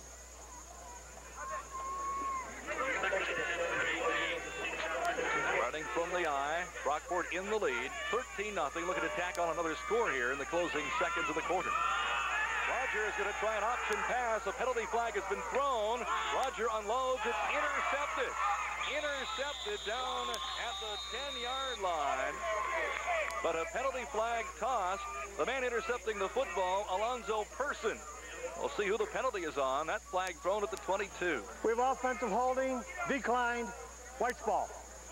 Running from the eye. Brockport in the lead. thirteen nothing. Looking to tack on another score here in the closing seconds of the quarter. Roger is going to try an option pass. A penalty flag has been thrown. Roger unloads. It's intercepted. Intercepted down at the ten-yard line. But a penalty flag tossed. The man intercepting the football, Alonzo Person. We'll see who the penalty is on. That flag thrown at the twenty-two. We have offensive holding, declined, White's ball.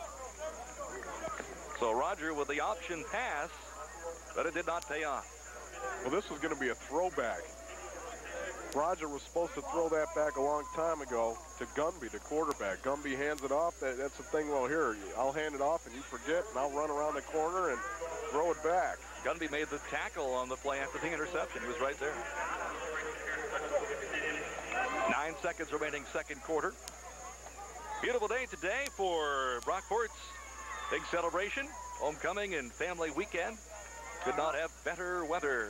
So Roger with the option pass, but it did not pay off. Well, this was going to be a throwback. Roger was supposed to throw that back a long time ago to Gunby, the quarterback. Gunby hands it off. That, that's the thing. Well, here, I'll hand it off and you forget, and I'll run around the corner and throw it back. Gunby made the tackle on the play after the interception. He was right there. Nine seconds remaining, second quarter. Beautiful day today for Brockport's big celebration, homecoming and family weekend. Could not have better weather.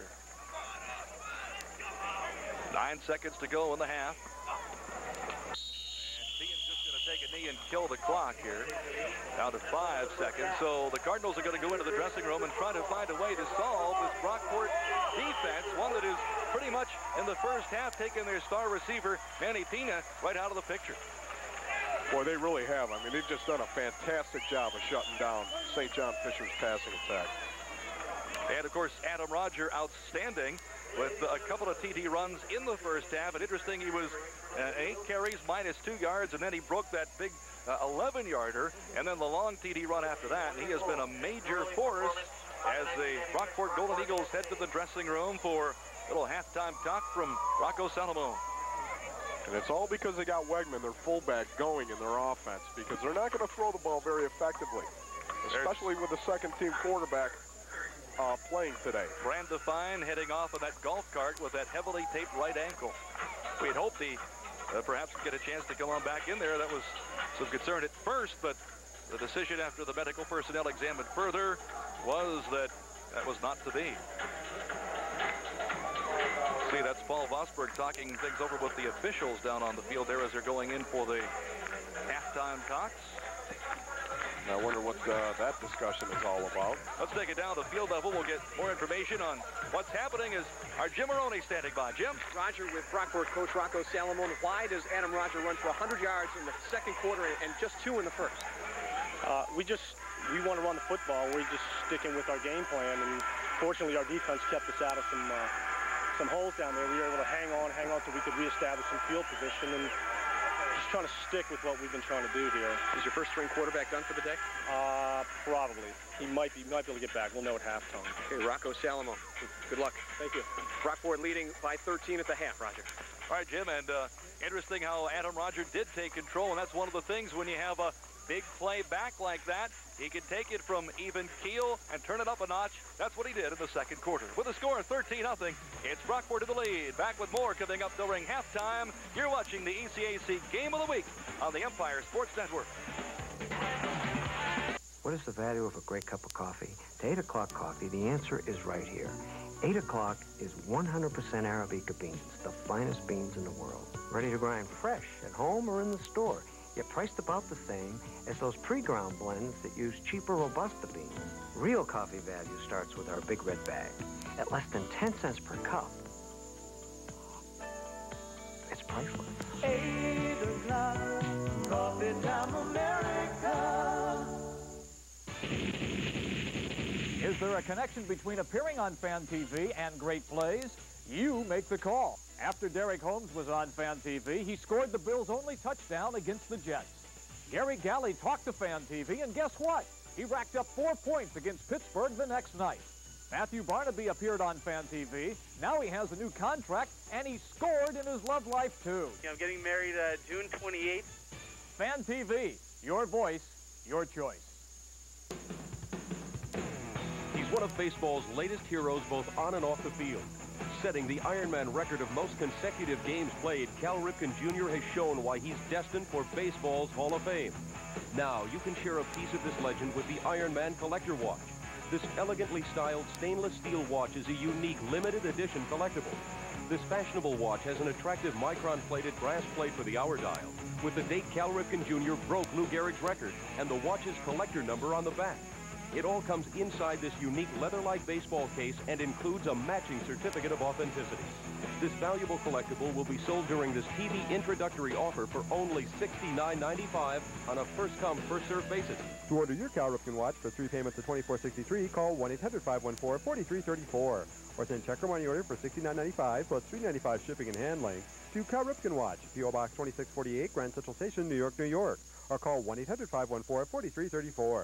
Nine seconds to go in the half. And Bean's just going to take a knee and kill the clock here. Down to five seconds. So the Cardinals are going to go into the dressing room and try to find a way to solve this Brockport defense, one that is pretty much in the first half taking their star receiver, Manny Pina, right out of the picture. Boy, they really have. I mean, they've just done a fantastic job of shutting down Saint John Fisher's passing attack. And, of course, Adam Roger, outstanding with a couple of T D runs in the first half. And interesting, he was uh, eight carries, minus two yards, and then he broke that big eleven-yarder, uh, and then the long T D run after that. And he has been a major force as the Brockport Golden Eagles head to the dressing room for a little halftime talk from Rocco Salomon. And it's all because they got Wegman, their fullback, going in their offense, because they're not going to throw the ball very effectively, especially with the second-team quarterback Uh, playing today. Brand Define heading off of that golf cart with that heavily taped right ankle. We had hoped he uh, perhaps get a chance to come on back in there. That was some concern at first, but the decision after the medical personnel examined further was that that was not to be. See, that's Paul Vosberg talking things over with the officials down on the field there as they're going in for the halftime talks. I wonder what uh, that discussion is all about. Let's take it down to the field level. We'll get more information on what's happening as our Jim Maroney standing by. Jim? Roger with Brockport coach Rocco Salomon. Why does Adam Roger run for one hundred yards in the second quarter and just two in the first? Uh, we just, we want to run the football. We're just sticking with our game plan, and fortunately our defense kept us out of some, uh, some holes down there. We were able to hang on, hang on so we could reestablish some field position, and just trying to stick with what we've been trying to do here. Is your first string quarterback done for the day? Uh, probably. He might be, might be able to get back. We'll know at halftime. Okay, Rocco Salomon. Good luck. Thank you. Brockport leading by thirteen at the half, Roger. All right, Jim, and uh, interesting how Adam Roger did take control, and that's one of the things when you have a big play back like that. He can take it from even keel and turn it up a notch. That's what he did in the second quarter. With a score of thirteen nothing, it's Brockport in the lead. Back with more coming up during halftime. You're watching the E C A C Game of the Week on the Empire Sports Network. What is the value of a great cup of coffee? To eight o'clock coffee, the answer is right here. eight o'clock is one hundred percent Arabica beans, the finest beans in the world. Ready to grind fresh at home or in the store, yet priced about the same as those pre-ground blends that use cheaper Robusta beans. Real coffee value starts with our Big Red Bag. At less than ten cents per cup, it's priceless. Eight o'clock, coffee time America. Is there a connection between appearing on Fan T V and great plays? You make the call. After Derek Holmes was on Fan T V, he scored the Bills' only touchdown against the Jets. Gary Galley talked to Fan T V, and guess what? He racked up four points against Pittsburgh the next night. Matthew Barnaby appeared on Fan T V. Now he has a new contract, and he scored in his love life, too. I'm getting married uh, June twenty-eighth. Fan T V, your voice, your choice. He's one of baseball's latest heroes both on and off the field. Setting the Ironman record of most consecutive games played, Cal Ripken Junior has shown why he's destined for baseball's Hall of Fame. Now you can share a piece of this legend with the Ironman Collector Watch. This elegantly styled stainless steel watch is a unique limited edition collectible. This fashionable watch has an attractive micron-plated brass plate for the hour dial, with the date Cal Ripken Junior broke Lou Gehrig's record and the watch's collector number on the back. It all comes inside this unique leather-like baseball case and includes a matching certificate of authenticity. This valuable collectible will be sold during this T V introductory offer for only sixty-nine ninety-five on a first-come, first-served basis. To order your Cal Ripken watch for three payments of twenty-four sixty-three, call one eight hundred, five one four, four three three four or send check or money order for sixty-nine ninety-five plus three ninety-five shipping and handling to Cal Ripken Watch, P O Box twenty-six forty-eight, Grand Central Station, New York, New York, or call one eight hundred, five one four, four three three four.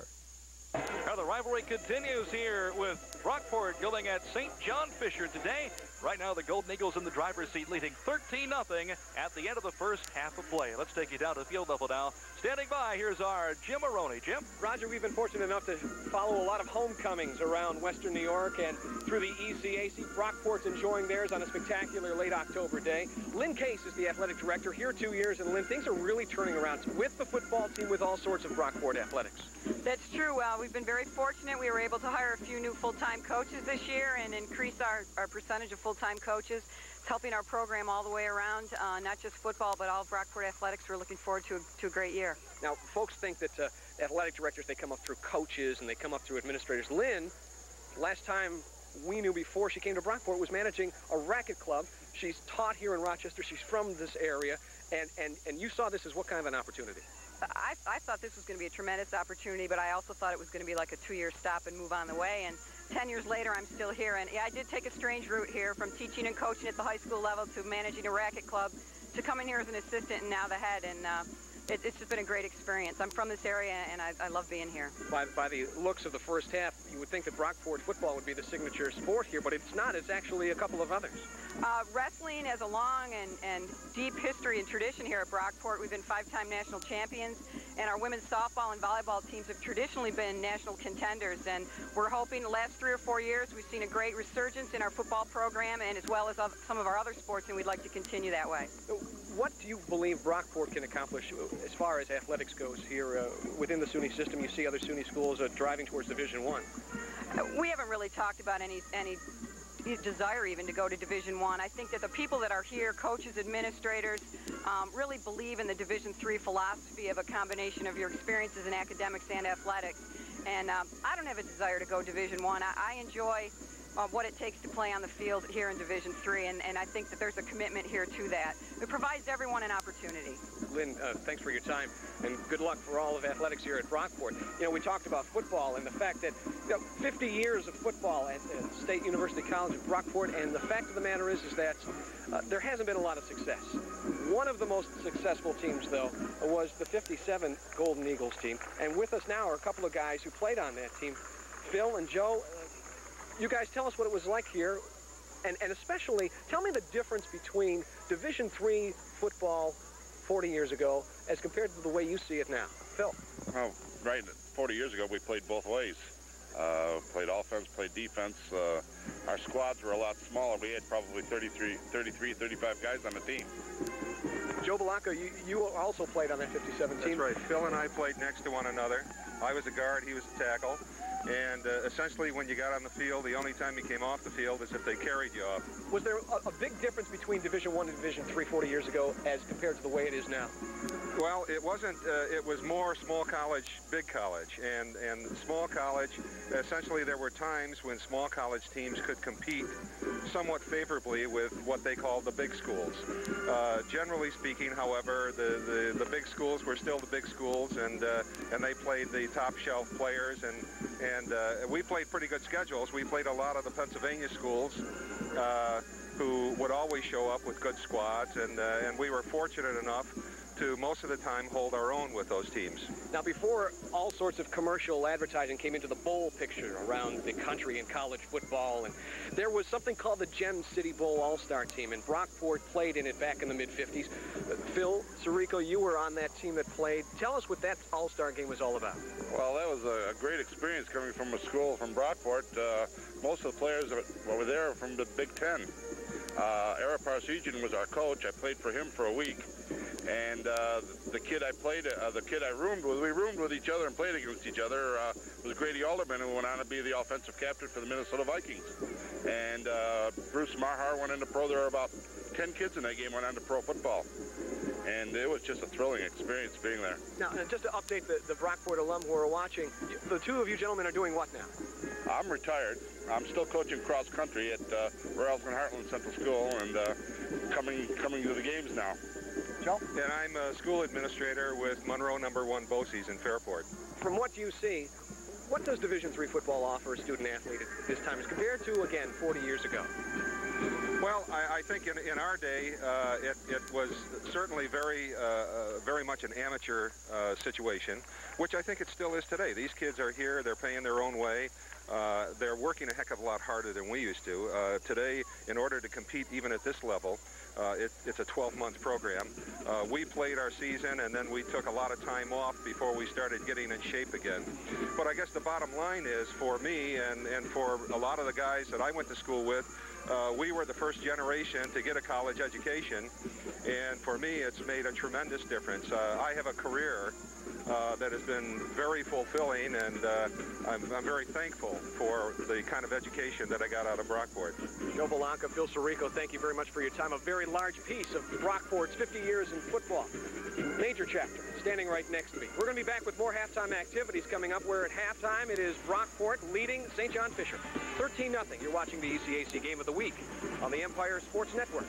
Now the rivalry continues here with Brockport going at Saint John Fisher today. Right now the Golden Eagles in the driver's seat leading thirteen nothing at the end of the first half of play. Let's take you down to field level now. Standing by, here's our Jim Maroney. Jim? Roger, we've been fortunate enough to follow a lot of homecomings around Western New York and through the E C A C. Brockport's enjoying theirs on a spectacular late October day. Lynn Case is the athletic director here two years, and Lynn, things are really turning around with the football team, with all sorts of Brockport athletics. That's true. Uh, we've been very fortunate. We were able to hire a few new full-time coaches this year and increase our, our percentage of full-time coaches. It's helping our program all the way around, uh, not just football, but all of Brockport athletics. We're looking forward to a, to a great year. Now, folks think that uh, athletic directors, they come up through coaches and they come up through administrators. Lynn, last time we knew before she came to Brockport, was managing a racket club. She's taught here in Rochester. She's from this area. And, and, and you saw this as what kind of an opportunity? I, I thought this was going to be a tremendous opportunity, but I also thought it was going to be like a two-year stop and move on the way. And ten years later, I'm still here. And yeah, I did take a strange route here from teaching and coaching at the high school level to managing a racket club to coming here as an assistant and now the head. And uh, it, it's just been a great experience. I'm from this area, and I, I love being here. By, by the looks of the first half, you would think that Brockport football would be the signature sport here, but it's not. It's actually a couple of others. Uh, wrestling has a long and, and deep history and tradition here at Brockport. We've been five-time national champions, and our women's softball and volleyball teams have traditionally been national contenders. And we're hoping the last three or four years we've seen a great resurgence in our football program and as well as some of our other sports, and we'd like to continue that way. What do you believe Brockport can accomplish as far as athletics goes here uh, within the SUNY system? You see other SUNY schools uh, driving towards Division One. Uh, we haven't really talked about any any desire even to go to Division One. I. I think that the people that are here, coaches, administrators, um, really believe in the Division Three philosophy of a combination of your experiences in academics and athletics. And um, I don't have a desire to go Division One. I. I enjoy Uh, what it takes to play on the field here in Division Three, and, and I think that there's a commitment here to that. It provides everyone an opportunity. Lynn, uh, thanks for your time, and good luck for all of athletics here at Brockport. You know, we talked about football and the fact that, you know, fifty years of football at, at State University College at Brockport, and the fact of the matter is, is that uh, there hasn't been a lot of success. One of the most successful teams, though, was the fifty-seven Golden Eagles team, and with us now are a couple of guys who played on that team. Phil and Joe, you guys tell us what it was like here, and, and especially tell me the difference between Division Three football forty years ago as compared to the way you see it now. Phil. well, right, forty years ago, we played both ways. Uh, played offense, played defense. Uh, our squads were a lot smaller. We had probably thirty-three, thirty-three, thirty-five guys on the team. Joe Blanco, you, you also played on that fifty-seven team. That's right. Phil and I played next to one another. I was a guard, he was a tackle. And uh, essentially, when you got on the field, the only time you came off the field is if they carried you off. Was there a, a big difference between Division One and Division Three forty years ago as compared to the way it is now? Well, it wasn't. Uh, it was more small college, big college, and and small college. Essentially, there were times when small college teams could compete somewhat favorably with what they called the big schools. Uh, generally speaking, however, the, the the big schools were still the big schools, and uh, and they played the top shelf players, and and uh, we played pretty good schedules. We played a lot of the Pennsylvania schools, uh, who would always show up with good squads, and uh, and we were fortunate enough to most of the time hold our own with those teams. Now, before all sorts of commercial advertising came into the bowl picture around the country in college football, and there was something called the Gem City Bowl All-Star Team, and Brockport played in it back in the mid fifties. Uh, Phil Sirico, you were on that team that played. Tell us what that All-Star game was all about. Well, that was a, a great experience coming from a school from Brockport. Uh, most of the players that were there from the Big Ten. Uh, Ara Parseghian was our coach. I played for him for a week. And uh, the kid I played, uh, the kid I roomed with, we roomed with each other and played against each other, uh, was Grady Alderman, who went on to be the offensive captain for the Minnesota Vikings. And uh, Bruce Marhar went into pro. There were about ten kids in that game went on to pro football. And it was just a thrilling experience being there. Now, and just to update the, the Brockport alum who are watching, the two of you gentlemen are doing what now? I'm retired. I'm still coaching cross country at uh, Royals and Heartland Central School, and uh, coming coming to the games now. Joe? And I'm a school administrator with Monroe Number One Bosse's in Fairport. From what you see, what does Division Three football offer a student athlete at this time as compared to, again, forty years ago? Well, I, I think in, in our day, uh, it, it was certainly very, uh, uh, very much an amateur uh, situation, which I think it still is today. These kids are here, they're paying their own way. Uh, they're working a heck of a lot harder than we used to. Uh, today, in order to compete even at this level, uh, it, it's a twelve-month program. Uh, we played our season, and then we took a lot of time off before we started getting in shape again. But I guess the bottom line is, for me and, and for a lot of the guys that I went to school with, Uh, we were the first generation to get a college education, and for me, it's made a tremendous difference. Uh, I have a career uh, that has been very fulfilling, and uh, I'm, I'm very thankful for the kind of education that I got out of Brockport. Joe Blanco, Phil Sirico, thank you very much for your time. A very large piece of Brockport's fifty years in football. Major chapter, standing right next to me. We're going to be back with more halftime activities coming up, where at halftime it is Brockport leading Saint John Fisher. thirteen nothing. You're watching the E C A C Game of the Week on the Empire Sports Network.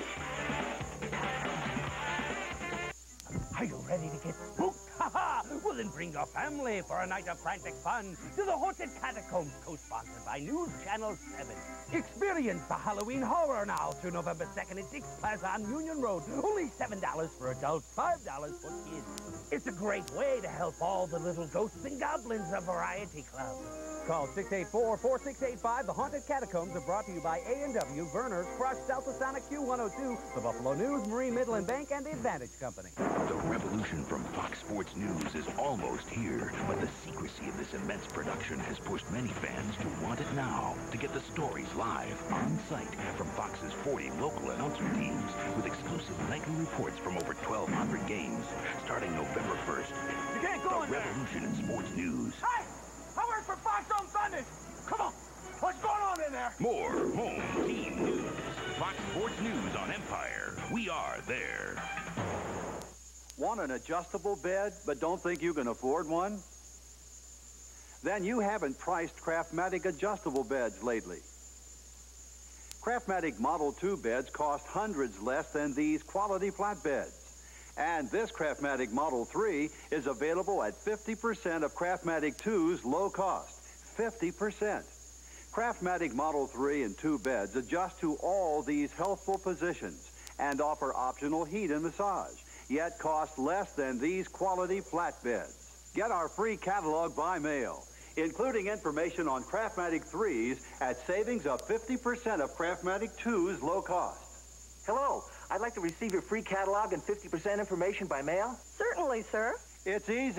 Are you ready to get spooked? Ha-ha! Well, then bring your family for a night of frantic fun to the Haunted Catacombs, co-sponsored by News Channel seven. Experience the Halloween horror now through November second at Dick's Plaza on Union Road. Only seven dollars for adults, five dollars for kids. It's a great way to help all the little ghosts and goblins of Variety Club. Call six eight four, four six eight five. The Haunted Catacombs are brought to you by A and W, Verner's, Crush, Southsonic Q one oh two, the Buffalo News, Marine Midland Bank, and the Advantage Company. The revolution from Fox Sports News is almost here, but the secrecy of this immense production has pushed many fans to want it now, to get the stories live, on site, from Fox's forty local announcer teams, with exclusive nightly reports from over twelve hundred games, starting November first. You can't go The in there. revolution in sports news. Hey! I work for Fox on Sundays. Come on. What's going on in there? More home team news. Fox Sports News on Empire. We are there. Want an adjustable bed, but don't think you can afford one? Then you haven't priced Craftmatic adjustable beds lately. Craftmatic Model two beds cost hundreds less than these quality flatbeds. And this Craftmatic Model three is available at fifty percent of Craftmatic two's low cost. fifty percent. Craftmatic Model three and two beds adjust to all these healthful positions and offer optional heat and massage, yet cost less than these quality flatbeds. Get our free catalog by mail, including information on Craftmatic threes at savings of fifty percent of Craftmatic two's low cost. Hello. I'd like to receive your free catalog and fifty percent information by mail. Certainly, sir. It's easy.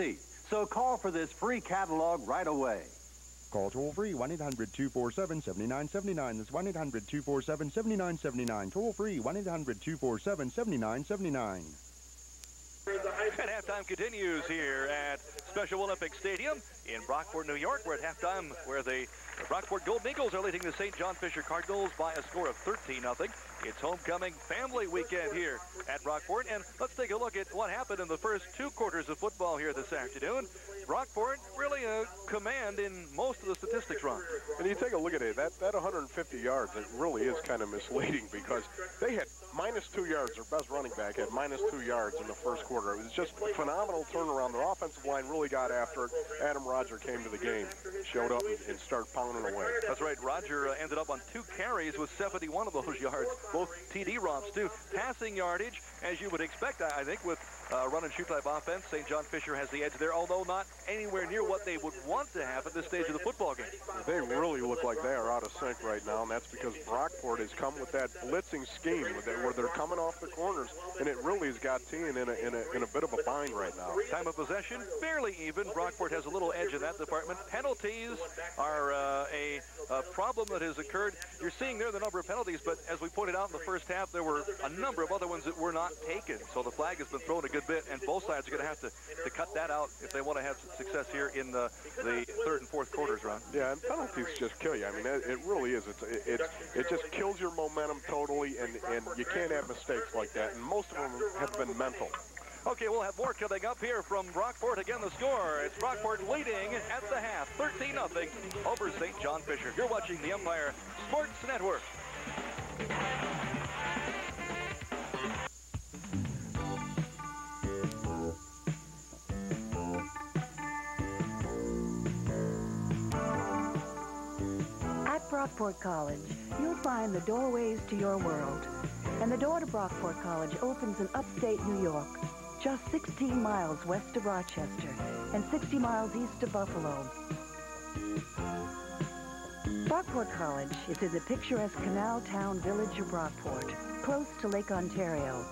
So call for this free catalog right away. Call toll-free one eight hundred, two four seven, seven nine seven nine. That's one eight hundred, two four seven, seven nine seven nine. Toll-free one eight hundred, two four seven, seven nine seven nine. And halftime continues here at Special Olympic Stadium in Brockport, New York. We're at halftime where the Brockport Golden Eagles are leading the Saint John Fisher Cardinals by a score of thirteen nothing. It's homecoming family weekend here at Brockport. And let's take a look at what happened in the first two quarters of football here this afternoon. Brockport really a command in most of the statistics, Ron. And you take a look at it, that, that one hundred fifty yards, it really is kind of misleading because they had minus two yards. Their best running back had minus two yards in the first quarter. It was just a phenomenal turnaround. Their offensive line really got after it. Adam Roger came to the game, showed up, and, and started pounding away. That's right. Roger uh, ended up on two carries with seventy-one of those yards, both T D romps, too. Passing yardage, as you would expect, I, I think, with uh, run-and-shoot type offense. Saint John Fisher has the edge there, although not anywhere near what they would want to have at this stage of the football game. They really look like they are out of sync right now, and that's because Brockport has come with that blitzing scheme where they're coming off the corners, and it really has got T in a, in a, in a bit of a bind right now. Time of possession, fairly even. Brockport has a little edge in that department. Penalties are uh, a, a problem that has occurred. You're seeing there the number of penalties, but as we pointed out in the first half, there were a number of other ones that were not taken. So the flag has been thrown a good bit, and both sides are going to have to, to cut that out if they want to have success here in the, the third and fourth quarters, Ron. Yeah, and penalties just kill you. I mean, it, it really is. It's, it, it, it just kills your momentum totally, and, and you can't have mistakes like that, and most of them have been mental. Okay, we'll have more coming up here from Brockport. Again, the score. It's Brockport leading at the half, thirteen nothing over Saint John Fisher. You're watching the Empire Sports Network. At Brockport College, you'll find the doorways to your world. And the door to Brockport College opens in upstate New York, just sixteen miles west of Rochester and sixty miles east of Buffalo. Brockport College is in the picturesque canal town village of Brockport, close to Lake Ontario.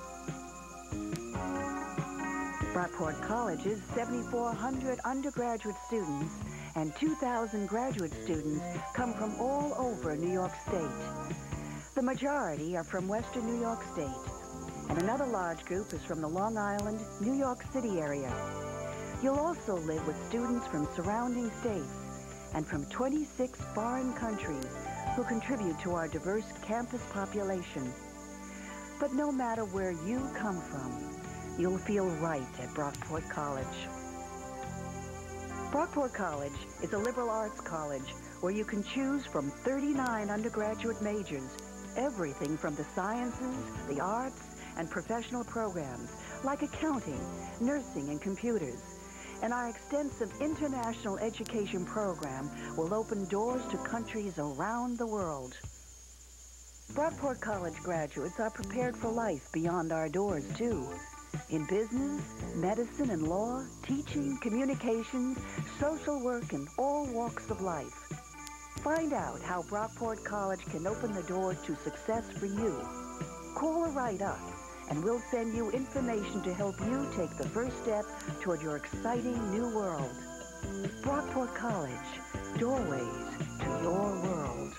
Brockport College's seventy-four hundred undergraduate students and two thousand graduate students come from all over New York State. The majority are from Western New York State, and another large group is from the Long Island, New York City area. You'll also live with students from surrounding states and from twenty-six foreign countries who contribute to our diverse campus population. But no matter where you come from, you'll feel right at Brockport College. Brockport College is a liberal arts college where you can choose from thirty-nine undergraduate majors, everything from the sciences, the arts, and professional programs like accounting, nursing, and computers. And our extensive international education program will open doors to countries around the world. Brockport College graduates are prepared for life beyond our doors, too. In business, medicine, and law, teaching, communications, social work, and all walks of life. Find out how Brockport College can open the door to success for you. Call or write us, and we'll send you information to help you take the first step toward your exciting new world. Brockport College, doorways to your world.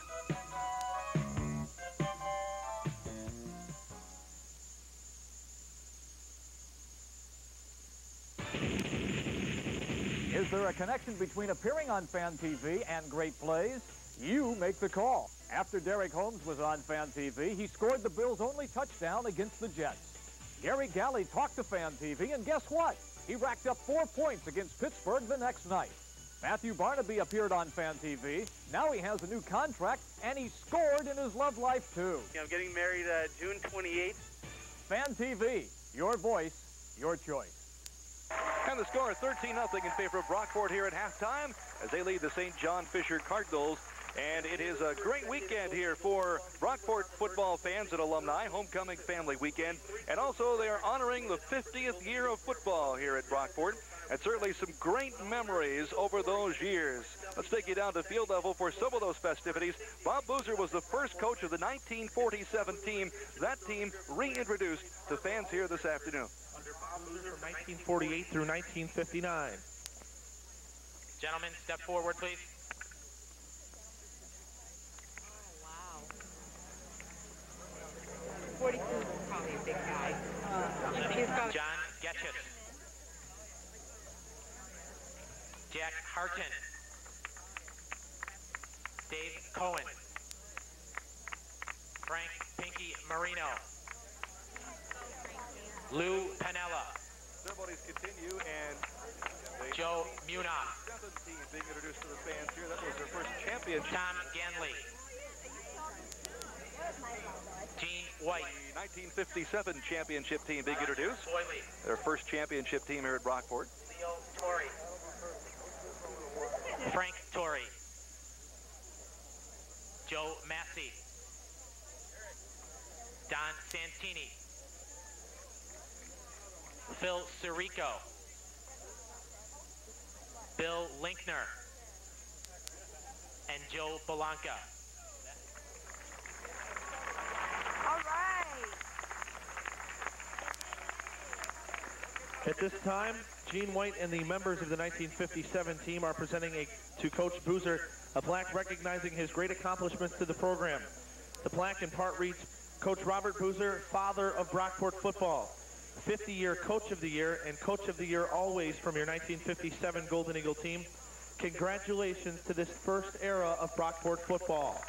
Is there a connection between appearing on Fan T V and great plays? You make the call. After Derek Holmes was on Fan T V, he scored the Bills' only touchdown against the Jets. Gary Galley talked to Fan T V, and guess what? He racked up four points against Pittsburgh the next night. Matthew Barnaby appeared on Fan T V. Now he has a new contract, and he scored in his love life, too. I'm getting married uh, June twenty-eighth. Fan T V, your voice, your choice. And the score, thirteen nothing in favor of Brockport here at halftime as they lead the Saint John Fisher Cardinals. And it is a great weekend here for Brockport football fans and alumni, homecoming family weekend. And also they are honoring the fiftieth year of football here at Brockport. And certainly some great memories over those years. Let's take you down to field level for some of those festivities. Bob Boozer was the first coach of the nineteen forty-seven team. That team reintroduced to fans here this afternoon. Under Bob Boozer from nineteen forty-eight through nineteen fifty-nine. Gentlemen, step forward, please. Oh, wow. forty-two is probably a big guy. Uh, he's probably John Getchus. Jack Harton. Dave Cohen. Frank Pinky Marino. Lou Panella. Ceremonies continue, and Joe Muna. seventeen being introduced to the fans here. That was their first championship. Tom Ganley. Gene White. The nineteen fifty-seven championship team being introduced. Their first championship team here at Brockport. Leo Torrey. Frank Torrey. Joe Massey. Don Santini. Phil Sirico. Bill Linkner. And Joe Belanca. All right. At this time, Gene White and the members of the nineteen fifty-seven team are presenting a, to Coach Boozer a plaque recognizing his great accomplishments to the program. The plaque in part reads, Coach Robert Boozer, father of Brockport football, fifty-year Coach of the Year and Coach of the Year always from your nineteen fifty-seven Golden Eagle team. Congratulations to this first era of Brockport football.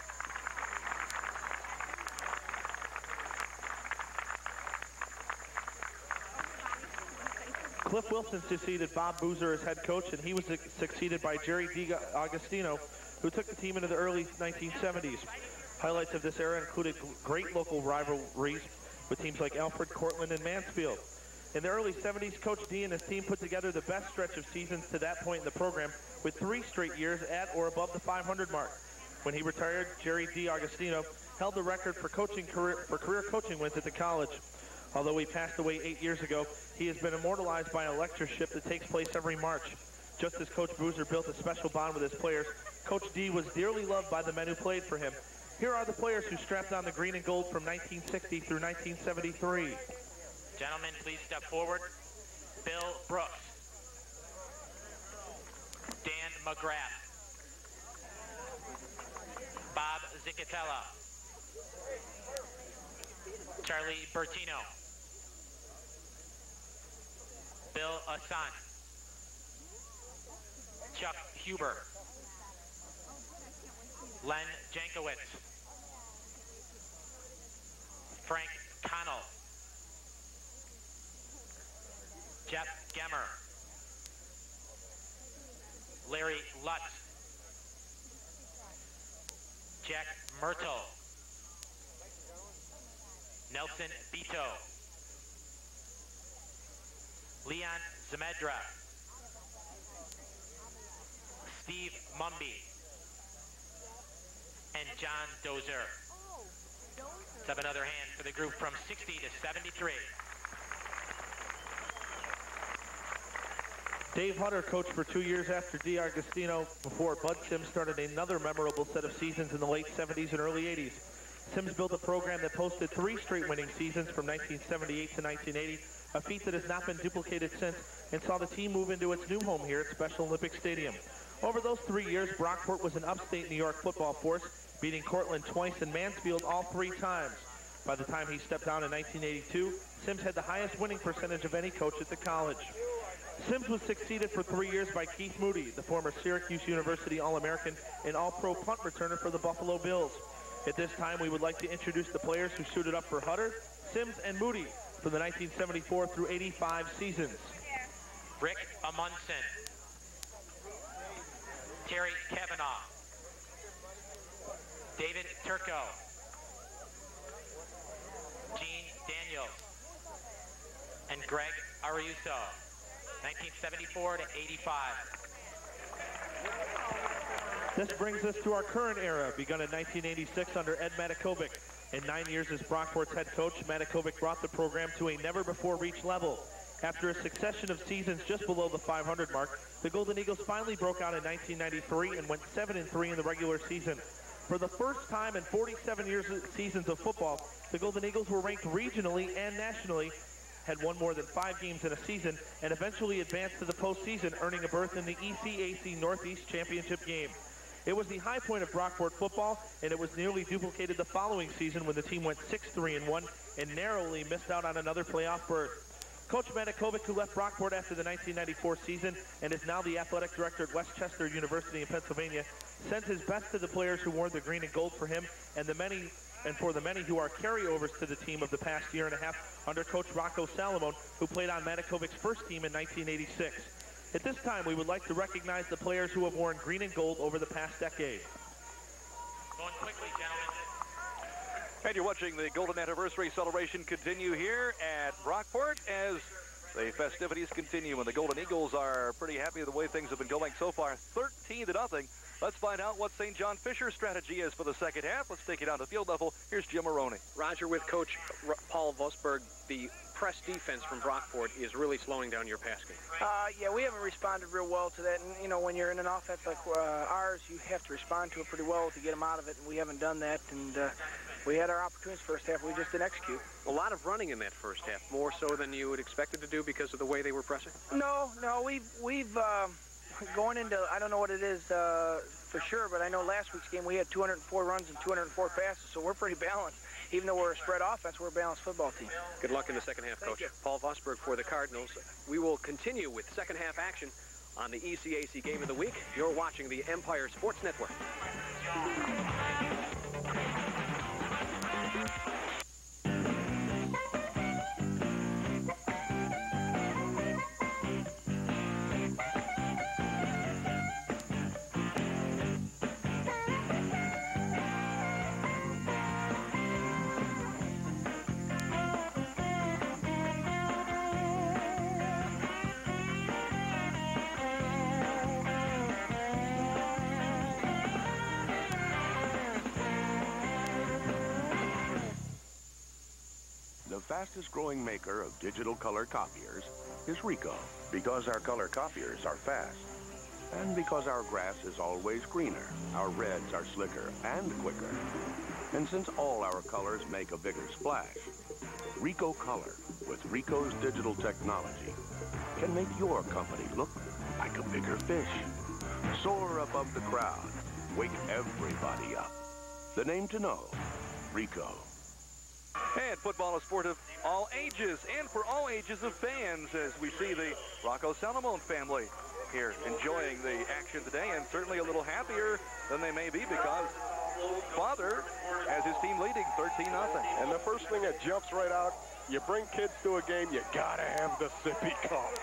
Cliff Wilson succeeded Bob Boozer as head coach, and he was succeeded by Jerry D'Agostino, who took the team into the early nineteen seventies. Highlights of this era included great local rivalries with teams like Alfred, Cortland, and Mansfield. In the early seventies, Coach D and his team put together the best stretch of seasons to that point in the program, with three straight years at or above the five hundred mark. When he retired, Jerry D'Agostino held the record for coaching career for career coaching wins at the college. Although he passed away eight years ago, he has been immortalized by a lectureship that takes place every March. Just as Coach Boozer built a special bond with his players, Coach D was dearly loved by the men who played for him. Here are the players who strapped on the green and gold from nineteen sixty through nineteen seventy-three. Gentlemen, please step forward. Bill Brooks. Dan McGrath. Bob Zicatella. Charlie Bertino. Bill Assan. Chuck Huber. Len Jankowitz. Frank Connell. Jeff Gemmer. Larry Lutz. Jack Myrtle. Nelson Beto. Leon Zemedra. Steve Mumby. And John Dozer. Let's have another hand for the group from sixty to seventy-three. Dave Hutter coached for two years after D'Agostino before Bud Sims started another memorable set of seasons in the late seventies and early eighties. Sims built a program that posted three straight winning seasons from nineteen seventy-eight to nineteen eighty, a feat that has not been duplicated since, and saw the team move into its new home here at Special Olympic Stadium. Over those three years, Brockport was an upstate New York football force, beating Cortland twice and Mansfield all three times. By the time he stepped down in nineteen eighty-two, Sims had the highest winning percentage of any coach at the college. Sims was succeeded for three years by Keith Moody, the former Syracuse University All-American and All-Pro punt returner for the Buffalo Bills. At this time, we would like to introduce the players who suited up for Hutter, Sims, and Moody for the nineteen seventy-four through eighty-five seasons. Rick Amundsen. Terry Kavanaugh. David Turco. Gene Daniels. And Greg Ariuso. nineteen seventy-four to eighty-five. This brings us to our current era, begun in nineteen eighty-six under Ed Matakovic. In nine years as Brockport's head coach, Matakovic brought the program to a never-before-reached level. After a succession of seasons just below the five hundred mark, the Golden Eagles finally broke out in nineteen ninety-three and went seven and three in the regular season. For the first time in forty-seven years seasons of football, the Golden Eagles were ranked regionally and nationally had won more than five games in a season and eventually advanced to the postseason, earning a berth in the E C A C Northeast Championship game. It was the high point of Brockport football, and it was nearly duplicated the following season when the team went six three and one and narrowly missed out on another playoff berth. Coach Matakovic, who left Brockport after the nineteen ninety-four season and is now the athletic director at Westchester University in Pennsylvania, sends his best to the players who wore the green and gold for him and the many and for the many who are carryovers to the team of the past year and a half under Coach Rocco Salomon, who played on Matakovic's first team in nineteen eighty-six. At this time, we would like to recognize the players who have worn green and gold over the past decade. Going quickly, gentlemen. And you're watching the Golden Anniversary celebration continue here at Brockport as the festivities continue, and the Golden Eagles are pretty happy with the way things have been going so far. thirteen to nothing. Let's find out what Saint John Fisher's strategy is for the second half. Let's take it down to field level. Here's Jim Maroney. Roger, with Coach R Paul Vosberg, the press defense from Brockport is really slowing down your pass game. Uh, yeah, we haven't responded real well to that. And, you know, when you're in an offense like uh, ours, you have to respond to it pretty well to get them out of it, and we haven't done that. And uh, we had our opportunities first half. We just didn't execute. A lot of running in that first half, more so than you would expect it to do because of the way they were pressing? No, no, we've, we've uh, going into, I don't know what it is uh, for sure, but I know last week's game we had two hundred four runs and two hundred four passes, so we're pretty balanced. Even though we're a spread offense, we're a balanced football team. Good luck in the second half, Thank Coach. you. Paul Vosberg for the Cardinals. We will continue with second half action on the E C A C Game of the Week. You're watching the Empire Sports Network. The fastest growing maker of digital color copiers is Rico, because our color copiers are fast. And because our grass is always greener, our reds are slicker and quicker. And since all our colors make a bigger splash, Rico Color with Rico's digital technology can make your company look like a bigger fish. Soar above the crowd, wake everybody up. The name to know, Rico. And football is sport of all ages, and for all ages of fans, as we see the Rocco Salomon family here enjoying the action today, and certainly a little happier than they may be because father has his team leading thirteen nothing. And the first thing that jumps right out, you bring kids to a game, you gotta have the sippy cup.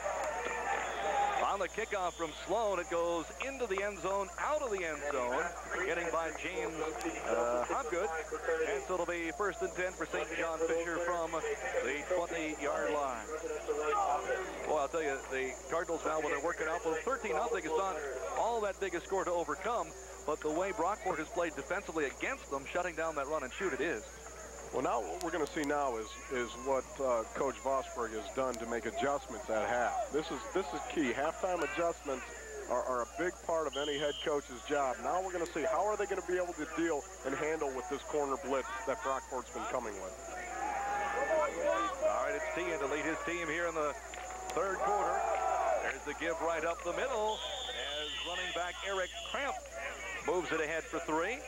On the kickoff from Sloan, it goes into the end zone, out of the end zone, getting by James uh, Hobgood. And so it'll be first and ten for Saint John Fisher from the twenty-yard line. Well, I'll tell you, the Cardinals now, when they're working out, well, thirteen nothing is not all that big a score to overcome, but the way Brockport has played defensively against them, shutting down that run and shoot, it is. Well, now what we're going to see now is is what uh, Coach Vosberg has done to make adjustments at half. This is this is key. Halftime adjustments are, are a big part of any head coach's job. Now we're going to see how are they going to be able to deal and handle with this corner blitz that Brockport's been coming with. All right, it's Tian to lead his team here in the third quarter. There's the give right up the middle as running back Eric Cramp moves it ahead for three.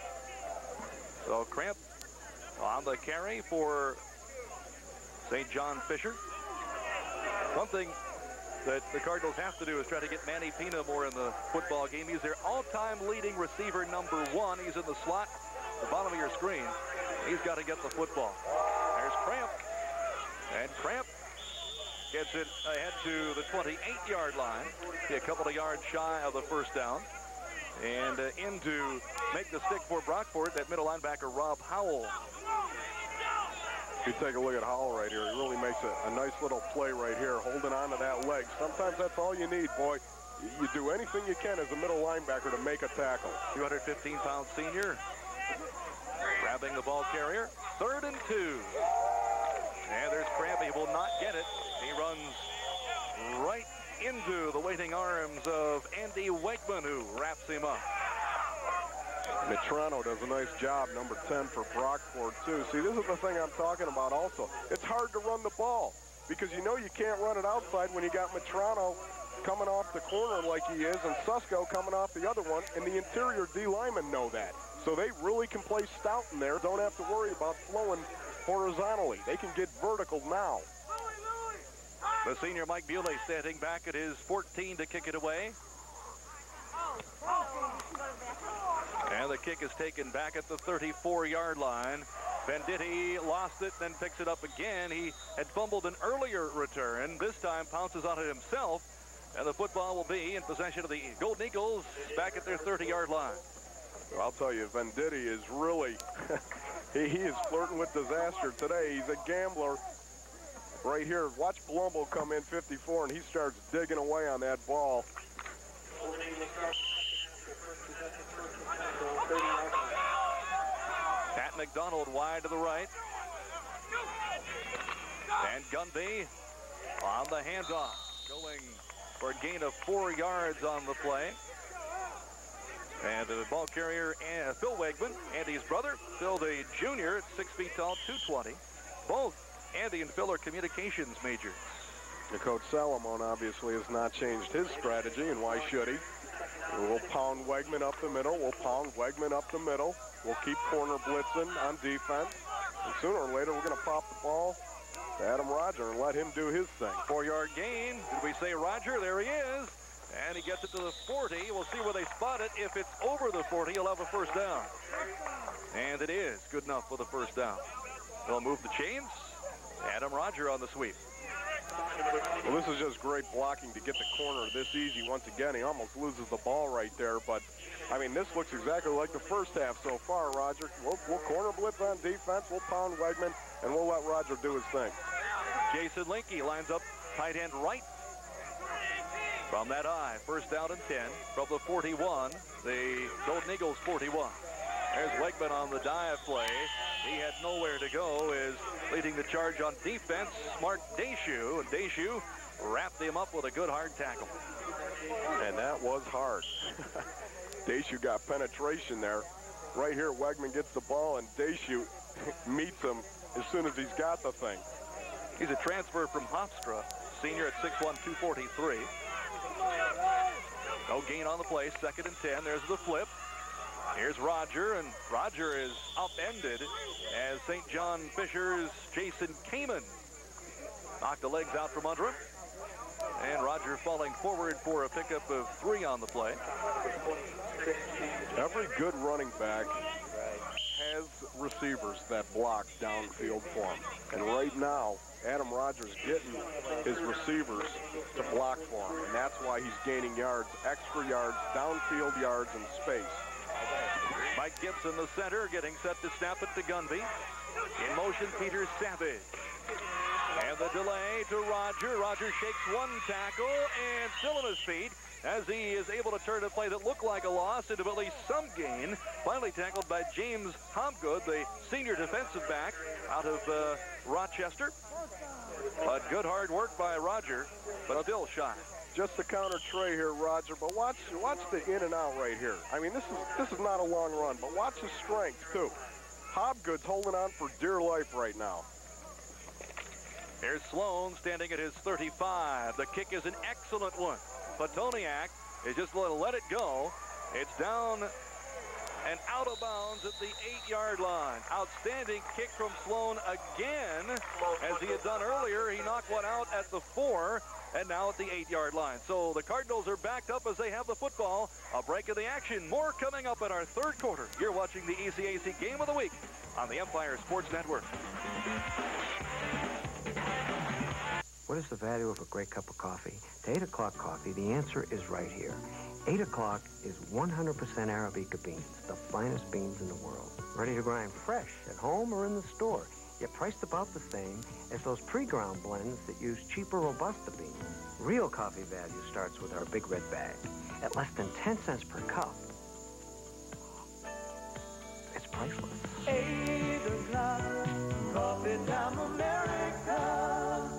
So Cramp on the carry for Saint John Fisher. One thing that the Cardinals have to do is try to get Manny Pina more in the football game. He's their all-time leading receiver, number one. He's in the slot, the bottom of your screen. He's got to get the football. There's Cramp. And Cramp gets it ahead to the twenty-eight-yard line. A couple of yards shy of the first down. And uh, in to make the stick for Brockport, that middle linebacker, Rob Howell. If you take a look at Howell right here, he really makes a, a nice little play right here, holding on to that leg. Sometimes that's all you need, boy. You, you do anything you can as a middle linebacker to make a tackle. two hundred fifteen pound senior. Grabbing the ball carrier. Third and two. And there's Cramp. He will not get it. He runs right into the waiting arms of Andy Wakeman, who wraps him up. Metrano does a nice job, number ten for Brockport, too. See, this is the thing I'm talking about also. It's hard to run the ball. because you know you can't run it outside when you got Matrano coming off the corner like he is, and Susko coming off the other one, and the interior D linemen know that. So they really can play stout in there. Don't have to worry about flowing horizontally. They can get vertical now. The senior Mike Bewley standing back at his fourteen to kick it away. And the kick is taken back at the thirty-four yard line. Venditti lost it, then picks it up again. He had fumbled an earlier return. This time pounces on it himself. And the football will be in possession of the Golden Eagles back at their thirty yard line. Well, I'll tell you, Venditti is really, he, he is flirting with disaster today. He's a gambler right here. Watch Palumbo come in fifty-four, and he starts digging away on that ball. Pat McDonald wide to the right. And Gunby on the handoff, going for a gain of four yards on the play. And the ball carrier, uh, Phil Wegman, Andy's brother. Phil, the junior, six feet tall, two twenty. Both Andy and Phil are communications majors. The coach Salomon obviously has not changed his strategy, and why should he? We'll pound Wegman up the middle. We'll pound Wegman up the middle. We'll keep corner blitzing on defense. And sooner or later, we're going to pop the ball to Adam Roger and let him do his thing. Four-yard gain. Did we say Roger? There he is. And he gets it to the forty. We'll see where they spot it. If it's over the forty, he'll have a first down. And it is good enough for the first down. They'll move the chains. Adam Roger on the sweep. Well, this is just great blocking to get the corner this easy. Once again, he almost loses the ball right there. But, I mean, this looks exactly like the first half so far, Roger. We'll, we'll corner blitz on defense. We'll pound Wegman, and we'll let Roger do his thing. Jason Linke lines up tight end right. From that eye, first down and ten. From the forty-one, the Golden Eagles forty-one. There's Wegman on the dive play. He had nowhere to go, is leading the charge on defense. Mark Deshoe, and Deshoe wrapped him up with a good hard tackle. And that was hard. Deshoe got penetration there. Right here, Wegman gets the ball, and Deshoe meets him as soon as he's got the thing. He's a transfer from Hofstra, senior at six one, two forty-three. No gain on the play, second and ten. There's the flip. Here's Roger, and Roger is upended as Saint John Fisher's Jason Kamen knocked the legs out from under him. And Roger falling forward for a pickup of three on the play. Every good running back has receivers that block downfield for him. And right now, Adam Rogers getting his receivers to block for him. And that's why he's gaining yards, extra yards, downfield yards, and space. Mike Gibson, the center, getting set to snap it to Gunby. In motion, Peter Savage. And the delay to Roger. Roger shakes one tackle and still on his feet as he is able to turn a play that looked like a loss into at least some gain. Finally tackled by James Hobgood, the senior defensive back out of uh, Rochester. But good hard work by Roger, but still shy. Just the counter tray here, Roger, but watch watch the in and out right here. I mean, this is this is not a long run, but watch his strength, too. Hobgood's holding on for dear life right now. Here's Sloan standing at his thirty-five. The kick is an excellent one. Petoniak is just going to let it go. It's down and out of bounds at the eight-yard line. Outstanding kick from Sloan again. As he had done earlier, he knocked one out at the four. And now at the eight-yard line. So the Cardinals are backed up as they have the football. A break of the action. More coming up in our third quarter. You're watching the E C A C Game of the Week on the Empire Sports Network. What is the value of a great cup of coffee? To eight o'clock coffee, the answer is right here. eight o'clock is one hundred percent Arabica beans, the finest beans in the world. Ready to grind fresh at home or in the store. Yet priced about the same as those pre-ground blends that use cheaper Robusta beans. Real coffee value starts with our big red bag at less than ten cents per cup. It's priceless. Eight o'clock, coffee time America.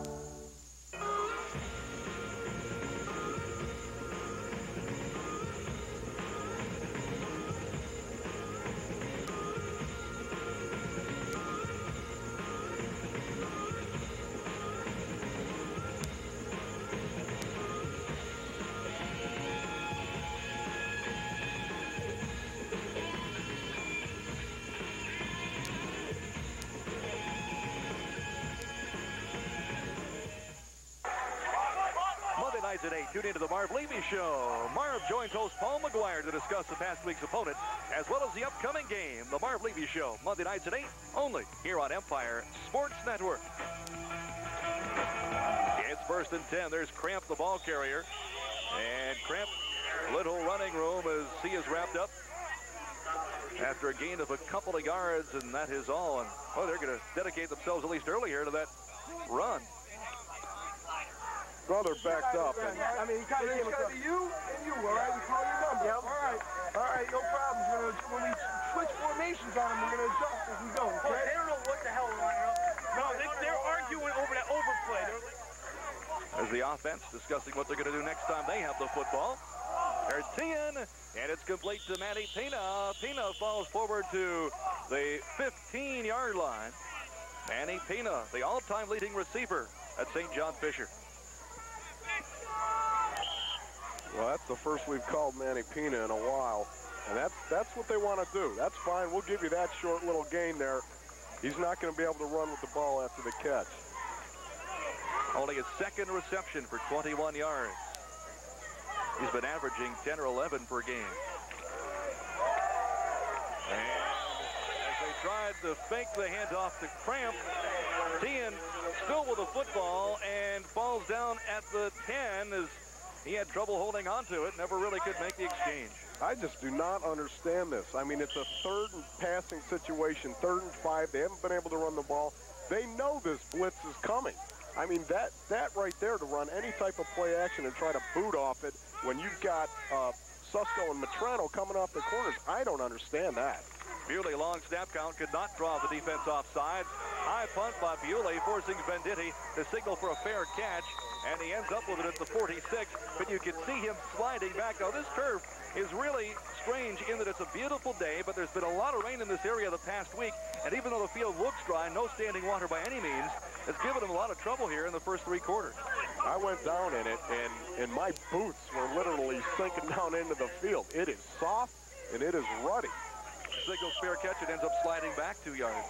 Monday nights at eight. Tune into the Marv Levy Show. Marv joins host Paul McGuire to discuss the past week's opponent, as well as the upcoming game. The Marv Levy Show, Monday nights at eight, only here on Empire Sports Network. It's first and ten. There's Cramp, the ball carrier. And Cramp, little running room as he is wrapped up after a gain of a couple of yards, and that is all. And, oh, they're going to dedicate themselves, at least earlier, to that run. Well, they're backed up. And, I mean, he kind of came across. You and you, all right? We call your number. Yep. All right. All right, no problem. We're gonna, when we switch formations on them, we're going to adjust as we go, okay? They don't know what the hell we're running up. No, they, they're arguing over that overplay. They're like, as the offense discussing what they're going to do next time they have the football. There's Tien, and it's complete to Manny Pina. Pina falls forward to the fifteen-yard line. Manny Pina, the all-time leading receiver at Saint John Fisher. Well, that's the first we've called Manny Pina in a while, and that's that's what they want to do. That's fine. We'll give you that short little gain there. He's not going to be able to run with the ball after the catch. Only his second reception for twenty-one yards. He's been averaging ten or eleven per game. And as they tried to fake the handoff to Cramp, Tien still with the football and falls down at the ten as he had trouble holding on to it, never really could make the exchange. I just do not understand this. I mean, it's a third and passing situation, third and five. They haven't been able to run the ball. They know this blitz is coming. I mean, that, that right there to run any type of play action and try to boot off it when you've got uh, Susko and Matrano coming off the corners, I don't understand that. Bewley, long snap count, could not draw the defense offside. High punt by Bewley, forcing Venditti to signal for a fair catch, and he ends up with it at the forty-six, but you can see him sliding back. Now, this turf is really strange in that it's a beautiful day, but there's been a lot of rain in this area the past week, and even though the field looks dry, no standing water by any means, it's given him a lot of trouble here in the first three quarters. I went down in it, and, and my boots were literally sinking down into the field. It is soft, and it is ruddy. Signals fair catch, it ends up sliding back two yards.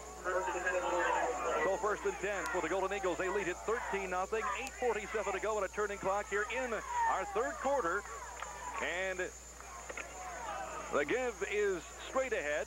So first and ten for the Golden Eagles. They lead it thirteen nothing. eight forty-seven to go on a turning clock here in our third quarter. And the give is straight ahead.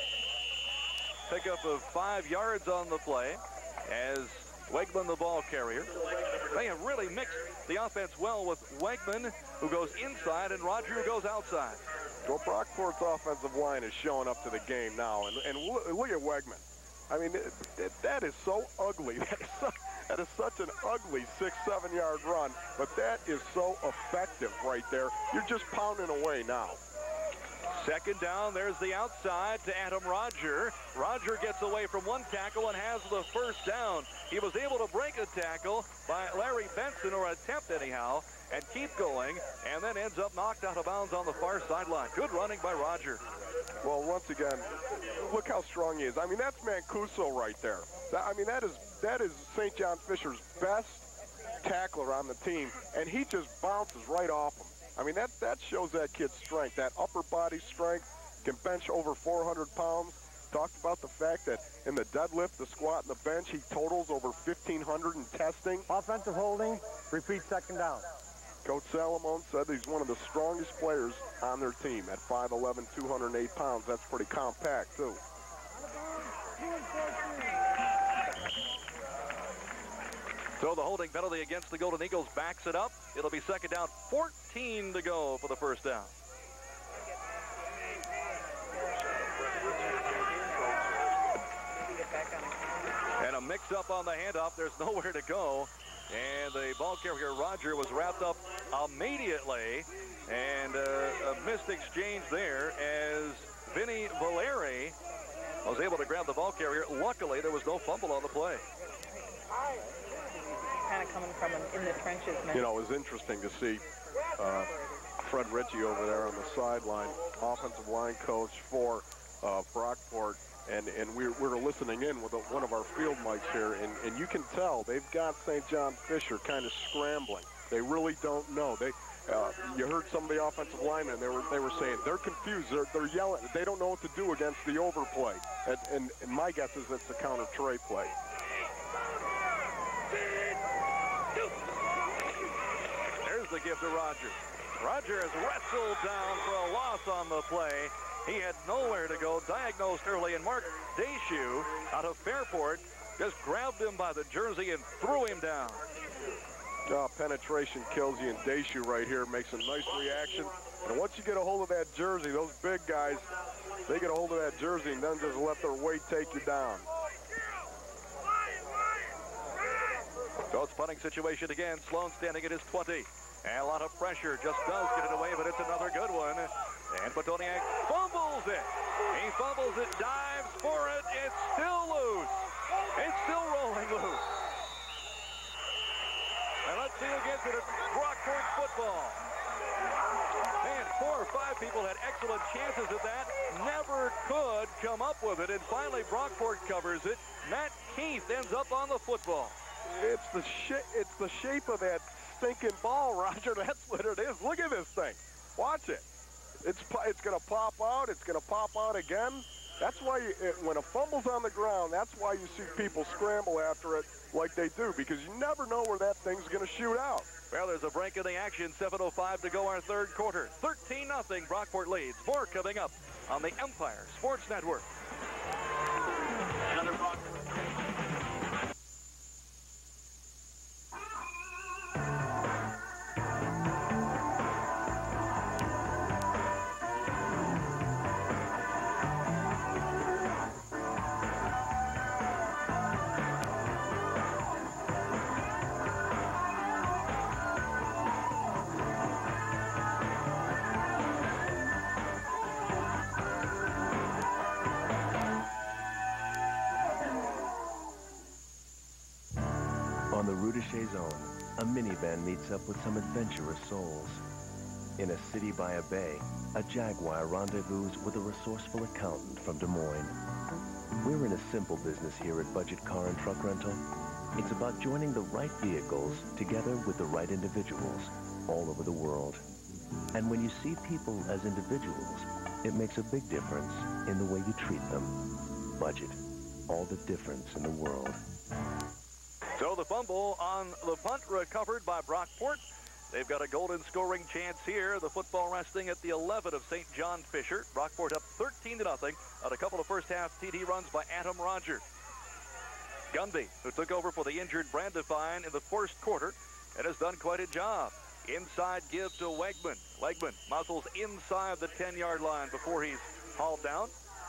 Pickup of five yards on the play as Wegman, the ball carrier. They have really mixed the offense well with Wegman, who goes inside, and Roger, who goes outside. Well, Brockport's offensive line is showing up to the game now, and, and look, look at Wegman. I mean, it, it, that is so ugly. That is, so, that is such an ugly six, seven-yard run, but that is so effective right there. You're just pounding away now. Second down, there's the outside to Adam Roger. Roger gets away from one tackle and has the first down. He was able to break a tackle by Larry Benson, or attempt anyhow, and keep going, and then ends up knocked out of bounds on the far sideline. Good running by Roger. Well, once again, look how strong he is. I mean, that's Mancuso right there. That, I mean, that is that is Saint John Fisher's best tackler on the team, and he just bounces right off him. I mean, that, that shows that kid's strength, that upper body strength, can bench over four hundred pounds. Talked about the fact that in the deadlift, the squat, and the bench, he totals over fifteen hundred in testing. Offensive holding, repeat second down. Coach Salamone said he's one of the strongest players on their team at five eleven, two hundred eight pounds. That's pretty compact, too. So the holding penalty against the Golden Eagles backs it up. It'll be second down, fourteen to go for the first down. And a mix-up on the handoff. There's nowhere to go. And the ball carrier, Roger, was wrapped up immediately. And uh, a missed exchange there as Vinny Valeri was able to grab the ball carrier. Luckily, there was no fumble on the play. Kind of coming from him in the trenches, man. You know, it was interesting to see uh, Fred Ritchie over there on the sideline, offensive line coach for uh, Brockport. And, and we're, we're listening in with a, one of our field mics here, and, and you can tell they've got Saint John Fisher kind of scrambling. They really don't know. They, uh, you heard some of the offensive linemen, they were, they were saying they're confused. They're, they're yelling. They don't know what to do against the overplay. And, and, and my guess is it's a counter tray play. the give to Roger. Roger is wrestled down for a loss on the play. He had nowhere to go, diagnosed early, and Mark Deshoe out of Fairport just grabbed him by the jersey and threw him down. Oh, penetration kills you, and Deshoe right here makes a nice reaction. And once you get a hold of that jersey, those big guys, they get a hold of that jersey and then just let their weight take you down. So it's punting situation again. Sloan standing at his twenty. And a lot of pressure, just does get it away, but it's another good one. And Petoniak fumbles it. He fumbles it, dives for it. It's still loose. It's still rolling loose. And let's see who gets it. It's Brockport football. Man, four or five people had excellent chances at that. Never could come up with it. And finally, Brockport covers it. Matt Keith ends up on the football. It's the, sh it's the shape of that stinking ball, Roger. That's what it is. Look at this thing. Watch it. It's, it's going to pop out. It's going to pop out again. That's why you, it, when a fumble's on the ground, that's why you see people scramble after it like they do, because you never know where that thing's going to shoot out. Well, there's a break in the action. seven oh five to go our third quarter. thirteen nothing. Brockport leads. More coming up on the Empire Sports Network. Another Brockport. On the Rue de Chaison, a minivan meets up with some adventurous souls. In a city by a bay, a Jaguar rendezvous with a resourceful accountant from Des Moines. We're in a simple business here at Budget Car and Truck Rental. It's about joining the right vehicles together with the right individuals all over the world. And when you see people as individuals, it makes a big difference in the way you treat them. Budget, all the difference in the world. So the fumble on the punt recovered by Brockport. They've got a golden scoring chance here. The football resting at the eleven of Saint John Fisher. Brockport up thirteen to nothing on a couple of first half T D runs by Adam Roger. Gunby, who took over for the injured Brandifine in the first quarter and has done quite a job. Inside give to Wegman. Wegman muscles inside the ten-yard line before he's hauled down.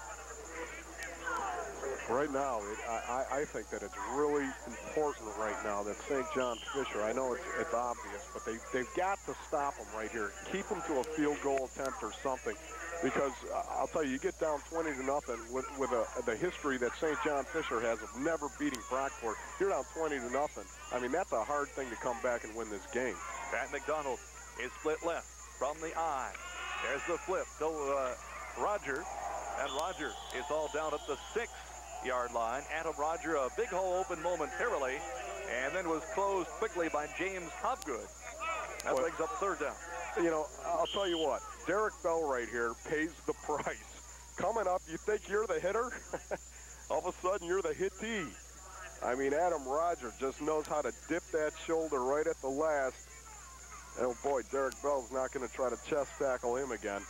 Right now, it, I, I think that it's really important right now that Saint John Fisher, I know it's, it's obvious, but they, they've got to stop them right here. Keep them to a field goal attempt or something. Because uh, I'll tell you, you get down twenty to nothing with, with a, the history that Saint John Fisher has of never beating Brockport. You're down twenty to nothing. I mean, that's a hard thing to come back and win this game. Pat McDonald is split left from the eye. There's the flip to uh, Roger. And Roger is all down at the six-yard line. Adam Roger, a big hole open momentarily, and then was closed quickly by James Hopgood. That brings up third down. You know, I'll tell you what, Derek Bell right here pays the price. Coming up, you think you're the hitter? All of a sudden, you're the hittee. I mean, Adam Roger just knows how to dip that shoulder right at the last. And oh boy, Derek Bell's not going to try to chest tackle him again.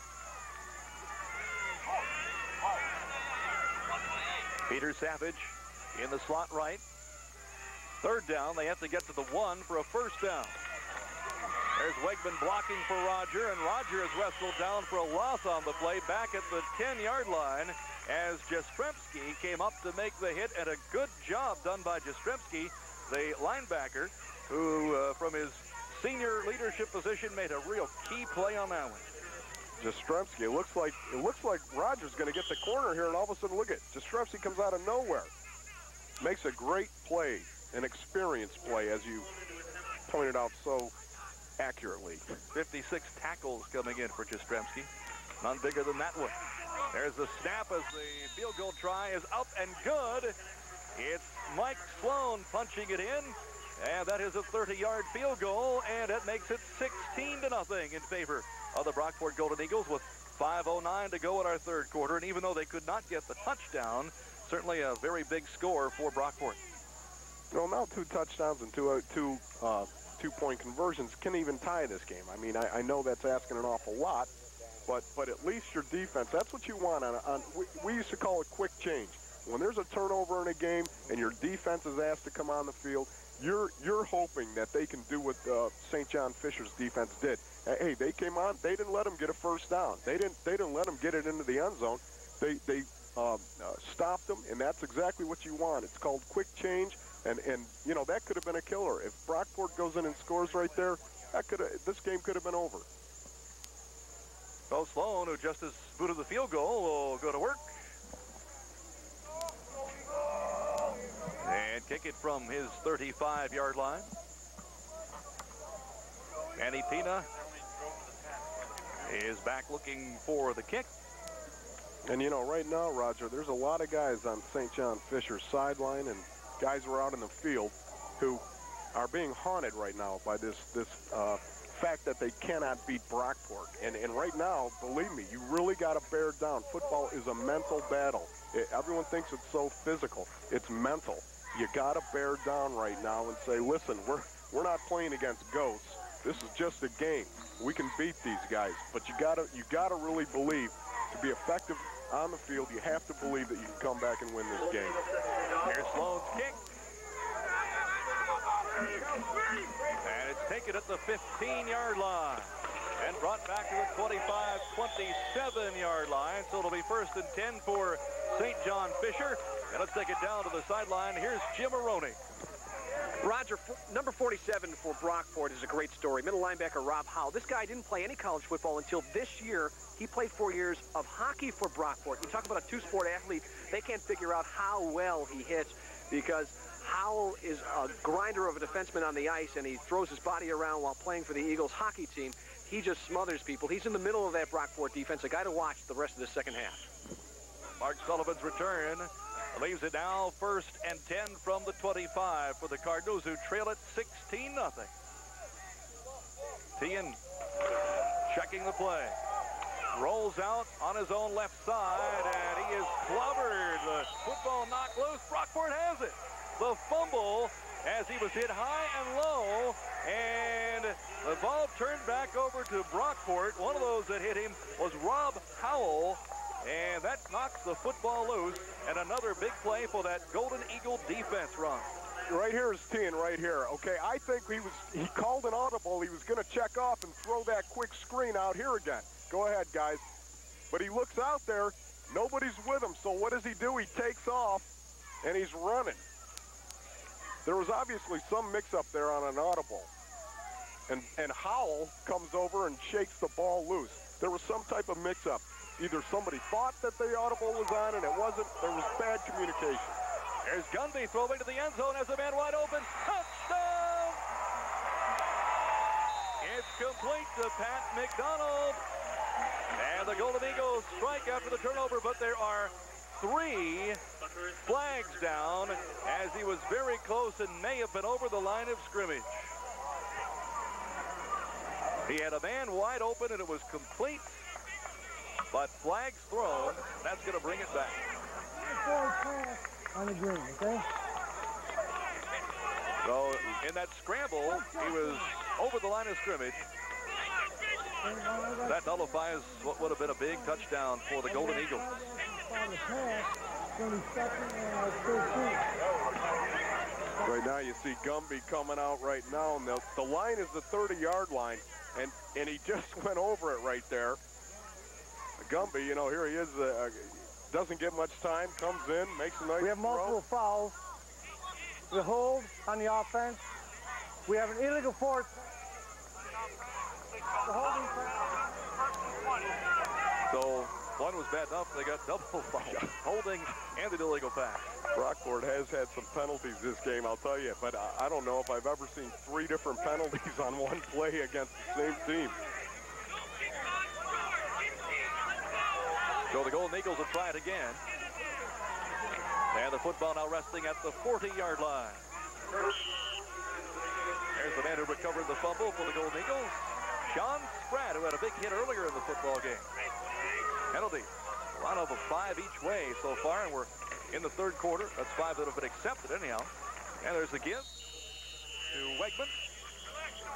Peter Savage in the slot right. Third down, they have to get to the one for a first down. There's Wegman blocking for Roger, and Roger is wrestled down for a loss on the play back at the ten-yard line as Jastrzemski came up to make the hit, and a good job done by Jastrzemski, the linebacker, who uh, from his senior leadership position made a real key play on that one. Jastrzemski, it looks like it looks like Roger's going to get the corner here, and all of a sudden, look at Jastrzemski comes out of nowhere. Makes a great play, an experienced play, as you pointed out so accurately. fifty-six tackles coming in for Jastrzemski. None bigger than that one. There's the snap as the field goal try is up and good. It's Mike Sloan punching it in, and that is a thirty-yard field goal, and it makes it sixteen to nothing in favor of the Brockport Golden Eagles with five oh nine to go in our third quarter. And even though they could not get the touchdown, certainly a very big score for Brockport. Well, now two touchdowns and two uh, two uh, two-point conversions can even tie this game. I mean, I, I know that's asking an awful lot, but but at least your defense, that's what you want. On, on we, we used to call it quick change. When there's a turnover in a game and your defense is asked to come on the field, you're you're hoping that they can do what uh, Saint John Fisher's defense did. Hey, they came on. They didn't let them get a first down. They didn't. They didn't let them get it into the end zone. They they um, uh, stopped them, and that's exactly what you want. It's called quick change, and and you know that could have been a killer. If Brockport goes in and scores right there, that could this game could have been over. So Sloan, who just has booted the field goal, will go to work. And kick it from his thirty-five yard line. Manny Pina is back looking for the kick. And, you know, right now, Roger, there's a lot of guys on Saint John Fisher's sideline and guys who are out in the field who are being haunted right now by this, this uh, fact that they cannot beat Brockport. And, and right now, believe me, you really got to bear down. Football is a mental battle. It, everyone thinks it's so physical. It's mental. You got to bear down right now and say, listen, we're, we're not playing against ghosts. This is just a game. We can beat these guys, but you gotta you gotta really believe to be effective on the field. You have to believe that you can come back and win this game. Here's Sloan's kick, and it's taken at the fifteen yard line and brought back to the twenty-five twenty-seven yard line. So it'll be first and ten for Saint John Fisher. And let's take it down to the sideline. Here's Jim Maroney. Roger, number forty-seven for Brockport is a great story. Middle linebacker Rob Howell. This guy didn't play any college football until this year. He played four years of hockey for Brockport. You talk about a two-sport athlete. They can't figure out how well he hits because Howell is a grinder of a defenseman on the ice, and he throws his body around while playing for the Eagles hockey team. He just smothers people. He's in the middle of that Brockport defense, a guy to watch the rest of the second half. Mark Sullivan's return leaves it now first and ten from the twenty-five for the Cardinals, who trail it sixteen nothing. Tien checking the play. Rolls out on his own left side, and he is clobbered. The football knocked loose. Brockport has it. The fumble as he was hit high and low, and the ball turned back over to Brockport. One of those that hit him was Rob Howell, and that knocks the football loose, and another big play for that Golden Eagle defense run. Right here is Tien right here. Okay, I think he was he called an audible. He was going to check off and throw that quick screen out here again. Go ahead, guys. But he looks out there. Nobody's with him. So what does he do? He takes off, and he's running. There was obviously some mix-up there on an audible. And, and Howell comes over and shakes the ball loose. There was some type of mix-up. Either somebody thought that the audible was on and it wasn't. There was bad communication. There's Gunby throwing to the end zone as a man wide open. Touchdown! It's complete to Pat McDonald. And the Golden Eagles strike after the turnover, but there are three flags down as he was very close and may have been over the line of scrimmage. He had a man wide open and it was complete, but flags thrown. That's going to bring it back. On the green, okay? So in that scramble, he was over the line of scrimmage. That nullifies what would have been a big touchdown for the Golden Eagles. Right now you see Gumby coming out right now, and the, the line is the thirty yard line, and, and he just went over it right there. Gumby, you know, here he is, uh, doesn't get much time, comes in, makes a nice We have multiple throw. fouls. The hold on the offense. We have an illegal force. The holding. So one was bad enough, they got double foul. Holding and an illegal pass. Brockport has had some penalties this game, I'll tell you, but I, I don't know if I've ever seen three different penalties on one play against the same team. So the Golden Eagles will try it again. And the football now resting at the forty yard line. There's the man who recovered the fumble for the Golden Eagles, Sean Spratt, who had a big hit earlier in the football game. Penalty, a lot of a five each way so far, and we're in the third quarter. That's five that have been accepted anyhow. And there's the give to Wegman.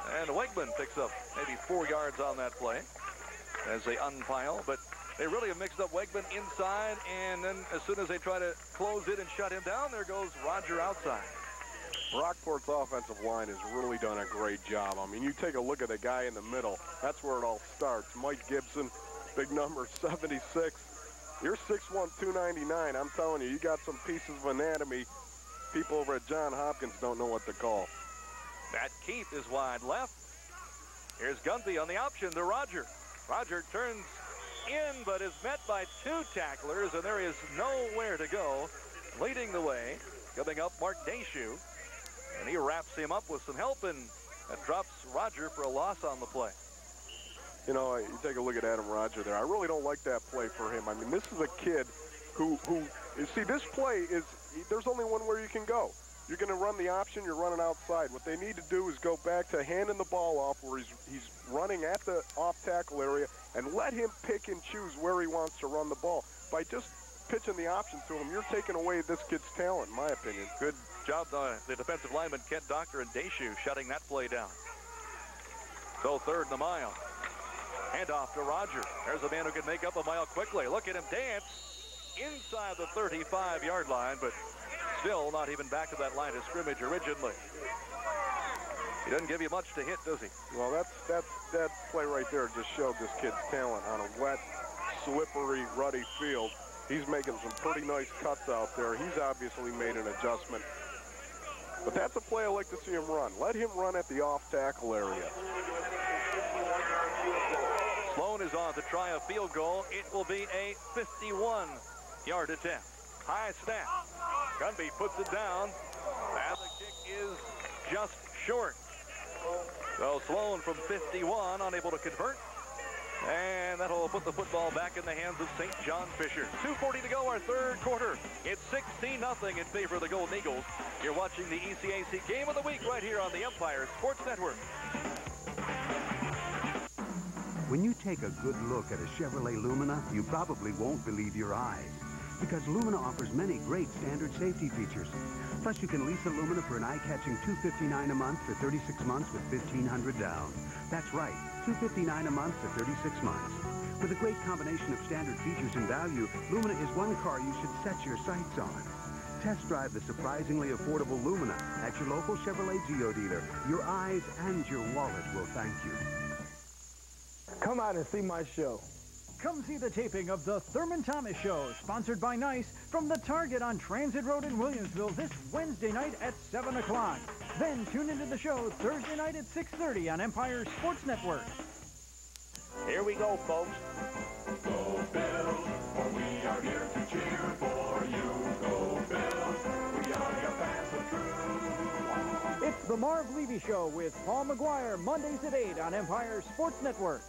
And Wegman picks up maybe four yards on that play as they unpile. But they really have mixed up Wegman inside, and then as soon as they try to close it and shut him down, there goes Roger outside. Brockport's offensive line has really done a great job. I mean, you take a look at the guy in the middle. That's where it all starts. Mike Gibson, big number seventy-six. You're six one, two ninety-nine. I'm telling you, you got some pieces of anatomy people over at Johns Hopkins don't know what to call. Matt Keith is wide left. Here's Gunby on the option to Roger. Roger turns in, but is met by two tacklers, and there is nowhere to go. Leading the way, coming up, Mark Deshoe. And he wraps him up with some help, and that drops Roger for a loss on the play. You know, you take a look at Adam Roger there. I really don't like that play for him. I mean, this is a kid who, who you see, this play is, there's only one where you can go. You're going to run the option, you're running outside. What they need to do is go back to handing the ball off where he's, he's running at the off-tackle area and let him pick and choose where he wants to run the ball. By just pitching the option to him, you're taking away this kid's talent, in my opinion. Good job, uh, the defensive lineman, Kent Doctor and Deshoe, shutting that play down. So third and a mile. Handoff to Roger. There's a man who can make up a mile quickly. Look at him dance inside the thirty-five yard line, but still not even back to that line of scrimmage originally. He doesn't give you much to hit, does he? Well, that's, that's, that play right there just showed this kid's talent on a wet, slippery, ruddy field. He's making some pretty nice cuts out there. He's obviously made an adjustment. But that's a play I like to see him run. Let him run at the off-tackle area. Sloan is on to try a field goal. It will be a fifty-one yard attempt. High snap. Gunby puts it down, and the kick is just short. So Sloan from fifty-one, unable to convert. And that'll put the football back in the hands of Saint John Fisher. two forty to go, our third quarter. It's sixteen nothing in favor of the Golden Eagles. You're watching the E C A C Game of the Week right here on the Empire Sports Network. When you take a good look at a Chevrolet Lumina, you probably won't believe your eyes, because Lumina offers many great standard safety features. Plus, you can lease a Lumina for an eye-catching two hundred fifty-nine dollars a month for thirty-six months with fifteen hundred dollars down. That's right, two hundred fifty-nine dollars a month for thirty-six months. With a great combination of standard features and value, Lumina is one car you should set your sights on. Test drive the surprisingly affordable Lumina at your local Chevrolet Geo dealer. Your eyes and your wallet will thank you. Come out and see my show. Come see the taping of the Thurman Thomas Show, sponsored by Nice, from the Target on Transit Road in Williamsville this Wednesday night at seven o'clock. Then tune into the show Thursday night at six thirty on Empire Sports Network. Here we go, folks. Go Bills, for we are here to cheer for you. Go Bills, we are your fans of true. It's the Marv Levy Show with Paul McGuire, Mondays at eight on Empire Sports Network.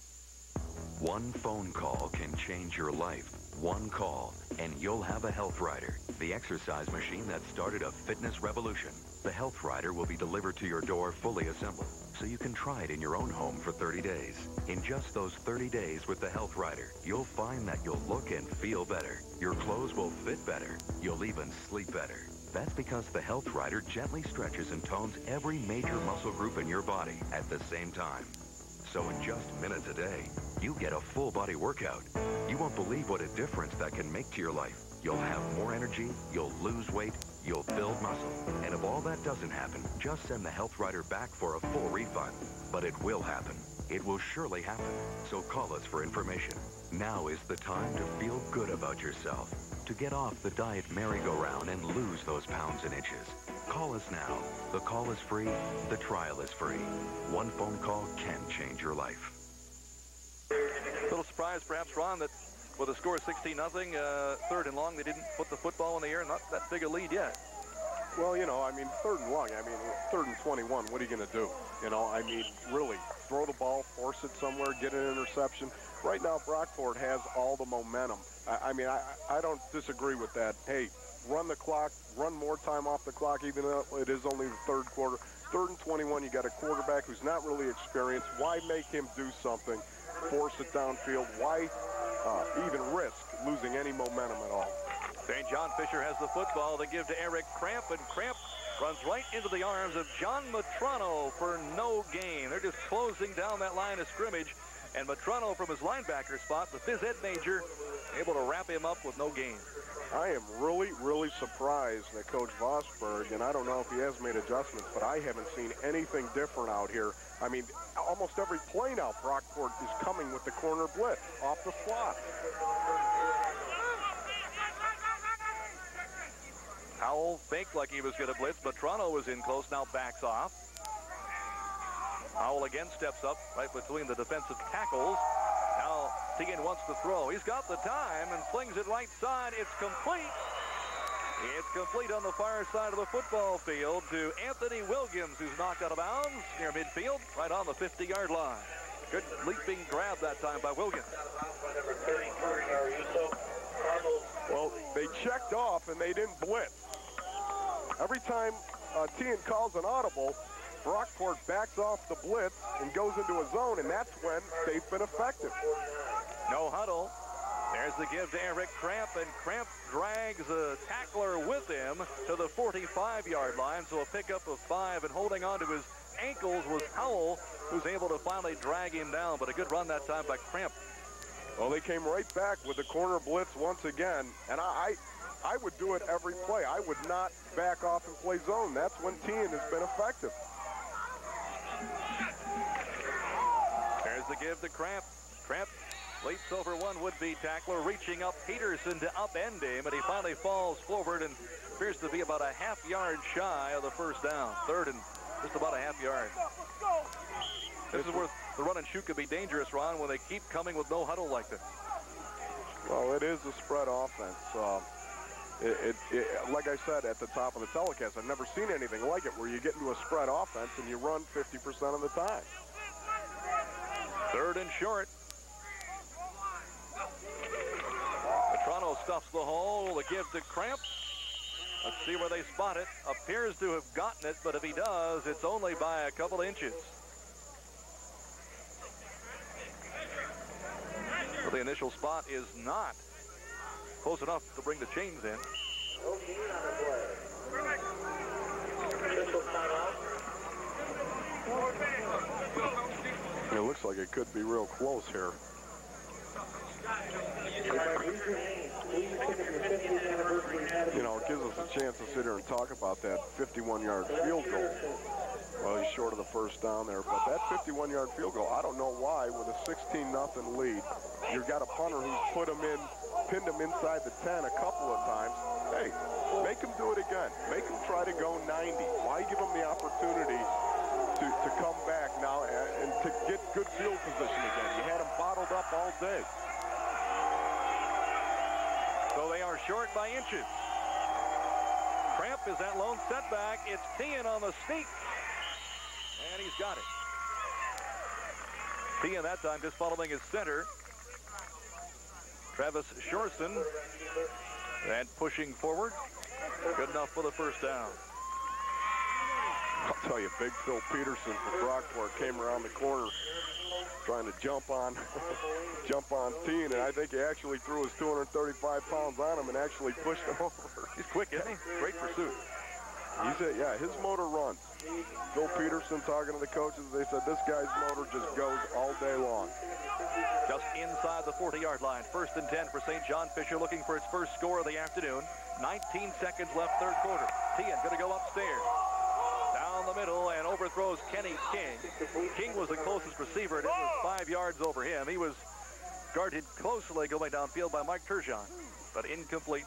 One phone call can change your life. One call, and you'll have a Health Rider, the exercise machine that started a fitness revolution. The Health Rider will be delivered to your door fully assembled, so you can try it in your own home for thirty days. In just those thirty days with the Health Rider, you'll find that you'll look and feel better. Your clothes will fit better. You'll even sleep better. That's because the Health Rider gently stretches and tones every major muscle group in your body at the same time. So in just minutes a day, you get a full body workout. You won't believe what a difference that can make to your life. You'll have more energy, you'll lose weight, you'll build muscle. And if all that doesn't happen, just send the Health Rider back for a full refund. But it will happen. It will surely happen. So call us for information. Now is the time to feel good about yourself. To get off the diet merry-go-round and lose those pounds and inches. Call us now. The call is free. The trial is free. One phone call can change your life. A little surprise, perhaps, Ron, that with a score of sixteen nothing, uh, third and long, they didn't put the football in the air. Not that big a lead yet. Well, you know, I mean, third and long. I mean, third and twenty-one. What are you going to do? You know, I mean, really, throw the ball, force it somewhere, get an interception. Right now, Brockport has all the momentum. I, I mean, I, I don't disagree with that. Hey, run the clock, run more time off the clock, even though it is only the third quarter. Third and twenty-one, you got a quarterback who's not really experienced. Why make him do something? Force it downfield. Why uh, even risk losing any momentum at all? Saint John Fisher has the football. They give to Eric Cramp, and Cramp runs right into the arms of John Matrano for no gain. They're just closing down that line of scrimmage, and Matrano from his linebacker spot, the phys ed major, able to wrap him up with no gain. I am really, really surprised that Coach Vosberg, and I don't know if he has made adjustments, but I haven't seen anything different out here. I mean, almost every play now, Brockport is coming with the corner blitz off the slot. Howell faked like he was going to blitz. Matrano was in close, now backs off. Howell again steps up right between the defensive tackles. Now Teagan wants to throw. He's got the time and flings it right side. It's complete. It's complete on the far side of the football field to Anthony Williams, who's knocked out of bounds near midfield, right on the fifty-yard line. Good leaping grab that time by Williams. Well, they checked off and they didn't blitz. Every time uh, Teagan calls an audible, Brockport backs off the blitz and goes into a zone, and that's when they've been effective. No huddle. There's the give to Eric Cramp, and Cramp drags a tackler with him to the forty-five-yard line, so a pickup of five, and holding on to his ankles was Howell, who's able to finally drag him down, but a good run that time by Cramp. Well, they came right back with the corner blitz once again, and I, I, I would do it every play. I would not back off and play zone. That's when Teagan has been effective. There's the give to Cramp. Cramp leaps over one would-be tackler, reaching up Peterson to upend him, and he finally falls forward and appears to be about a half yard shy of the first down. Third and just about a half yard. This is where the run and shoot could be dangerous, Ron, when they keep coming with no huddle like this. Well, it is a spread offense. Uh, it, it, it, like I said at the top of the telecast, I've never seen anything like it, where you get into a spread offense and you run fifty percent of the time. Third and short. Matrano stuffs the hole. The give to Cramp. Let's see where they spot it. Appears to have gotten it, but if he does, it's only by a couple inches. Well, the initial spot is not close enough to bring the chains in. It looks like it could be real close here. You know, it gives us a chance to sit here and talk about that fifty-one-yard field goal. Well, he's short of the first down there, but that fifty-one-yard field goal, I don't know why, with a sixteen nothing lead, you've got a punter who's put him in, pinned him inside the ten a couple of times. Hey, make him do it again. Make him try to go ninety. Why give him the opportunity to, to come back now and, and to get good field position again? You had him bottled up all day. So they are short by inches. Cramp is that lone setback. It's Teagan on the sneak. And he's got it. Teagan that time just following his center. Travis Shorson. And pushing forward. Good enough for the first down. I'll tell you, big Phil Peterson from Brockport came around the corner trying to jump on jump on Teagan, and I think he actually threw his two hundred thirty-five pounds on him and actually pushed him over. He's quick, isn't he? Great pursuit. He said, yeah, his motor runs. Phil Peterson talking to the coaches, they said this guy's motor just goes all day long. Just inside the forty-yard line. First and ten for Saint John Fisher, looking for its first score of the afternoon. nineteen seconds left, third quarter. Teagan going to go upstairs. Down the middle and overthrows Kenny King. King was the closest receiver, and it was five yards over him. He was guarded closely going downfield by Mike Turgeon, but incomplete.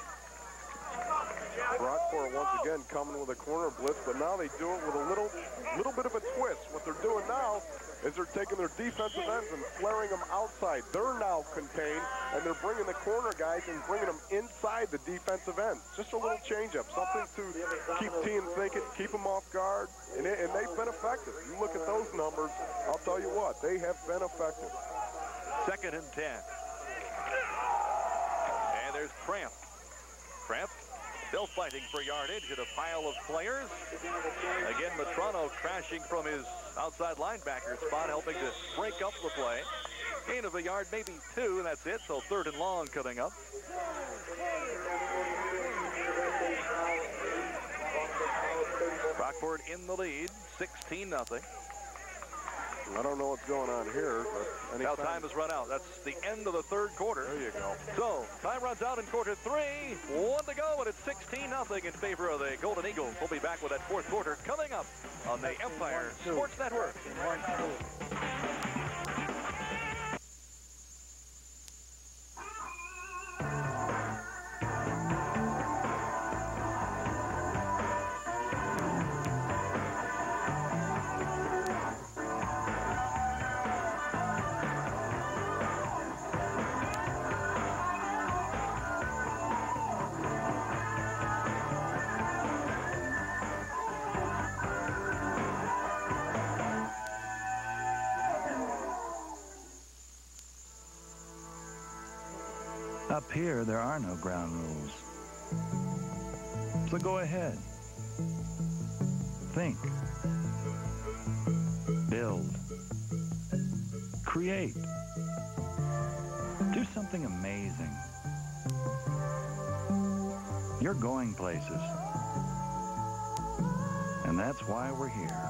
Brockport once again coming with a corner blitz, but now they do it with a little little bit of a twist. What they're doing now is they're taking their defensive ends and flaring them outside. They're now contained, and they're bringing the corner guys and bringing them inside the defensive end. Just a little change-up, something to keep teams thinking, keep them off guard, and, it, and they've been effective. You look at those numbers, I'll tell you what, they have been effective. Second and ten. And there's Cramp. Cramp still fighting for yardage at a pile of players. Again, Matrano crashing from his outside linebacker spot, helping to break up the play. Gain of a yard, maybe two, and that's it. So third and long coming up. Brockport in the lead, sixteen nothing. I don't know what's going on here, but now time has run out. That's the end of the third quarter. There you go. So time runs out in quarter three. One to go, and it's sixteen nothing in favor of the Golden Eagles. We'll be back with that fourth quarter coming up on the Empire Sports Network. Up here, there are no ground rules. So go ahead. Think. Build. Create. Do something amazing. You're going places. And that's why we're here.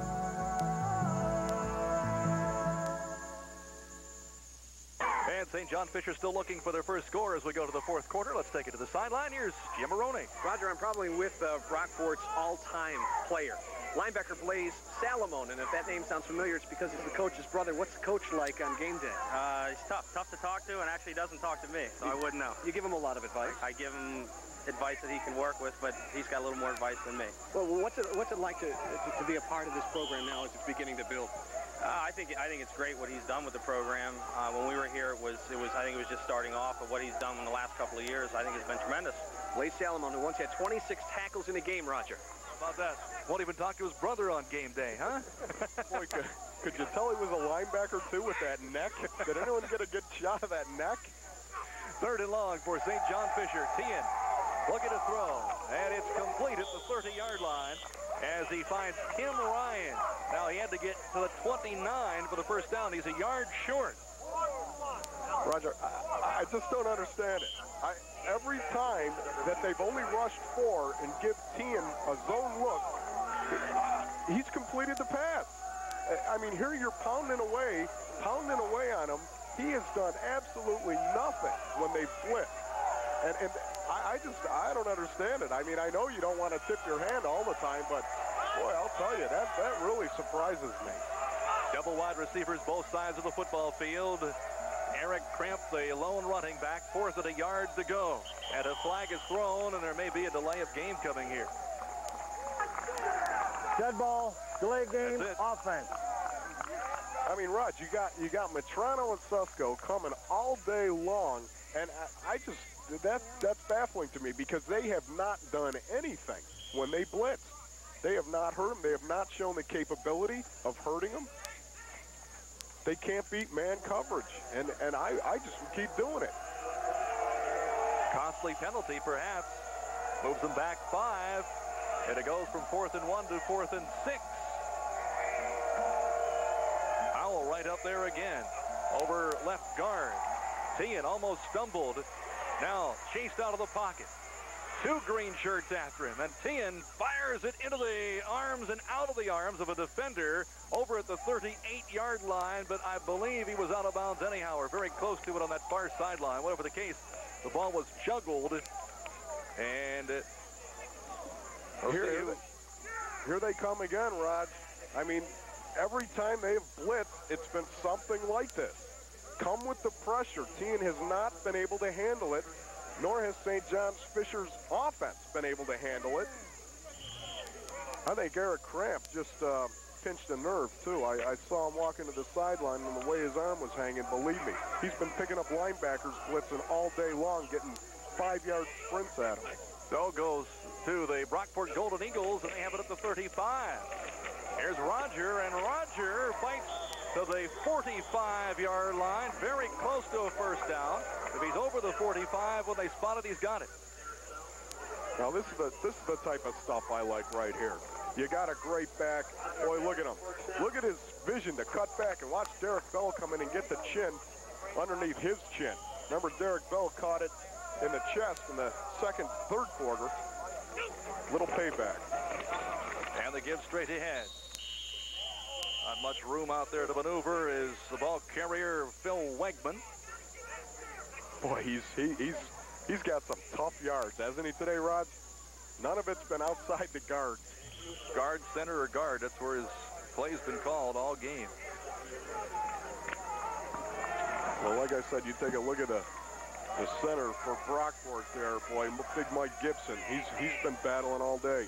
Saint John Fisher still looking for their first score as we go to the fourth quarter. Let's take it to the sideline. Here's Jim Maroney. Roger, I'm probably with uh, Brockport's all-time player, linebacker Blaze Salamone. And if that name sounds familiar, it's because he's the coach's brother. What's the coach like on game day? Uh, he's tough. Tough to talk to, and actually doesn't talk to me, so I wouldn't know. You give him a lot of advice? I give him advice that he can work with, but he's got a little more advice than me. Well, what's it, what's it like to, to, to be a part of this program now as it's beginning to build? Uh, I think I think it's great what he's done with the program. Uh, when we were here, it was it was I think it was just starting off. But what he's done in the last couple of years, I think has been tremendous. Blaze Salamone, who once had twenty-six tackles in a game, Roger. How about that? Won't even talk to his brother on game day, huh? Boy, could, could you tell he was a linebacker too with that neck? Did anyone get a good shot of that neck? Third and long for Saint John Fisher. Tien looking to throw, and it's complete at the thirty-yard line as he finds Tim Ryan. Now he had to get to the twenty-nine for the first down. He's a yard short. Roger, I, I just don't understand it. I, every time that they've only rushed four and give Tien a zone look, uh, he's completed the pass. I mean, here you're pounding away, pounding away on him. He has done absolutely nothing when they blitz. And, and I, I just, I don't understand it. I mean, I know you don't want to tip your hand all the time, but boy, I'll tell you, that, that really surprises me. Double wide receivers both sides of the football field. Eric Kramp, the lone running back, fourth at a yard to go. And a flag is thrown, and there may be a delay of game coming here. Dead ball, delay game, offense. I mean, Rod, you got you got Matrano and Susko coming all day long, and I, I just that's that's baffling to me because they have not done anything when they blitz. They have not hurt them. They have not shown the capability of hurting them. They can't beat man coverage, and and I I just keep doing it. Costly penalty, perhaps. Moves them back five, and it goes from fourth and one to fourth and six. Howell right up there again, over left guard. Tien almost stumbled. Now chased out of the pocket. Two green shirts after him, and Tien fires it into the arms and out of the arms of a defender over at the thirty-eight yard line, but I believe he was out of bounds anyhow, or very close to it on that far sideline. Whatever the case, the ball was juggled, and uh, here, here, they, here they come again, Rod. I mean, every time they've blitzed, it's been something like this. Come with the pressure. Tien has not been able to handle it, nor has Saint John's Fisher's offense been able to handle it. I think Eric Kramp just uh, pinched a nerve, too. I, I saw him walking to the sideline, and the way his arm was hanging, believe me, he's been picking up linebackers blitzing all day long, getting five-yard sprints at him. So goes to the Brockport Golden Eagles, and they have it at the thirty-five. Here's Roger, and Roger fights to the forty-five yard line, very close to a first down. If he's over the forty-five when they spot it, he's got it. Now this is the this is the type of stuff I like right here. You got a great back. Boy, look at him. Look at his vision to cut back and watch Derek Bell come in and get the chin underneath his chin. Remember, Derek Bell caught it in the chest in the second, third quarter. Little payback. And the give straight ahead. Not much room out there to maneuver is the ball carrier, Phil Wegman. Boy, he's he, he's he's got some tough yards, hasn't he today, Rod? None of it's been outside the guards. Guard, center, or guard. That's where his play's been called all game. Well, like I said, you take a look at the the center for Brockport there, boy, big Mike Gibson. He's he's been battling all day.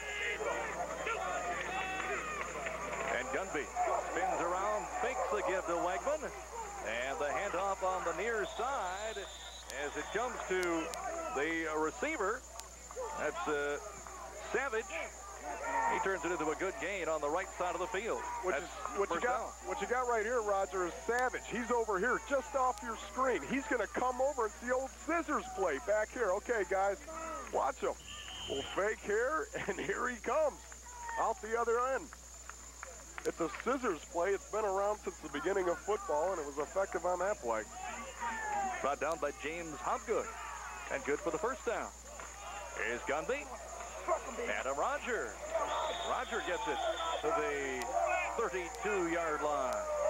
And Gunby spins around, fakes the give to Wegman. And the handoff on the near side as it comes to the uh, receiver. That's uh, Savage. He turns it into a good gain on the right side of the field. What, you, what, you got, what you got right here, Roger, is Savage. He's over here just off your screen. He's going to come over. It's the old scissors play back here. Okay, guys, watch him. We'll fake here, and here he comes out the other end. It's a scissors play. It's been around since the beginning of football, and it was effective on that play. Brought down by James Hopgood, and good for the first down. Here's Gunby. Adam Roger. Roger gets it to the thirty-two yard line.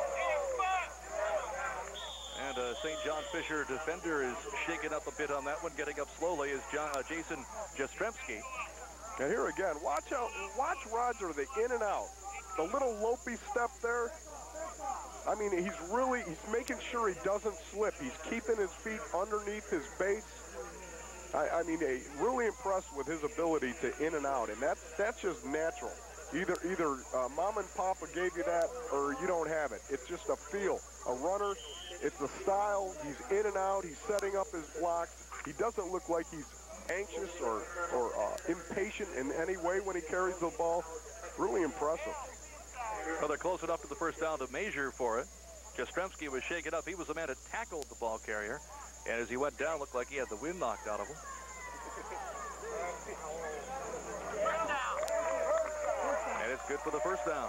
And uh, Saint John Fisher defender is shaking up a bit on that one. Getting up slowly is John, uh, Jason Jastrzemski. And here again, watch out, watch Roger, the in and out. The little lopey step there. I mean, he's really, he's making sure he doesn't slip. He's keeping his feet underneath his base. I, I mean, a, really impressed with his ability to in and out, and that's that's just natural. Either either uh, Mom and Papa gave you that, or you don't have it. It's just a feel. A runner, it's a style. He's in and out. He's setting up his blocks. He doesn't look like he's anxious or or uh, impatient in any way when he carries the ball. Really impressive. Well, they're close enough to the first down to measure for it. Jastrzemski was shaken up. He was the man that tackled the ball carrier. And as he went down, looked like he had the wind knocked out of him. And it's good for the first down.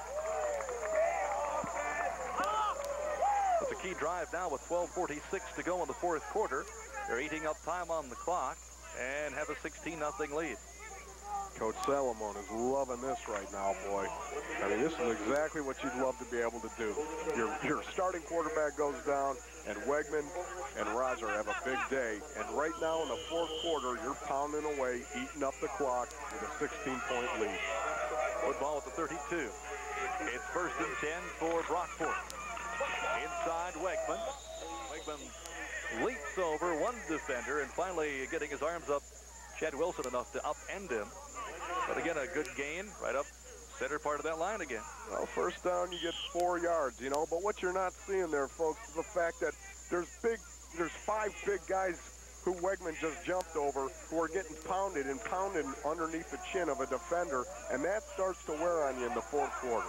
It's a key drive now with twelve forty-six to go in the fourth quarter. They're eating up time on the clock and have a sixteen nothing lead. Coach Salomon is loving this right now, boy. I mean, this is exactly what you'd love to be able to do. Your, your starting quarterback goes down, and Wegman and Roger have a big day. And right now in the fourth quarter, you're pounding away, eating up the clock with a sixteen point lead. Football at the thirty-two. It's first and ten for Brockport. Inside Wegman. Wegman leaps over one defender and finally getting his arms up, Chad Wilson enough to upend him. But again, a good gain right up center part of that line again. Well, first down, you get four yards, you know. But what you're not seeing there, folks, is the fact that there's big, there's five big guys who Wegman just jumped over who are getting pounded and pounded underneath the chin of a defender, and that starts to wear on you in the fourth quarter.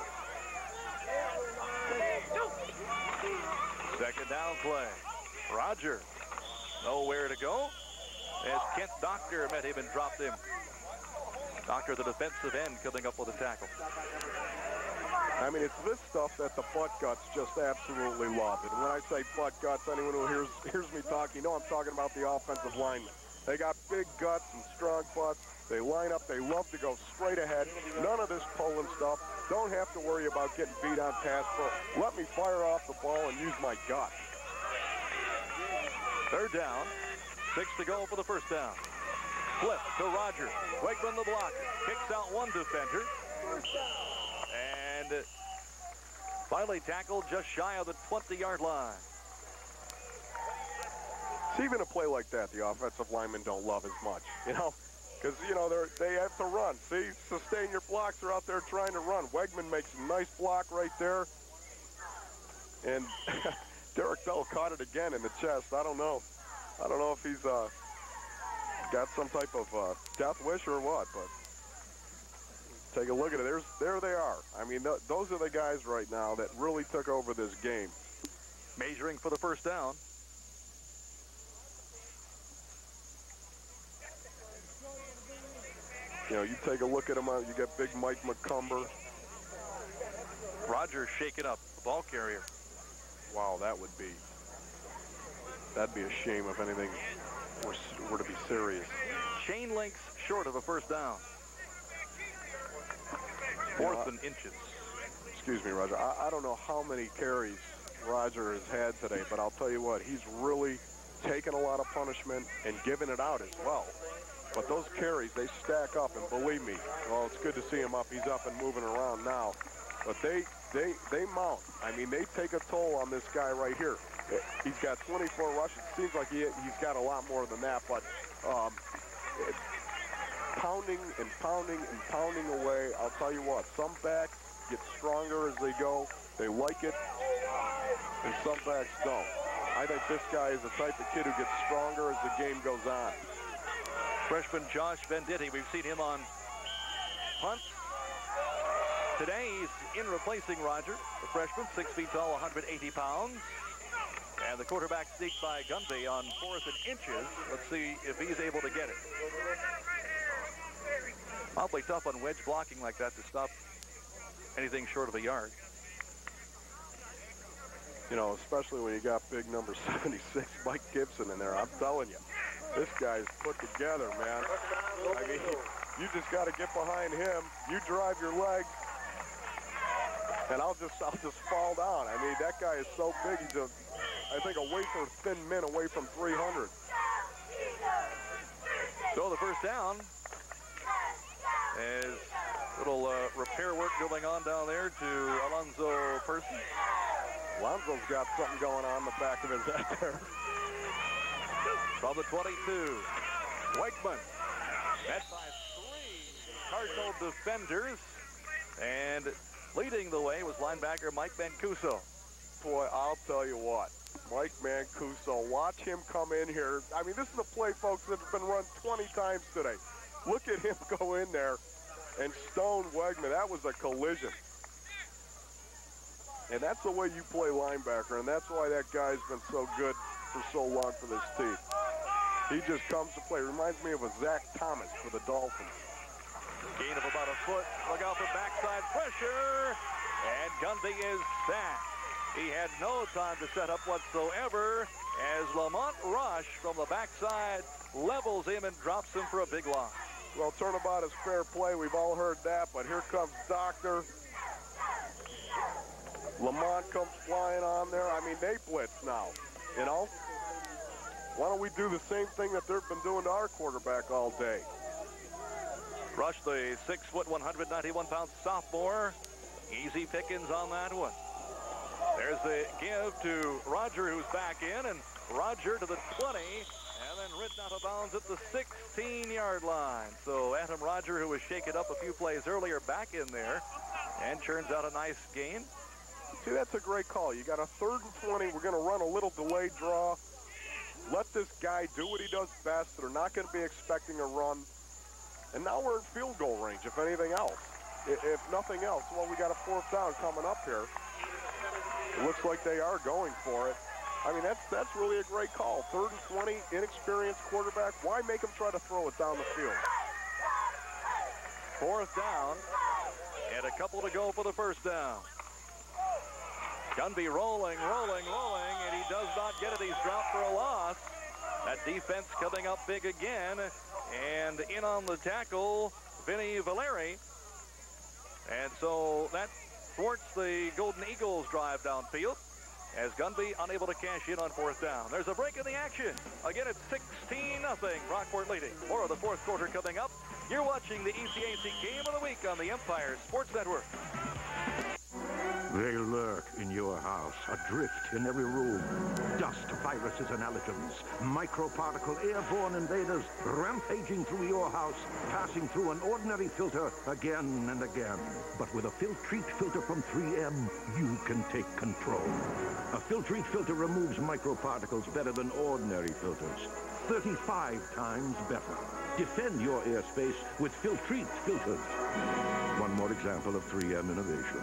Second down play. Roger, nowhere to go, as Kent Doctor met him and dropped him. Doctor, the defensive end, coming up with a tackle. I mean, it's this stuff that the butt guts just absolutely love. And when I say butt guts, anyone who hears, hears me talk, you know I'm talking about the offensive linemen. They got big guts and strong butts. They line up. They love to go straight ahead. None of this pulling stuff. Don't have to worry about getting beat on pass pro. Let me fire off the ball and use my gut. Third down. Six to go for the first down. Flip to Roger. Wegman the block. Kicks out one defender. And finally tackled just shy of the twenty yard line. It's even a play like that the offensive linemen don't love as much, you know, because, you know, they're, they have to run. See, sustain your blocks. They're out there trying to run. Wegman makes a nice block right there. And Derek Bell caught it again in the chest. I don't know. I don't know if he's uh, got some type of uh, death wish or what, but take a look at it. There's, there they are. I mean, th those are the guys right now that really took over this game. Measuring for the first down. You know, you take a look at them. You got big Mike McCumber. Rogers shaking up the ball carrier. Wow, that would be, that'd be a shame if anything were, were to be serious. Chain links short of a first down. Fourth and inches. Excuse me, Roger. I, I don't know how many carries Roger has had today, but I'll tell you what, he's really taken a lot of punishment and given it out as well. But those carries, they stack up, and believe me, well, it's good to see him up. He's up and moving around now. But they, they, they mount. I mean, they take a toll on this guy right here. He's got twenty-four rushes. Seems like he, he's got a lot more than that, but um, it, pounding and pounding and pounding away. I'll tell you what, some backs get stronger as they go. They like it, and some backs don't. I think this guy is the type of kid who gets stronger as the game goes on. Freshman Josh Venditti, we've seen him on punts. Today he's in replacing Roger, the freshman, six feet tall, one hundred eighty pounds. And the quarterback sneaked by Gunby on fourth and inches. Let's see if he's able to get it. Awfully tough on wedge blocking like that to stop anything short of a yard. You know, especially when you got big number seventy-six, Mike Gibson, in there. I'm telling you, this guy's put together, man. I mean, you just got to get behind him. You drive your legs, and I'll just, I'll just fall down. I mean, that guy is so big. He's a, I think, a wafer thin min away from three hundred. So the first down is little uh, repair work going on down there to Alonzo Person. Alonzo's got something going on in the back of his head there. From the twenty-two, Wakeman met by three Cardinal defenders, and leading the way was linebacker Mike Mancuso. Boy, I'll tell you what, Mike Mancuso, watch him come in here. I mean, this is a play, folks, that's been run twenty times today. Look at him go in there and stone Wegman. That was a collision. And that's the way you play linebacker, and that's why that guy's been so good for so long for this team. He just comes to play. Reminds me of a Zach Thomas for the Dolphins. Gain of about a foot. Look out for backside pressure. And Gunby is sacked. He had no time to set up whatsoever as Lamont Rush from the backside levels him and drops him for a big loss. Well, turnabout is fair play. We've all heard that, but here comes Doctor. Lamont comes flying on there. I mean, they blitz now, you know? Why don't we do the same thing that they've been doing to our quarterback all day? Rush, the six foot, one hundred ninety-one pound sophomore. Easy pickings on that one. There's the give to Roger, who's back in, and Roger to the twenty, and then ridden out of bounds at the sixteen yard line. So Adam Roger, who was shaken up a few plays earlier, back in there, and churns out a nice gain. See, that's a great call. You got a third and twenty. We're going to run a little delayed draw. Let this guy do what he does best. They're not going to be expecting a run. And now we're in field goal range, if anything else. If nothing else, well, we got a fourth down coming up here. It looks like they are going for it. I mean, that's that's really a great call. Third and twenty, inexperienced quarterback. Why make him try to throw it down the field? Fourth down, and a couple to go for the first down. Gunby rolling, rolling, rolling, and he does not get it. He's dropped for a loss. That defense coming up big again, and in on the tackle, Vinny Valeri. And so that thwarts the Golden Eagles drive downfield as Gunby unable to cash in on fourth down. There's a break in the action. Again, it's sixteen nothing. Brockport leading. More of the fourth quarter coming up. You're watching the E C A C Game of the Week on the Empire Sports Network. They lurk in your house, adrift in every room. Dust, viruses, and allergens, microparticle airborne invaders rampaging through your house, passing through an ordinary filter again and again. But with a Filtrete filter from three M, you can take control. A Filtrete filter removes microparticles better than ordinary filters. thirty-five times better. Defend your airspace with Filtrete filters. One more example of three M innovation.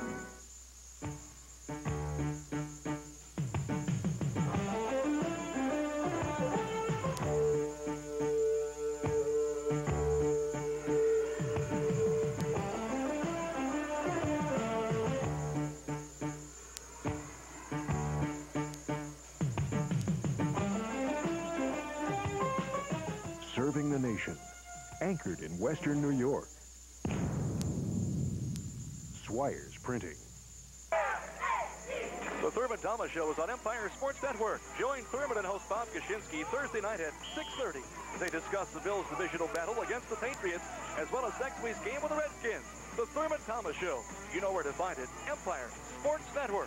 Serving the nation, anchored in Western New York. Swires Printing. The Thurman Thomas Show is on Empire Sports Network. Join Thurman and host Bob Kaczynski Thursday night at six thirty. They discuss the Bills' divisional battle against the Patriots, as well as next week's game with the Redskins. The Thurman Thomas Show. You know where to find it. Empire Sports Network.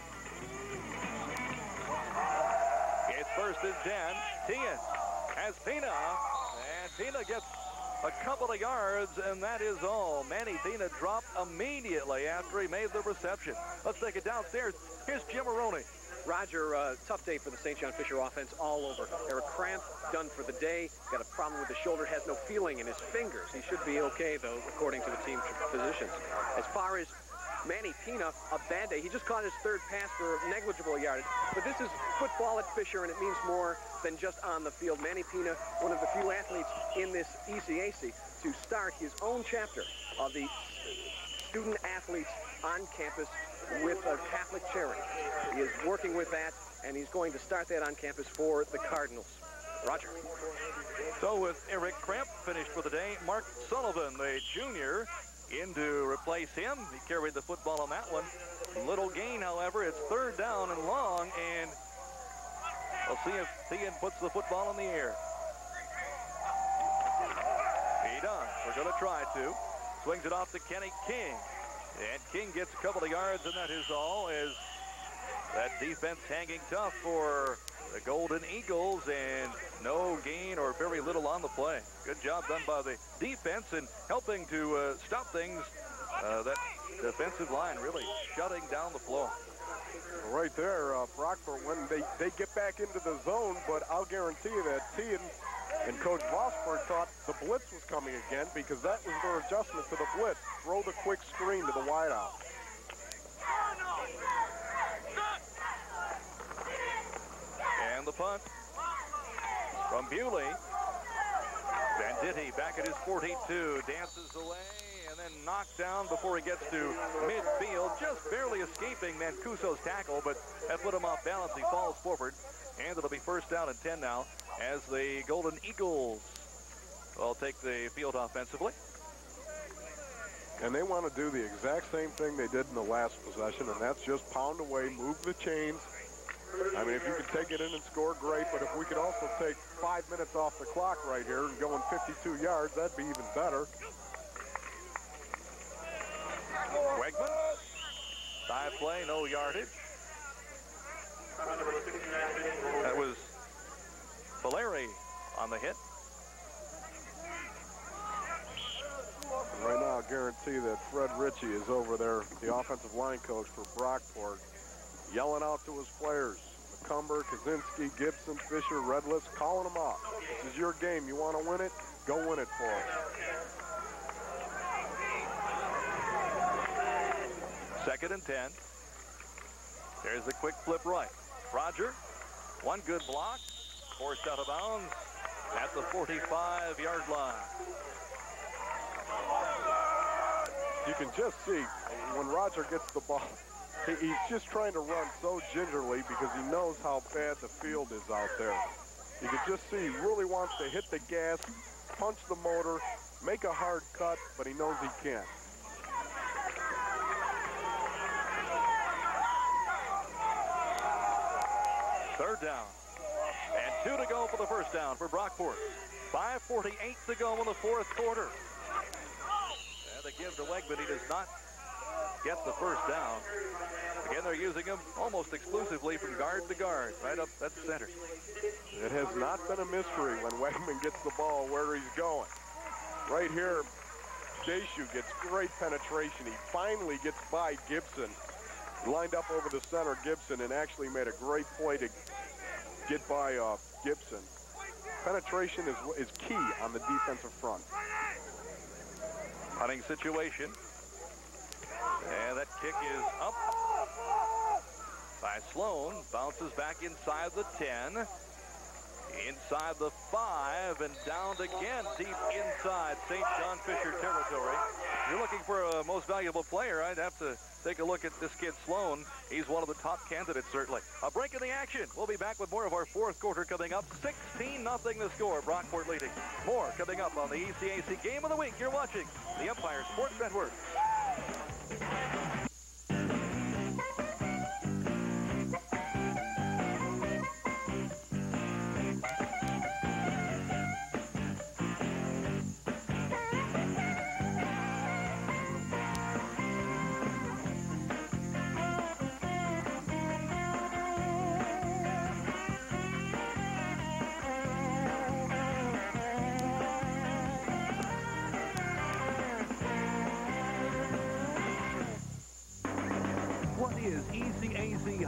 It's first and ten. Tian has Pina, and Pina gets a couple of yards, and that is all. Manny Pina dropped immediately after he made the reception. Let's take it downstairs. Here's Jim Maroney. Roger, uh, tough day for the Saint John Fisher offense all over. Eric Cramp, done for the day. Got a problem with the shoulder, has no feeling in his fingers. He should be okay, though, according to the team physicians. As far as Manny Pina, a bad day. He just caught his third pass for negligible yardage. But this is football at Fisher, and it means more than just on the field. Manny Pina, one of the few athletes in this E C A C to start his own chapter of the student athletes on campus with a Catholic charity. He is working with that, and he's going to start that on campus for the Cardinals. Roger. So with Eric Cramp finished for the day, Mark Sullivan, the junior, in to replace him. He carried the football on that one. Little gain, however. It's third down and long, and we'll see if Tian puts the football in the air. He does. We're going to try to. Swings it off to Kenny King. And King gets a couple of yards, and that is all, as that defense hanging tough for the Golden Eagles, and no gain or very little on the play. Good job done by the defense in helping to uh, stop things. Uh, that defensive line really shutting down the flow. Right there, uh, Brockport, when they, they get back into the zone, but I'll guarantee you that Tian and Coach Vosper thought the blitz was coming again, because that was their adjustment to the blitz. Throw the quick screen to the wideout. And the punt from Bewley. Venditti back at his forty-two, dances away, and then knocked down before he gets to midfield, just barely escaping Mancuso's tackle, but that put him off balance. He falls forward, and it'll be first down and ten now as the Golden Eagles will take the field offensively. And they want to do the exact same thing they did in the last possession, and that's just pound away, move the chains. I mean, if you could take it in and score, great, but if we could also take five minutes off the clock right here and go in fifty-two yards, that'd be even better. Wegman, side play, no yardage. That was Valeri on the hit. And right now, I guarantee that Fred Ritchie is over there, the offensive line coach for Brockport, yelling out to his players. McCumber, Kaczynski, Gibson, Fisher, Redless, calling them out. This is your game. You want to win it? Go win it for us. Second and ten. There's the quick flip right. Roger, one good block, forced out of bounds at the forty-five yard line. You can just see when Roger gets the ball, he, he's just trying to run so gingerly because he knows how bad the field is out there. You can just see he really wants to hit the gas, punch the motor, make a hard cut, but he knows he can't. Third down. And two to go for the first down for Brockport. five forty-eight to go in the fourth quarter. And they give to Wegman. He does not get the first down. Again, they're using him almost exclusively from guard to guard, right up at center. It has not been a mystery when Wegman gets the ball where he's going. Right here, Deshu gets great penetration. He finally gets by Gibson. Lined up over the center, Gibson, and actually made a great play to get by uh, Gibson. Penetration is, is key on the defensive front. Hunting situation. And that kick is up by Sloan. Bounces back inside the ten. Inside the five and down again deep inside Saint John Fisher territory. If you're looking for a most valuable player, I'd have to take a look at this kid Sloan. He's one of the top candidates, certainly. A break in the action. We'll be back with more of our fourth quarter coming up. sixteen nothing the score. Brockport leading. More coming up on the E C A C Game of the Week. You're watching the Empire Sports Network.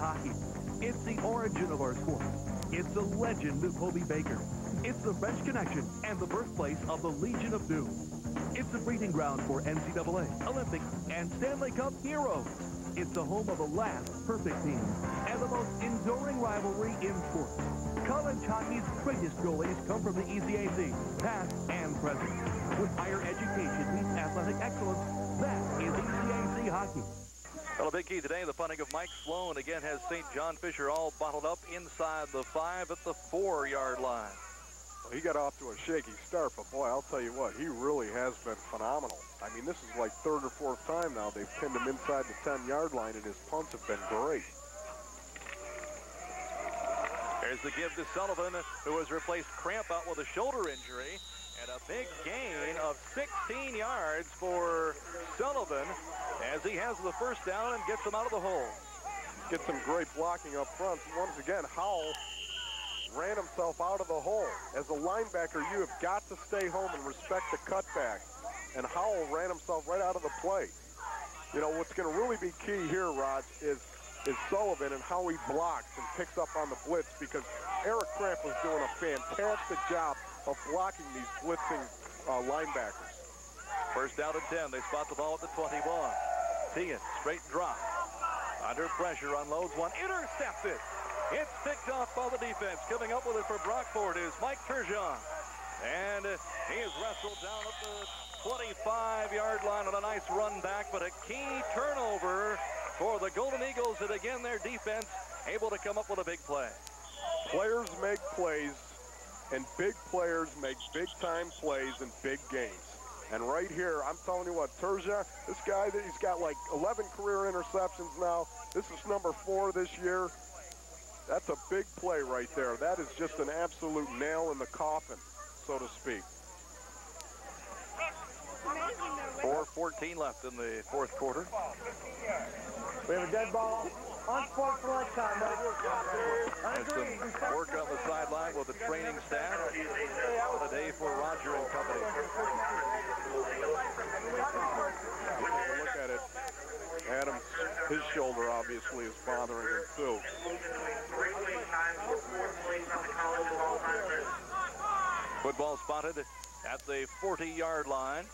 hockey. It's the origin of our sport. It's the legend of Hobie Baker. It's the French Connection and the birthplace of the Legion of Doom. It's the breeding ground for N C double A, Olympic, and Stanley Cup heroes. It's the home of the last perfect team and the most enduring rivalry in sports. College hockey's greatest goalies come from the E C A C, past and present. With higher education meets athletic excellence, that is E C A C hockey. Well, a big key today, the punting of Mike Sloan again has Saint John Fisher all bottled up inside the five at the four-yard line. Well, he got off to a shaky start, but boy, I'll tell you what, he really has been phenomenal. I mean, this is like third or fourth time now they've pinned him inside the ten-yard line, and his punts have been great. There's the give to Sullivan, who has replaced Cramp out with a shoulder injury. And a big gain of sixteen yards for Sullivan as he has the first down and gets him out of the hole. Gets some great blocking up front. Once again, Howell ran himself out of the hole. As a linebacker, you have got to stay home and respect the cutback. And Howell ran himself right out of the play. You know, what's going to really be key here, Rod, is, is Sullivan and how he blocks and picks up on the blitz, because Eric Cramp was doing a fantastic job of blocking these blitzing uh, linebackers. First down and ten. They spot the ball at the twenty-one. Teagan, straight drop. Under pressure, unloads one. Intercepted. It's picked off by the defense. Coming up with it for Brockport is Mike Turgeon. And uh, he is wrestled down at the twenty-five-yard line on a nice run back, but a key turnover for the Golden Eagles, and again their defense able to come up with a big play. Players make plays, and big players make big-time plays in big games. And right here, I'm telling you what, Turgeon, this guy, he's got like eleven career interceptions now. This is number four this year. That's a big play right there. That is just an absolute nail in the coffin, so to speak. four fourteen left in the fourth quarter. We have a dead ball. On sport for lunch time, There's some work on the sideline with the training staff. What a day for Roger and company. Look at it. Adams, his shoulder obviously is bothering him too. Football spotted at the forty-yard line.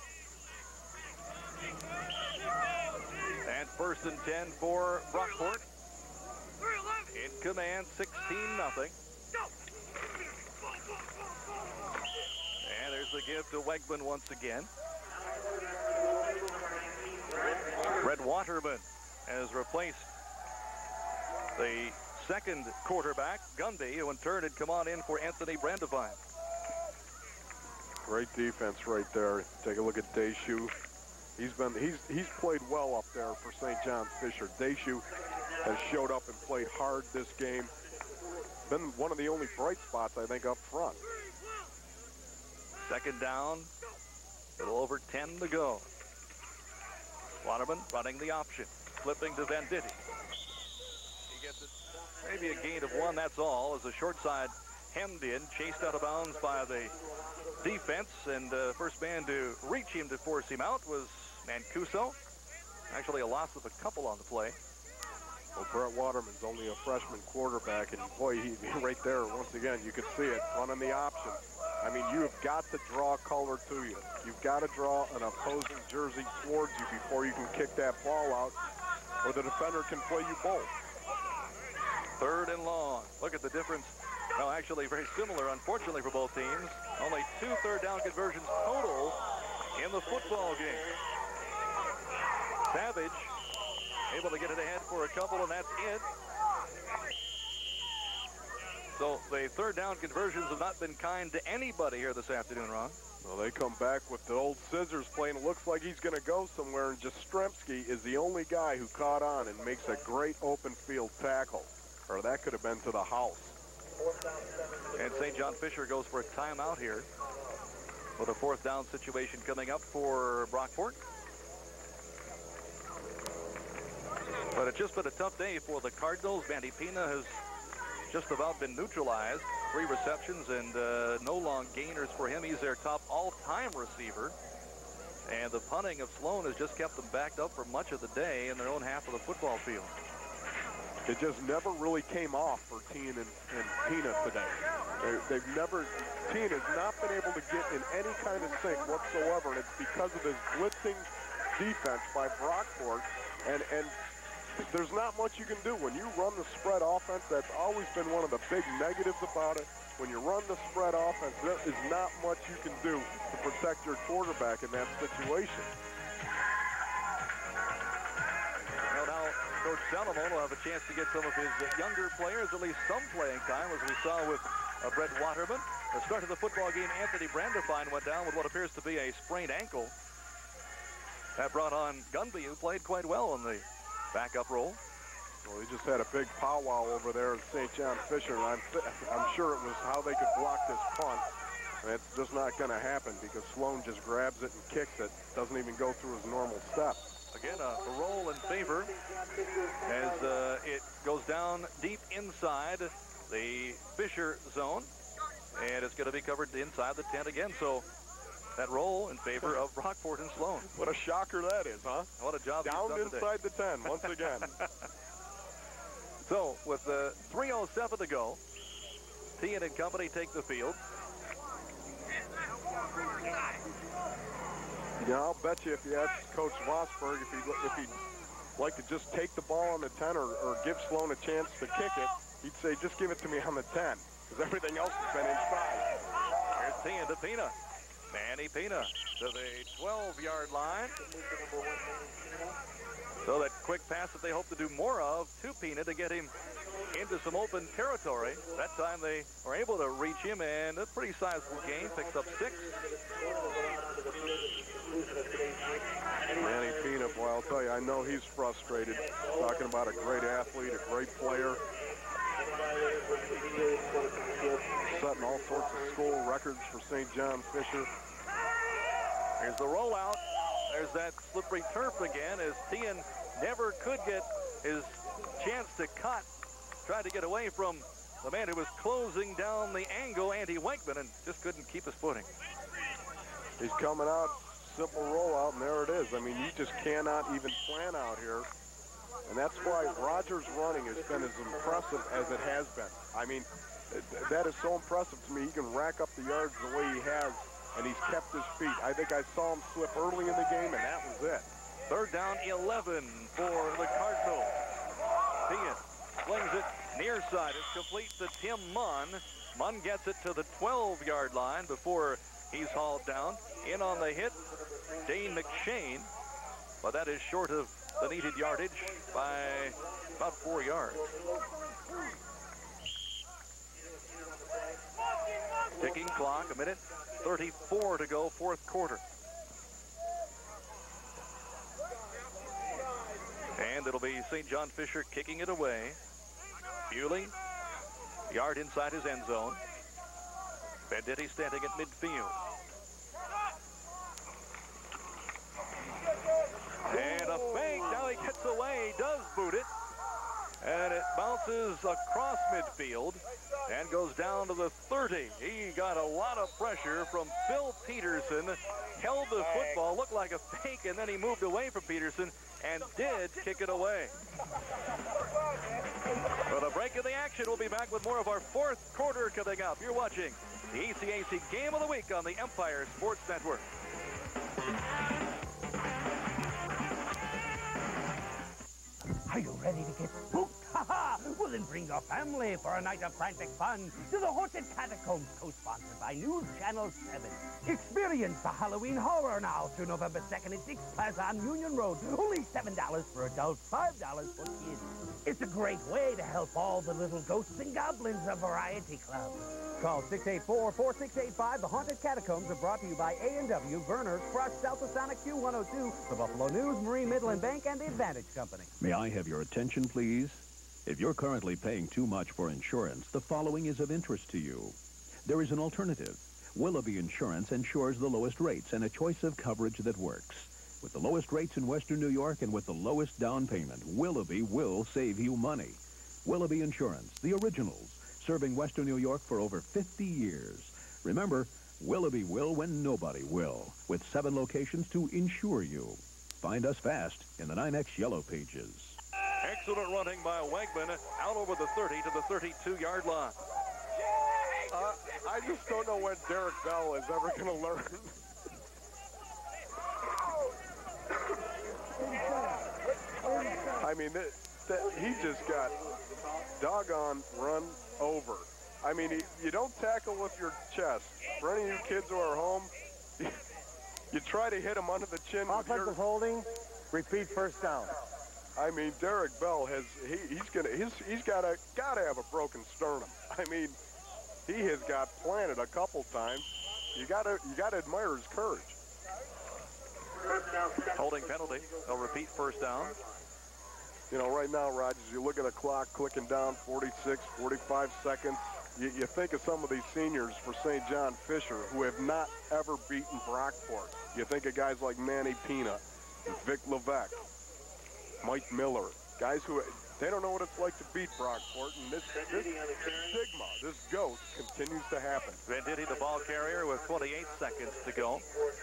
And first and ten for Brockport. In command, sixteen nothing. And there's the give to Wegman once again. Red Waterman has replaced the second quarterback, Gunby, who in turn had come on in for Anthony Brandevine. Great defense right there. Take a look at Deshoe. He's been he's he's played well up there for Saint John Fisher. Deshoe has showed up and played hard this game. Been one of the only bright spots, I think, up front. Second down, a little over ten to go. Waterman running the option, flipping to Venditti. He gets it, maybe a gain of one, that's all, as the short side hemmed in, chased out of bounds by the defense, and uh, first man to reach him to force him out was Mancuso. Actually a loss of a couple on the play. Well, Brett Waterman's only a freshman quarterback, and boy, he, right there, once again, you can see it, running the option. I mean, you have got to draw color to you. You've got to draw an opposing jersey towards you before you can kick that ball out, or the defender can play you both. Third and long. Look at the difference. No, actually very similar, unfortunately, for both teams. Only two third down conversions total in the football game. Savage able to get it ahead for a couple, and that's it. So the third down conversions have not been kind to anybody here this afternoon, Ron. Well, they come back with the old scissors play, and it looks like he's going to go somewhere, and Jastrzemski is the only guy who caught on and makes a great open field tackle. Or that could have been to the house. And Saint John Fisher goes for a timeout here with a fourth down situation coming up for Brockport. But it's just been a tough day for the Cardinals. Mandy Pina has just about been neutralized. Three receptions and uh, no long gainers for him. He's their top all-time receiver. And the punting of Sloan has just kept them backed up for much of the day in their own half of the football field. it just never really came off for Tien and, and Pina today. They, they've never, Tien has not been able to get in any kind of sync whatsoever, and it's because of his blitzing defense by Brockport, and, and there's not much you can do. When you run the spread offense, that's always been one of the big negatives about it. When you run the spread offense, there is not much you can do to protect your quarterback in that situation. Well, now, Coach Salomon will have a chance to get some of his younger players at least some playing time, as we saw with uh, Brett Waterman. The start of the football game, Anthony Brandifine went down with what appears to be a sprained ankle. That brought on Gunby, who played quite well in the backup role. Well, he just had a big powwow over there at Saint John Fisher, and I'm, I'm sure it was how they could block this punt. And it's just not going to happen because Sloan just grabs it and kicks it. Doesn't even go through his normal step. Again, a, a roll in favor as uh, it goes down deep inside the Fisher zone. And it's going to be covered inside the ten again. So that roll in favor of Brockport and Sloan. What a shocker that is, huh? What a job down he's done inside today. the ten once again. So with uh, three oh seven to go, Tien and company take the field. Yeah, I'll bet you if you ask Coach Vosberg if he'd, if he'd like to just take the ball on the ten or, or give Sloan a chance to kick it, he'd say, just give it to me on the ten, because everything else has been inside. Here's Tien to Pina. Manny Pina to the twelve-yard line. So that quick pass that they hope to do more of to Pina to get him into some open territory. That time they were able to reach him, and a pretty sizable gain. Picks up six. Manny Pina, boy, I'll tell you, I know he's frustrated. Talking about a great athlete, a great player. Setting all sorts of school records for Saint John Fisher. Here's the rollout. There's that slippery turf again as Tien never could get his chance to cut. Tried to get away from the man who was closing down the angle, Andy Wakeman, and just couldn't keep his footing. He's coming out, simple rollout, and there it is. I mean, you just cannot even plan out here. And that's why Rogers' running has been as impressive as it has been. I mean, that is so impressive to me. He can rack up the yards the way he has, and he's kept his feet. I think I saw him slip early in the game, and that was it. Third down, eleven for the Cardinals. Tien flings it near side. It's complete to Tim Munn. Munn gets it to the twelve-yard line before he's hauled down. In on the hit, Dane McShane, but that is short of the needed yardage by about four yards. Ticking clock, a minute thirty-four to go, fourth quarter. And it'll be Saint John Fisher kicking it away. Bewley, yard inside his end zone. Venditti standing at midfield. And a fake, now he gets away, he does boot it. And it bounces across midfield and goes down to the thirty. He got a lot of pressure from Phil Peterson, held the football, looked like a fake, and then he moved away from Peterson and did kick it away. For the break of the action, we'll be back with more of our fourth quarter coming up. You're watching the E C A C Game of the Week on the Empire Sports Network. Are you ready to get spooked? Ha-ha! Well, then bring your family for a night of frantic fun to the Haunted Catacombs, co-sponsored by News Channel seven. Experience the Halloween horror now through November second at Dick's Plaza on Union Road. Only seven dollars for adults, five dollars for kids. It's a great way to help all the little ghosts and goblins of Variety Club. Call six eight four, four six eight five. The Haunted Catacombs are brought to you by A and W, Verner's, Crush, Southsonic Q one oh two, the Buffalo News, Marine Midland Bank, and the Advantage Company. May I have your attention, please? If you're currently paying too much for insurance, the following is of interest to you. There is an alternative. Willoughby Insurance insures the lowest rates and a choice of coverage that works. With the lowest rates in Western New York and with the lowest down payment, Willoughby will save you money. Willoughby Insurance, the originals, serving Western New York for over fifty years. Remember, Willoughby will when nobody will, with seven locations to insure you. Find us fast in the nine X Yellow Pages. Here Excellent running by Wegman out over the thirty to the thirty-two-yard line. Uh, I just don't know when Derek Bell is ever going to learn. I mean, that, that, he just got doggone run over. I mean, he, you don't tackle with your chest. For any of you kids who are home, you, you try to hit him under the chin. Offensive with your, holding, repeat first down. I mean, Derek Bell has he, he's gonna he's he's gotta gotta have a broken sternum. I mean, he has got planted a couple times. You gotta you gotta admire his courage. Holding penalty. They'll repeat first down. You know, right now, Rogers, you look at the clock clicking down, forty-six, forty-five seconds. You, you think of some of these seniors for Saint John Fisher who have not ever beaten Brockport. You think of guys like Manny Pina, Vic Levesque, Mike Miller, guys who they don't know what it's like to beat Brockport, and this, this, this stigma, this ghost continues to happen. Venditti, the ball carrier, with twenty-eight seconds to go.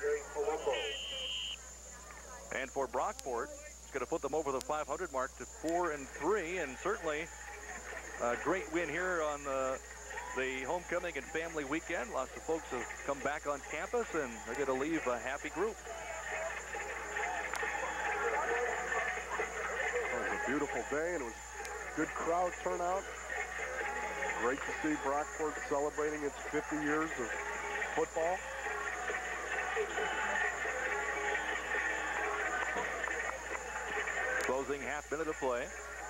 And for Brockport, it's going to put them over the five hundred mark to four and three, and certainly a great win here on the, the homecoming and family weekend. Lots of folks have come back on campus, and they're going to leave a happy group. Beautiful day, and it was good crowd turnout. Great to see Brockport celebrating its fifty years of football. Closing half minute of play.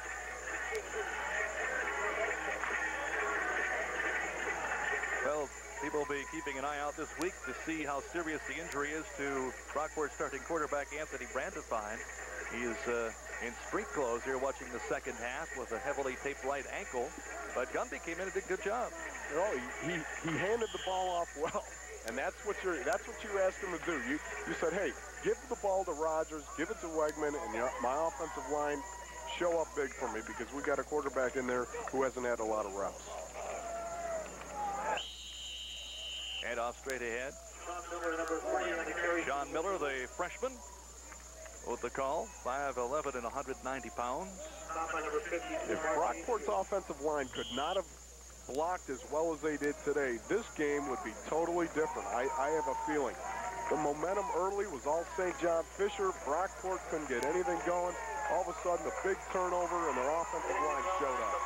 Well, people will be keeping an eye out this week to see how serious the injury is to Brockport starting quarterback Anthony Brandifine. He is uh, in street clothes here watching the second half with a heavily taped right ankle. But Gumby came in and did a good job. You know, he, he, he handed the ball off well. And that's what you're that's what you asked him to do. You you said, hey, give the ball to Rogers, give it to Wegman, and you know, my offensive line show up big for me because we got a quarterback in there who hasn't had a lot of reps. And off straight ahead. Sean Miller, the freshman, with the call, five eleven and one hundred ninety pounds. If Brockport's offensive line could not have blocked as well as they did today, this game would be totally different. I, I have a feeling. The momentum early was all Saint John Fisher. Brockport couldn't get anything going. All of a sudden, a big turnover, and their offensive line showed up.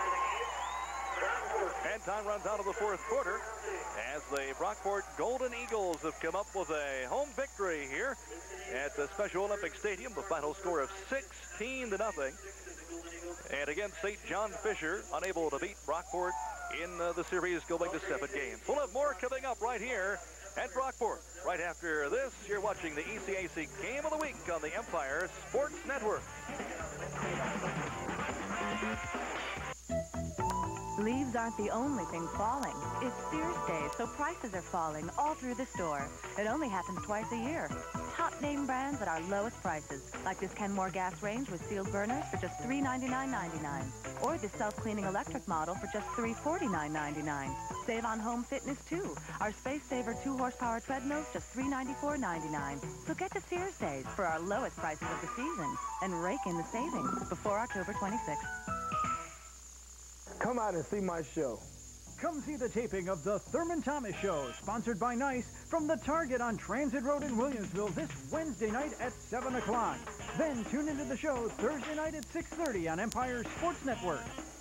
And time runs out of the fourth quarter as the Brockport Golden Eagles have come up with a home victory here at the Special Olympic Stadium. The final score of sixteen to nothing. And again, Saint John Fisher unable to beat Brockport in uh, the series going to seven games. We'll have more coming up right here at Brockport. Right after this, you're watching the E C A C Game of the Week on the Empire Sports Network. Leaves aren't the only thing falling. It's Sears Days, so prices are falling all through the store. It only happens twice a year. Top name brands at our lowest prices, like this Kenmore gas range with sealed burners for just three ninety-nine ninety-nine, or this self-cleaning electric model for just three forty-nine ninety-nine. Save on home fitness too. Our Space Saver two horsepower treadmills just three ninety-four ninety-nine. So get to Sears Days for our lowest prices of the season and rake in the savings before October twenty-sixth. Come out and see my show. Come see the taping of the Thurman Thomas Show, sponsored by Nice, from the Target on Transit Road in Williamsville this Wednesday night at seven o'clock. Then tune into the show Thursday night at six thirty on Empire Sports Network.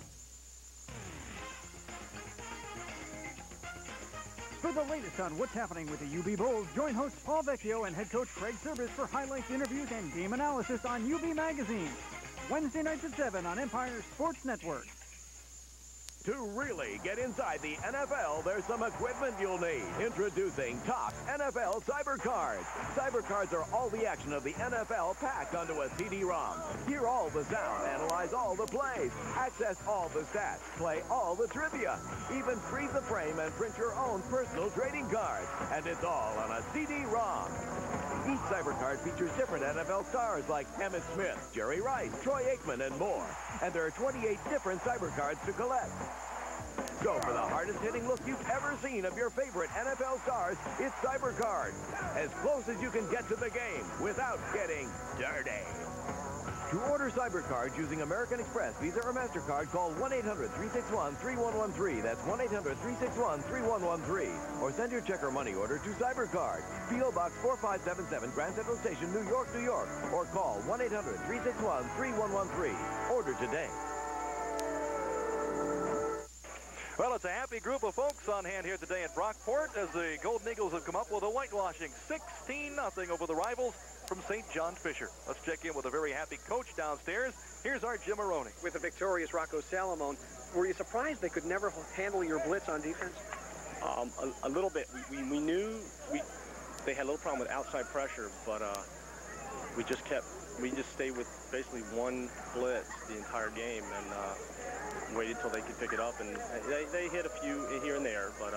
For the latest on what's happening with the U B Bulls, join host Paul Vecchio and head coach Craig Service for highlights, interviews, and game analysis on U B Magazine. Wednesday nights at seven on Empire Sports Network. To really get inside the N F L, there's some equipment you'll need. Introducing Topps N F L Cyber Cards. Cyber Cards are all the action of the N F L packed onto a C D ROM. Hear all the sound, analyze all the plays, access all the stats, play all the trivia, even freeze the frame and print your own personal trading cards. And it's all on a C D ROM. Each Cyber Card features different N F L stars like Emmitt Smith, Jerry Rice, Troy Aikman, and more. And there are twenty-eight different Cyber Cards to collect. Go for the hardest-hitting look you've ever seen of your favorite N F L stars. It's Cyber Card. As close as you can get to the game without getting dirty. To order Cyber cards using American Express, Visa, or MasterCard, call one eight hundred, three six one, three one one three. That's one eight hundred, three six one, three one one three. Or send your check or money order to Cyber Card, P O Box four five seven seven, Grand Central Station, New York, New York. Or call one eight hundred, three six one, three one one three. Order today. Well, it's a happy group of folks on hand here today at Brockport as the Golden Eagles have come up with a whitewashing sixteen nothing over the rivals from Saint John Fisher. Let's check in with a very happy coach downstairs. Here's our Jim Maroney. With the victorious Rocco Salamone, were you surprised they could never handle your blitz on defense? Um, a, a little bit. We, we, we knew we they had a little problem with outside pressure, but uh, we just kept, we just stayed with basically one blitz the entire game and uh, waited till they could pick it up. And they, they hit a few here and there, but uh,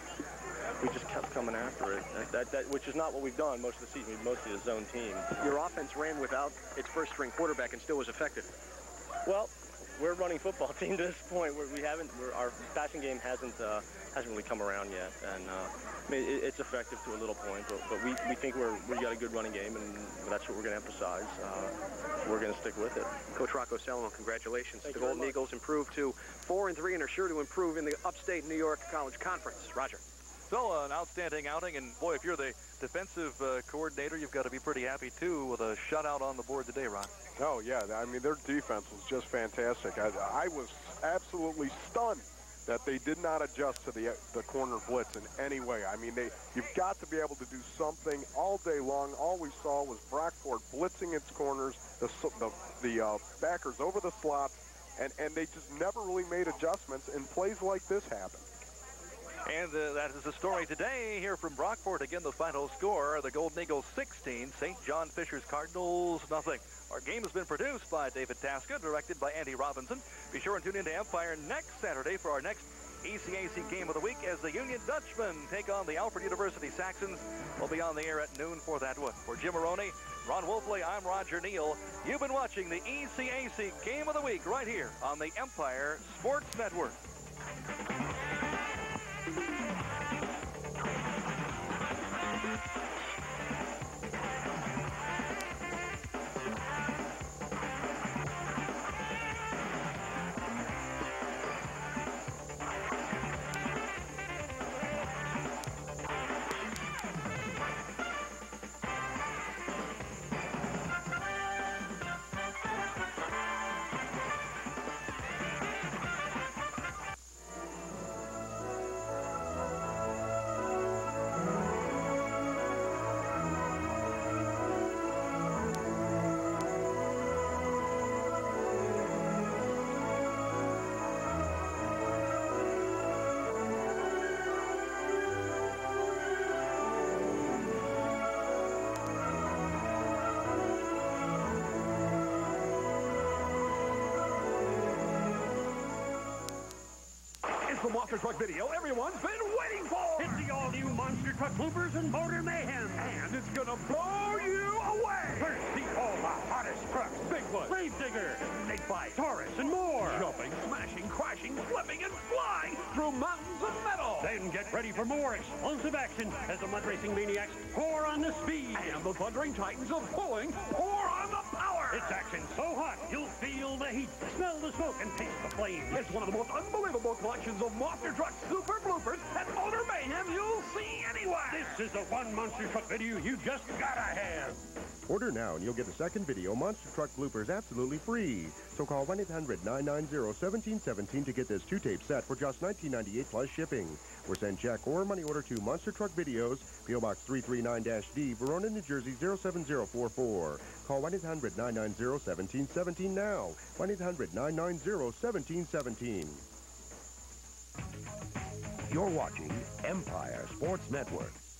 we just kept coming after it, that, that, that, which is not what we've done most of the season. We've mostly a zone team. Your offense ran without its first-string quarterback and still was effective. Well, we're a running football team to this point. Where we haven't, we're, our passing game hasn't uh, hasn't really come around yet, and uh, I mean, it, it's effective to a little point. But, but we, we think we're we got a good running game, and that's what we're going to emphasize. Uh, we're going to stick with it. Coach Rocco Salamone, congratulations. Thank the you Golden very much. Eagles improved to four and three and are sure to improve in the upstate New York College Conference. Roger. So uh, an outstanding outing, and boy, if you're the defensive uh, coordinator, you've got to be pretty happy too with a shutout on the board today, Ron. Oh yeah, I mean their defense was just fantastic. I, I was absolutely stunned that they did not adjust to the the corner blitz in any way. I mean, they you've got to be able to do something all day long. All we saw was Brockport blitzing its corners, the the, the uh, backers over the slots, and and they just never really made adjustments. And plays like this happen. And uh, that is the story today here from Brockport. Again, the final score, the Golden Eagles sixteen, Saint John Fisher's Cardinals nothing. Our game has been produced by David Tasca, directed by Andy Robinson. Be sure and tune in to Empire next Saturday for our next E C A C Game of the Week as the Union Dutchmen take on the Alfred University Saxons. We'll be on the air at noon for that one. For Jim Maroney, Ron Wolfley, I'm Roger Neal. You've been watching the E C A C Game of the Week right here on the Empire Sports Network. The monster truck video everyone's been waiting for! It's the all-new monster truck bloopers and motor mayhem. And it's gonna blow you away! First, see all the hottest trucks. Bigfoot, Gravedigger, Snakebite, Taurus, and more. Jumping, smashing, crashing, flipping, and flying through mountains of metal! Then get ready for more explosive action as the mud racing maniacs pour on the speed. And the thundering titans of pulling pour on the power! It's action so hot, you'll feel the heat, smell the smoke, and taste the flames. It's one of the most unbelievable collections of monster truck super bloopers and motor mayhem you'll see anywhere! This is the one monster truck video you just gotta have. Order now and you'll get the second video, Monster Truck Bloopers, absolutely free. So call one eight hundred, nine nine zero, one seven one seven to get this two-tape set for just nineteen ninety-eight plus shipping. Or send check or money order to Monster Truck Videos, P O Box three three nine D, Verona, New Jersey, zero seven zero four four. Call one eight hundred, nine nine zero, one seven one seven now. one eight hundred, nine nine zero, one seven one seven. You're watching Empire Sports Network.